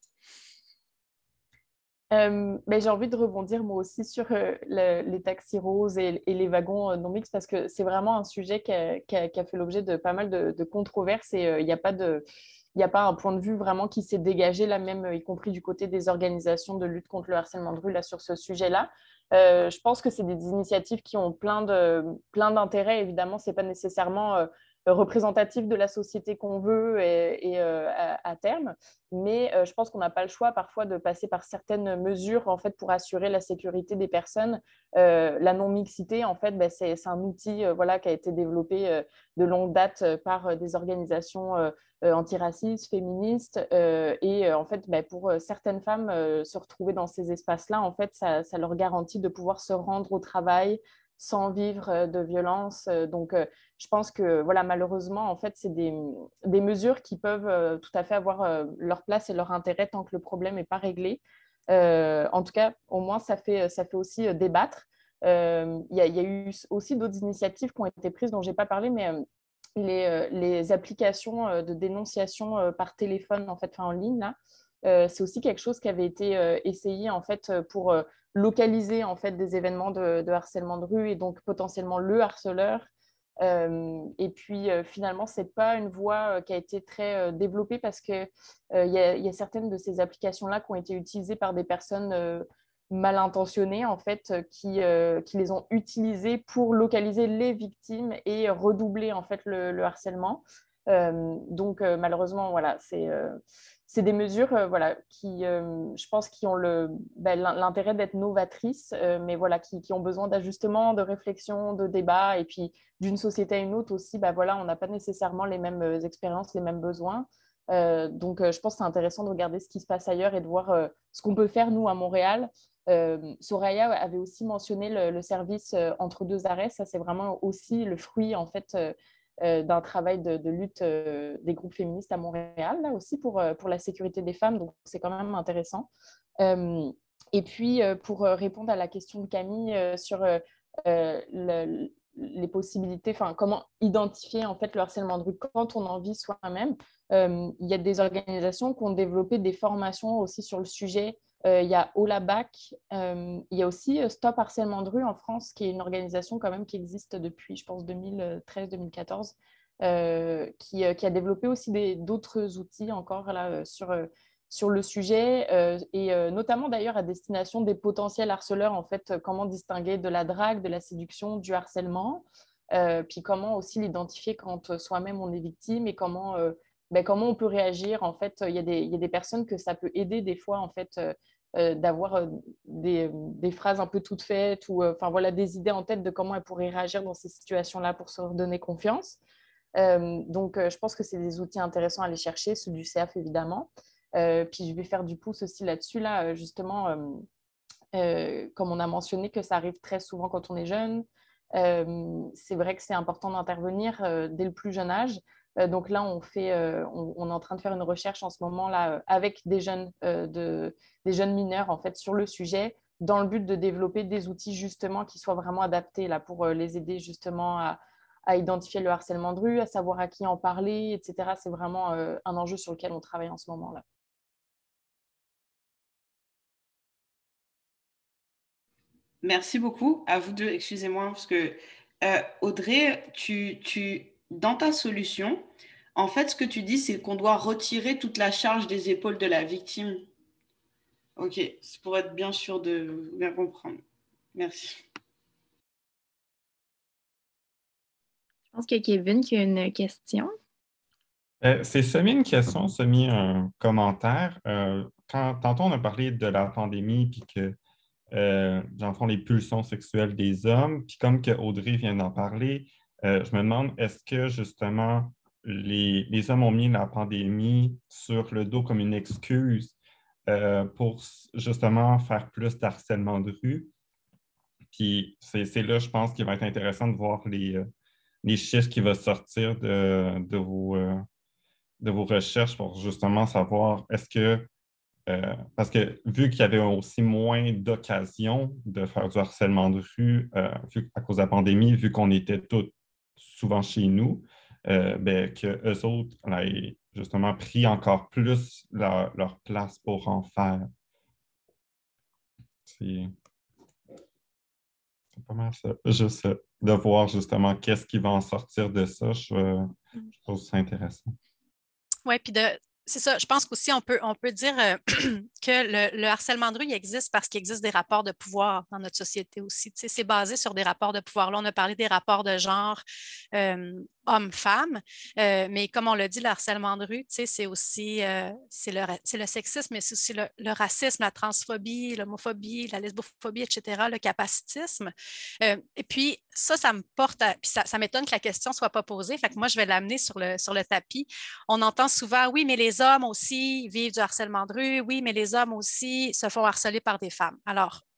Euh, ben, j'ai envie de rebondir moi aussi sur euh, le, les taxis roses et, et les wagons euh, non mixtes parce que c'est vraiment un sujet qui a, qui a, qui a fait l'objet de pas mal de, de controverses et il euh, n'y a pas de... Il n'y a pas un point de vue vraiment qui s'est dégagé, là même, y compris du côté des organisations de lutte contre le harcèlement de rue, là, sur ce sujet-là. Euh, je pense que c'est des initiatives qui ont plein de, plein d'intérêts. Évidemment, ce n'est pas nécessairement euh, représentatif de la société qu'on veut et, et euh, à, à terme. Mais euh, je pense qu'on n'a pas le choix parfois de passer par certaines mesures en fait, pour assurer la sécurité des personnes. Euh, la non-mixité, en fait, ben, c'est un outil euh, voilà, qui a été développé euh, de longue date euh, par euh, des organisations euh, euh, antiracistes, féministes. Euh, et euh, en fait, ben, pour euh, certaines femmes, euh, se retrouver dans ces espaces-là, en fait, ça, ça leur garantit de pouvoir se rendre au travail sans vivre de violence. Donc, euh, je pense que, voilà, malheureusement, en fait, c'est des, des mesures qui peuvent euh, tout à fait avoir euh, leur place et leur intérêt tant que le problème n'est pas réglé. Euh, en tout cas, au moins, ça fait, ça fait aussi euh, débattre. Euh, il y a, il y a eu aussi d'autres initiatives qui ont été prises dont je n'ai pas parlé, mais euh, les, euh, les applications euh, de dénonciation euh, par téléphone en, fait, enfin, en ligne, là, euh, c'est aussi quelque chose qui avait été euh, essayé en fait, pour euh, localiser en fait, des événements de, de harcèlement de rue et donc potentiellement le harceleur. Euh, et puis euh, finalement, ce n'est pas une voie euh, qui a été très euh, développée parce qu'il euh, y, a, y a certaines de ces applications-là qui ont été utilisées par des personnes euh, mal intentionnées, en fait, qui, euh, qui les ont utilisées pour localiser les victimes et redoubler en fait, le, le harcèlement. Euh, donc euh, malheureusement, voilà, c'est euh, c'est des mesures euh, voilà, qui, euh, je pense, qui ont le, ben, l'intérêt d'être novatrices, euh, mais voilà, qui, qui ont besoin d'ajustement, de réflexion, de débat, et puis d'une société à une autre aussi, ben, voilà, on n'a pas nécessairement les mêmes euh, expériences, les mêmes besoins. Euh, donc, euh, je pense que c'est intéressant de regarder ce qui se passe ailleurs et de voir euh, ce qu'on peut faire, nous, à Montréal. Euh, Soraya avait aussi mentionné le, le service euh, entre deux arrêts. Ça, c'est vraiment aussi le fruit, en fait, euh, euh, d'un travail de, de lutte euh, des groupes féministes à Montréal, là aussi, pour, euh, pour la sécurité des femmes. Donc, c'est quand même intéressant. Euh, et puis, euh, pour répondre à la question de Camille euh, sur euh, le, les possibilités, enfin, comment identifier, en fait, le harcèlement de rue quand on en vit soi-même. Euh, il y a des organisations qui ont développé des formations aussi sur le sujet. Euh, il y a Olabac, euh, il y a aussi Stop Harcèlement de rue en France, qui est une organisation quand même qui existe depuis, je pense, deux mille treize deux mille quatorze, euh, qui, euh, qui a développé aussi des, d'autres outils encore là, sur, euh, sur le sujet, euh, et euh, notamment d'ailleurs à destination des potentiels harceleurs, en fait, euh, comment distinguer de la drague, de la séduction, du harcèlement, euh, puis comment aussi l'identifier quand soi-même on est victime et comment... Euh, ben, comment on peut réagir. En fait, il y a des, il y a des personnes que ça peut aider des fois, en fait, euh, euh, d'avoir euh, des, des phrases un peu toutes faites ou euh, enfin, voilà, des idées en tête de comment elles pourraient réagir dans ces situations-là pour se redonner confiance. Euh, donc, euh, je pense que c'est des outils intéressants à aller chercher, ceux du C A F évidemment. Euh, puis, je vais faire du pouce aussi là-dessus, là, justement, euh, euh, comme on a mentionné que ça arrive très souvent quand on est jeune. Euh, c'est vrai que c'est important d'intervenir euh, dès le plus jeune âge. Euh, donc là, on, fait, euh, on, on est en train de faire une recherche en ce moment là euh, avec des jeunes, euh, de, des jeunes mineurs en fait sur le sujet, dans le but de développer des outils justement qui soient vraiment adaptés là pour euh, les aider justement à, à identifier le harcèlement de rue, à savoir à qui en parler, et cetera. C'est vraiment euh, un enjeu sur lequel on travaille en ce moment là. Merci beaucoup à vous deux. Excusez-moi, parce que euh, Audrey, tu, tu, dans ta solution, en fait, ce que tu dis, c'est qu'on doit retirer toute la charge des épaules de la victime. Ok, c'est pour être bien sûr de bien comprendre. Merci. Je pense que Kevin qui a une question. Euh, c'est semi une question, semi un commentaire. Euh, quand, tantôt, on a parlé de la pandémie, puis que, euh, dans le fond, les pulsions sexuelles des hommes, puis comme que Audrey vient d'en parler, euh, je me demande, est-ce que, justement, les, les hommes ont mis la pandémie sur le dos comme une excuse euh, pour, justement, faire plus d'harcèlement de rue? Puis c'est, c'est là, je pense, qu'il va être intéressant de voir les, euh, les chiffres qui vont sortir de, de vos... euh, de vos recherches pour justement savoir est-ce que, euh, parce que vu qu'il y avait aussi moins d'occasions de faire du harcèlement de rue euh, vu, à cause de la pandémie, vu qu'on était tous souvent chez nous, euh, ben, qu'eux autres aient justement pris encore plus leur, leur place pour en faire. C'est, c'est pas mal ça. Juste de voir justement qu'est-ce qui va en sortir de ça, je, je trouve ça intéressant. Oui, puis de, c'est ça. Je pense qu'aussi, on peut, on peut dire euh, que le, le harcèlement de rue, il existe parce qu'il existe des rapports de pouvoir dans notre société aussi. Tu sais, c'est basé sur des rapports de pouvoir. Là, on a parlé des rapports de genre euh, homme-femme, euh, mais comme on l'a dit, le harcèlement de rue, tu sais, c'est aussi euh, c'est le, c'est le sexisme, mais c'est aussi le, le racisme, la transphobie, l'homophobie, la lesbophobie, et cetera, le capacitisme. Euh, et puis, ça, ça me porte à... Puis ça, ça m'étonne que la question ne soit pas posée. Fait que moi, je vais l'amener sur le, sur le tapis. On entend souvent, oui, mais les hommes aussi vivent du harcèlement de rue. Oui, mais les hommes aussi se font harceler par des femmes. Alors,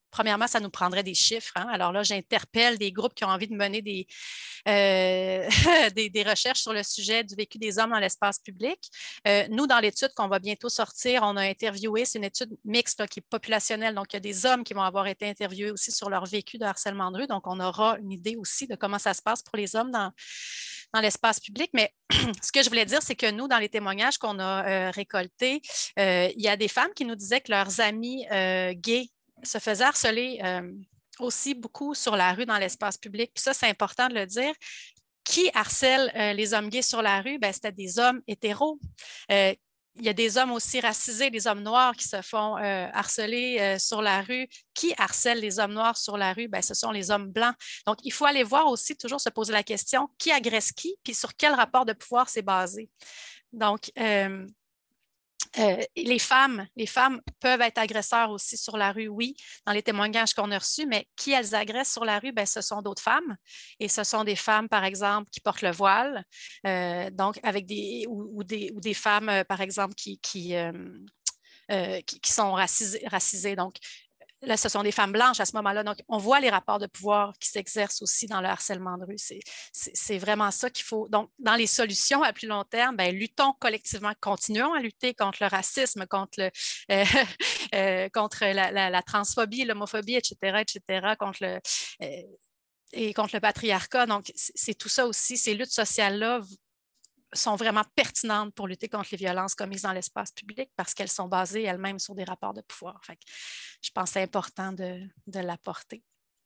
premièrement, ça nous prendrait des chiffres. Hein? Alors là, j'interpelle des groupes qui ont envie de mener des, euh, des, des recherches sur le sujet du vécu des hommes dans l'espace public. Euh, nous, dans l'étude qu'on va bientôt sortir, on a interviewé, c'est une étude mixte là, qui est populationnelle, donc il y a des hommes qui vont avoir été interviewés aussi sur leur vécu de harcèlement de rue, donc on aura une idée aussi de comment ça se passe pour les hommes dans, dans l'espace public. Mais ce que je voulais dire, c'est que nous, dans les témoignages qu'on a euh, récoltés, euh, il y a des femmes qui nous disaient que leurs amis euh, gays se faisaient harceler euh, aussi beaucoup sur la rue dans l'espace public. Puis ça, c'est important de le dire. Qui harcèle euh, les hommes gays sur la rue? Ben, c'était des hommes hétéros. Euh, il y a des hommes aussi racisés, des hommes noirs qui se font euh, harceler euh, sur la rue. Qui harcèle les hommes noirs sur la rue? Ben, ce sont les hommes blancs. Donc, il faut aller voir aussi, toujours se poser la question, qui agresse qui, puis sur quel rapport de pouvoir c'est basé. Donc, euh, Euh, les femmes, les femmes peuvent être agresseurs aussi sur la rue, oui, dans les témoignages qu'on a reçus, mais qui elles agressent sur la rue, bien, ce sont d'autres femmes. Et ce sont des femmes, par exemple, qui portent le voile, euh, donc avec des ou, ou, des, ou des femmes, euh, par exemple, qui, qui, euh, euh, qui, qui sont racisées, racisées. Donc, là, ce sont des femmes blanches à ce moment-là. Donc, on voit les rapports de pouvoir qui s'exercent aussi dans le harcèlement de rue. C'est, c'est, c'est vraiment ça qu'il faut. Donc, dans les solutions à plus long terme, bien, luttons collectivement, continuons à lutter contre le racisme, contre, le, euh, euh, contre la, la, la transphobie, l'homophobie, et cetera, et cetera, contre le, euh, et contre le patriarcat. Donc, c'est, c'est tout ça aussi. Ces luttes sociales-là sont vraiment pertinentes pour lutter contre les violences commises dans l'espace public parce qu'elles sont basées elles-mêmes sur des rapports de pouvoir. Fait que je pense que c'est important de, de l'apporter.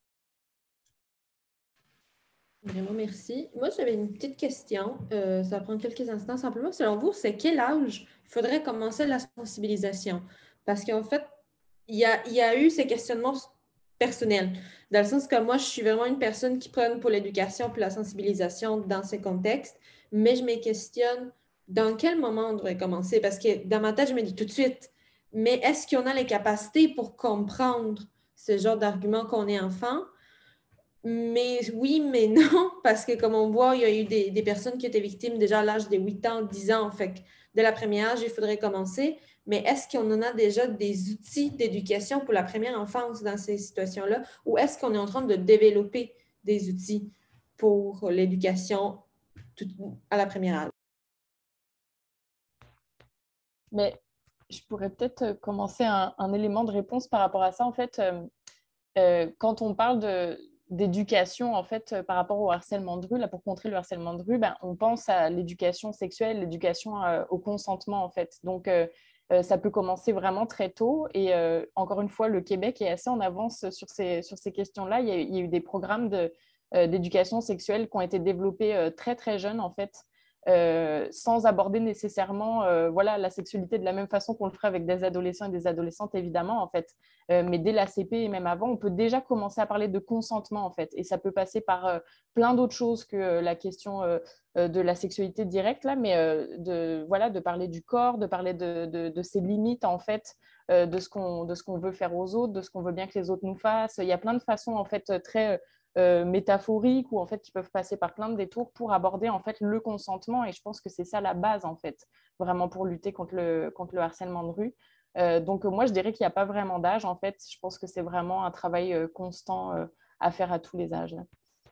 Vraiment, merci. Moi, j'avais une petite question. Euh, ça va prendre quelques instants. Simplement, selon vous, c'est quel âge il faudrait commencer la sensibilisation? Parce qu'en fait, il y a, il y a eu ces questionnements personnels. Dans le sens que moi, je suis vraiment une personne qui prône pour l'éducation et la sensibilisation dans ces contextes. Mais je me questionne dans quel moment on devrait commencer? Parce que dans ma tête, je me dis tout de suite, mais est-ce qu'on a les capacités pour comprendre ce genre d'argument qu'on est enfant? Mais oui, mais non, parce que comme on voit, il y a eu des, des personnes qui étaient victimes déjà à l'âge de huit ans, dix ans. Fait que dès la première âge, il faudrait commencer. Mais est-ce qu'on en a déjà des outils d'éducation pour la première enfance dans ces situations-là? Ou est-ce qu'on est en train de développer des outils pour l'éducation à la première âge? Mais je pourrais peut-être commencer un, un élément de réponse par rapport à ça. En fait, euh, euh, quand on parle de, d'éducation, en fait, par rapport au harcèlement de rue, là, pour contrer le harcèlement de rue, ben, on pense à l'éducation sexuelle, l'éducation euh, au consentement, en fait. Donc, euh, euh, ça peut commencer vraiment très tôt. Et euh, encore une fois, le Québec est assez en avance sur ces, sur ces questions-là. Il y a, il y a eu des programmes de, euh, d'éducation sexuelle qui ont été développés euh, très, très jeunes, en fait. Euh, sans aborder nécessairement euh, voilà, la sexualité de la même façon qu'on le ferait avec des adolescents et des adolescentes, évidemment, en fait. Euh, mais dès la C P et même avant, on peut déjà commencer à parler de consentement, en fait. Et ça peut passer par euh, plein d'autres choses que euh, la question euh, de la sexualité directe, là, mais euh, de, voilà, de parler du corps, de parler de, de, de ses limites, en fait, euh, de, ce qu'on, de ce qu'on veut faire aux autres, de ce qu'on veut bien que les autres nous fassent. Il y a plein de façons, en fait, très... Euh, métaphoriques ou en fait qui peuvent passer par plein de détours pour aborder en fait le consentement, et je pense que c'est ça la base en fait vraiment pour lutter contre le, contre le harcèlement de rue. Euh, donc moi je dirais qu'il n'y a pas vraiment d'âge en fait, je pense que c'est vraiment un travail euh, constant euh, à faire à tous les âges.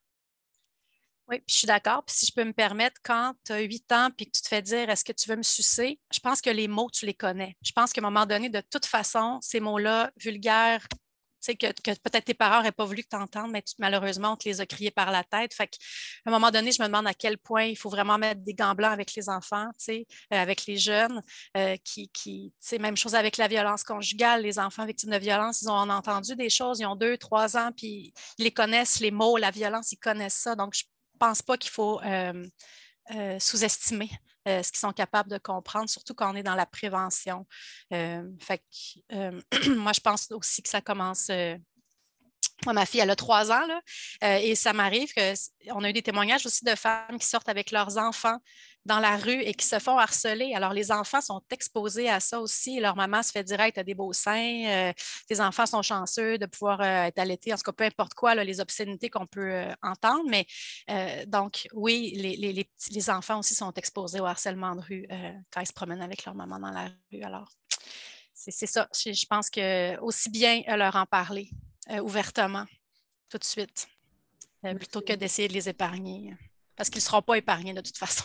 Oui, puis je suis d'accord. Puis si je peux me permettre, quand tu as huit ans et que tu te fais dire « est-ce que tu veux me sucer », je pense que les mots, tu les connais. Je pense qu'à un moment donné, de toute façon, ces mots-là, vulgaires, tu sais, que, que peut-être tes parents n'auraient pas voulu que tu entendes, mais tu, malheureusement, on te les a criés par la tête. Fait qu'à un moment donné, je me demande à quel point il faut vraiment mettre des gants blancs avec les enfants, tu sais, euh, avec les jeunes, euh, qui, qui tu sais, même chose avec la violence conjugale. Les enfants victimes de violence, ils ont entendu des choses, ils ont deux, trois ans, puis ils les connaissent, les mots, la violence, ils connaissent ça. Donc, je ne pense pas qu'il faut euh, euh, sous-estimer Euh, ce qu'ils sont capables de comprendre, surtout quand on est dans la prévention. Euh, fait que, euh, moi, je pense aussi que ça commence... Euh, moi, ma fille, elle a trois ans, là, euh, et ça m'arrive qu'on a eu des témoignages aussi de femmes qui sortent avec leurs enfants dans la rue et qui se font harceler. Alors, les enfants sont exposés à ça aussi. Leur maman se fait dire hey, « tu as des beaux seins, euh, tes enfants sont chanceux de pouvoir euh, être allaités », en tout cas, peu importe quoi, là, les obscénités qu'on peut euh, entendre. Mais euh, donc, oui, les, les, les, petits, les enfants aussi sont exposés au harcèlement de rue euh, quand ils se promènent avec leur maman dans la rue. Alors, c'est, c'est ça. Je, je pense que aussi bien leur en parler. euh, ouvertement, tout de suite, euh, plutôt que d'essayer de les épargner, parce qu'ils ne seront pas épargnés de toute façon.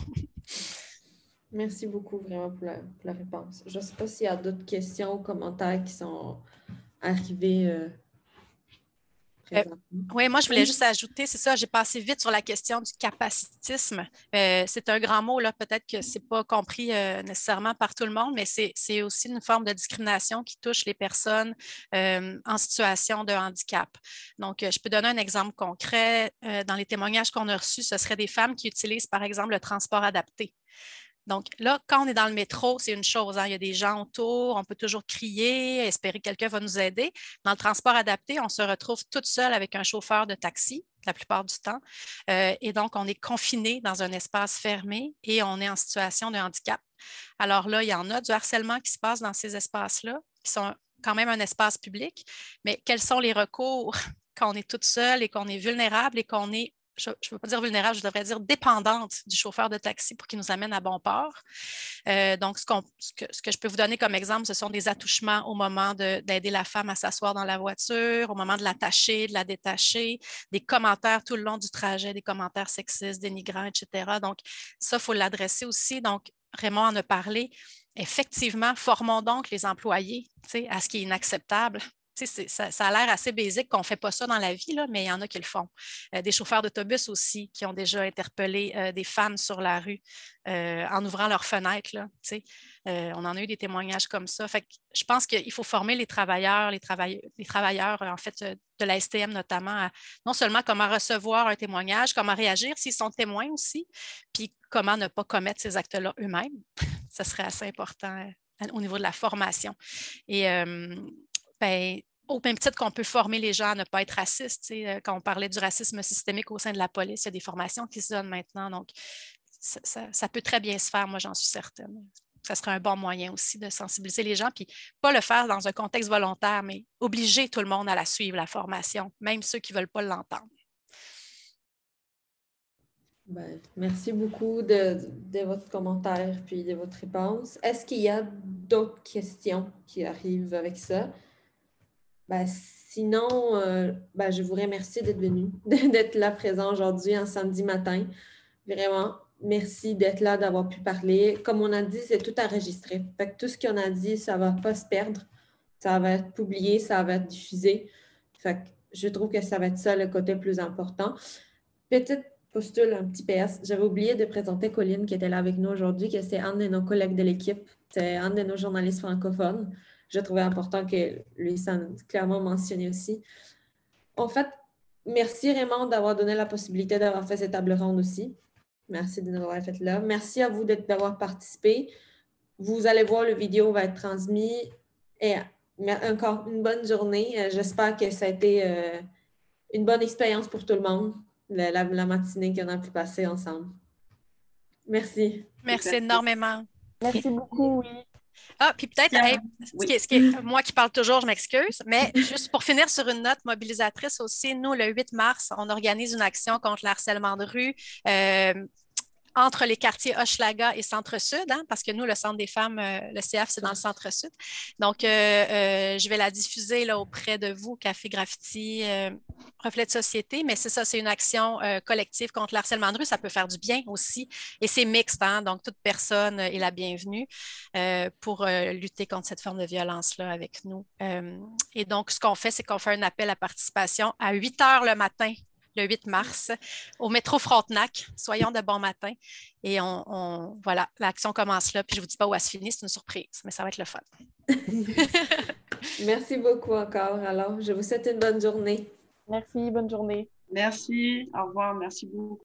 Merci beaucoup vraiment pour la, pour la réponse. Je ne sais pas s'il y a d'autres questions ou commentaires qui sont arrivés euh, présentement. Euh, oui, moi, je voulais juste ajouter, c'est ça, j'ai passé vite sur la question du capacitisme. Euh, c'est un grand mot, là, peut-être que ce n'est pas compris euh, nécessairement par tout le monde, mais c'est aussi une forme de discrimination qui touche les personnes euh, en situation de handicap. Donc, euh, je peux donner un exemple concret. Euh, dans les témoignages qu'on a reçus, ce serait des femmes qui utilisent, par exemple, le transport adapté. Donc là, quand on est dans le métro, c'est une chose, hein, il y a des gens autour, on peut toujours crier, espérer que quelqu'un va nous aider. Dans le transport adapté, on se retrouve toute seule avec un chauffeur de taxi la plupart du temps. Euh, et donc, on est confiné dans un espace fermé et on est en situation de handicap. Alors là, il y en a du harcèlement qui se passe dans ces espaces-là, qui sont quand même un espace public, mais quels sont les recours quand on est toute seule et qu'on est vulnérable et qu'on est je ne veux pas dire vulnérable, je devrais dire dépendante du chauffeur de taxi pour qu'il nous amène à bon port. Euh, donc, ce, qu'on, ce, que, ce que je peux vous donner comme exemple, ce sont des attouchements au moment d'aider la femme à s'asseoir dans la voiture, au moment de l'attacher, de la détacher, des commentaires tout le long du trajet, des commentaires sexistes, dénigrants, et cetera. Donc, ça, il faut l'adresser aussi. Donc, Raymond en a parlé. Effectivement, formons donc les employés à ce qui est inacceptable. Ça, ça a l'air assez basique qu'on ne fait pas ça dans la vie, là, mais il y en a qui le font. Euh, des chauffeurs d'autobus aussi qui ont déjà interpellé euh, des femmes sur la rue euh, en ouvrant leurs fenêtres. Là, euh, on en a eu des témoignages comme ça. Fait que je pense qu'il faut former les travailleurs, les, travaille les travailleurs en fait, de la S T M notamment, à, non seulement comment recevoir un témoignage, comment réagir s'ils sont témoins aussi, puis comment ne pas commettre ces actes-là eux-mêmes. Ça serait assez important euh, au niveau de la formation. Et euh, ben, au même titre qu'on peut former les gens à ne pas être racistes. Quand on parlait du racisme systémique au sein de la police, il y a des formations qui se donnent maintenant. Donc, ça, ça, ça peut très bien se faire, moi, j'en suis certaine. Ça serait un bon moyen aussi de sensibiliser les gens, puis pas le faire dans un contexte volontaire, mais obliger tout le monde à la suivre, la formation, même ceux qui ne veulent pas l'entendre. Ben, merci beaucoup de, de votre commentaire puis de votre réponse. Est-ce qu'il y a d'autres questions qui arrivent avec ça? Ben, sinon, euh, ben, je vous remercie d'être venu, d'être là présent aujourd'hui, en samedi matin. Vraiment, merci d'être là, d'avoir pu parler. Comme on a dit, c'est tout enregistré. Fait que tout ce qu'on a dit, ça ne va pas se perdre. Ça va être publié, ça va être diffusé. Fait que je trouve que ça va être ça le côté plus important. Petite postule, un petit P S. J'avais oublié de présenter Colline qui était là avec nous aujourd'hui, que c'est un de nos collègues de l'équipe. C'est un de nos journalistes francophones. Je trouvais important que lui s'en clairement mentionné aussi. En fait, merci Raymond d'avoir donné la possibilité d'avoir fait cette table ronde aussi. Merci de nous avoir fait là. Merci à vous d'avoir participé. Vous allez voir, le vidéo va être transmis. Et encore une bonne journée. J'espère que ça a été euh, une bonne expérience pour tout le monde. La, la, la matinée qu'on a pu passer ensemble. Merci. Merci énormément. Merci beaucoup, oui. Ah, puis peut-être, hey, oui. ce, ce qui est, moi qui parle toujours, je m'excuse, mais juste pour finir sur une note mobilisatrice aussi, nous, le huit mars, on organise une action contre le harcèlement de rue. Euh, entre les quartiers Hochelaga et Centre-Sud, hein, parce que nous, le Centre des femmes, euh, le C F, c'est dans le Centre-Sud. Donc, euh, euh, je vais la diffuser là, auprès de vous, Café Graffiti, euh, Reflet de Société, mais c'est ça, c'est une action euh, collective contre le harcèlement de rue. Ça peut faire du bien aussi, et c'est mixte, hein, donc toute personne est la bienvenue euh, pour euh, lutter contre cette forme de violence-là avec nous. Euh, et donc, ce qu'on fait, c'est qu'on fait un appel à participation à huit heures le matin, le huit mars, au métro Frontenac. Soyons de bon matin. Et on, on voilà, l'action commence là. Puis je ne vous dis pas où elle se finit, c'est une surprise, mais ça va être le fun. Merci beaucoup encore. Alors, je vous souhaite une bonne journée. Merci, bonne journée. Merci, au revoir, merci beaucoup.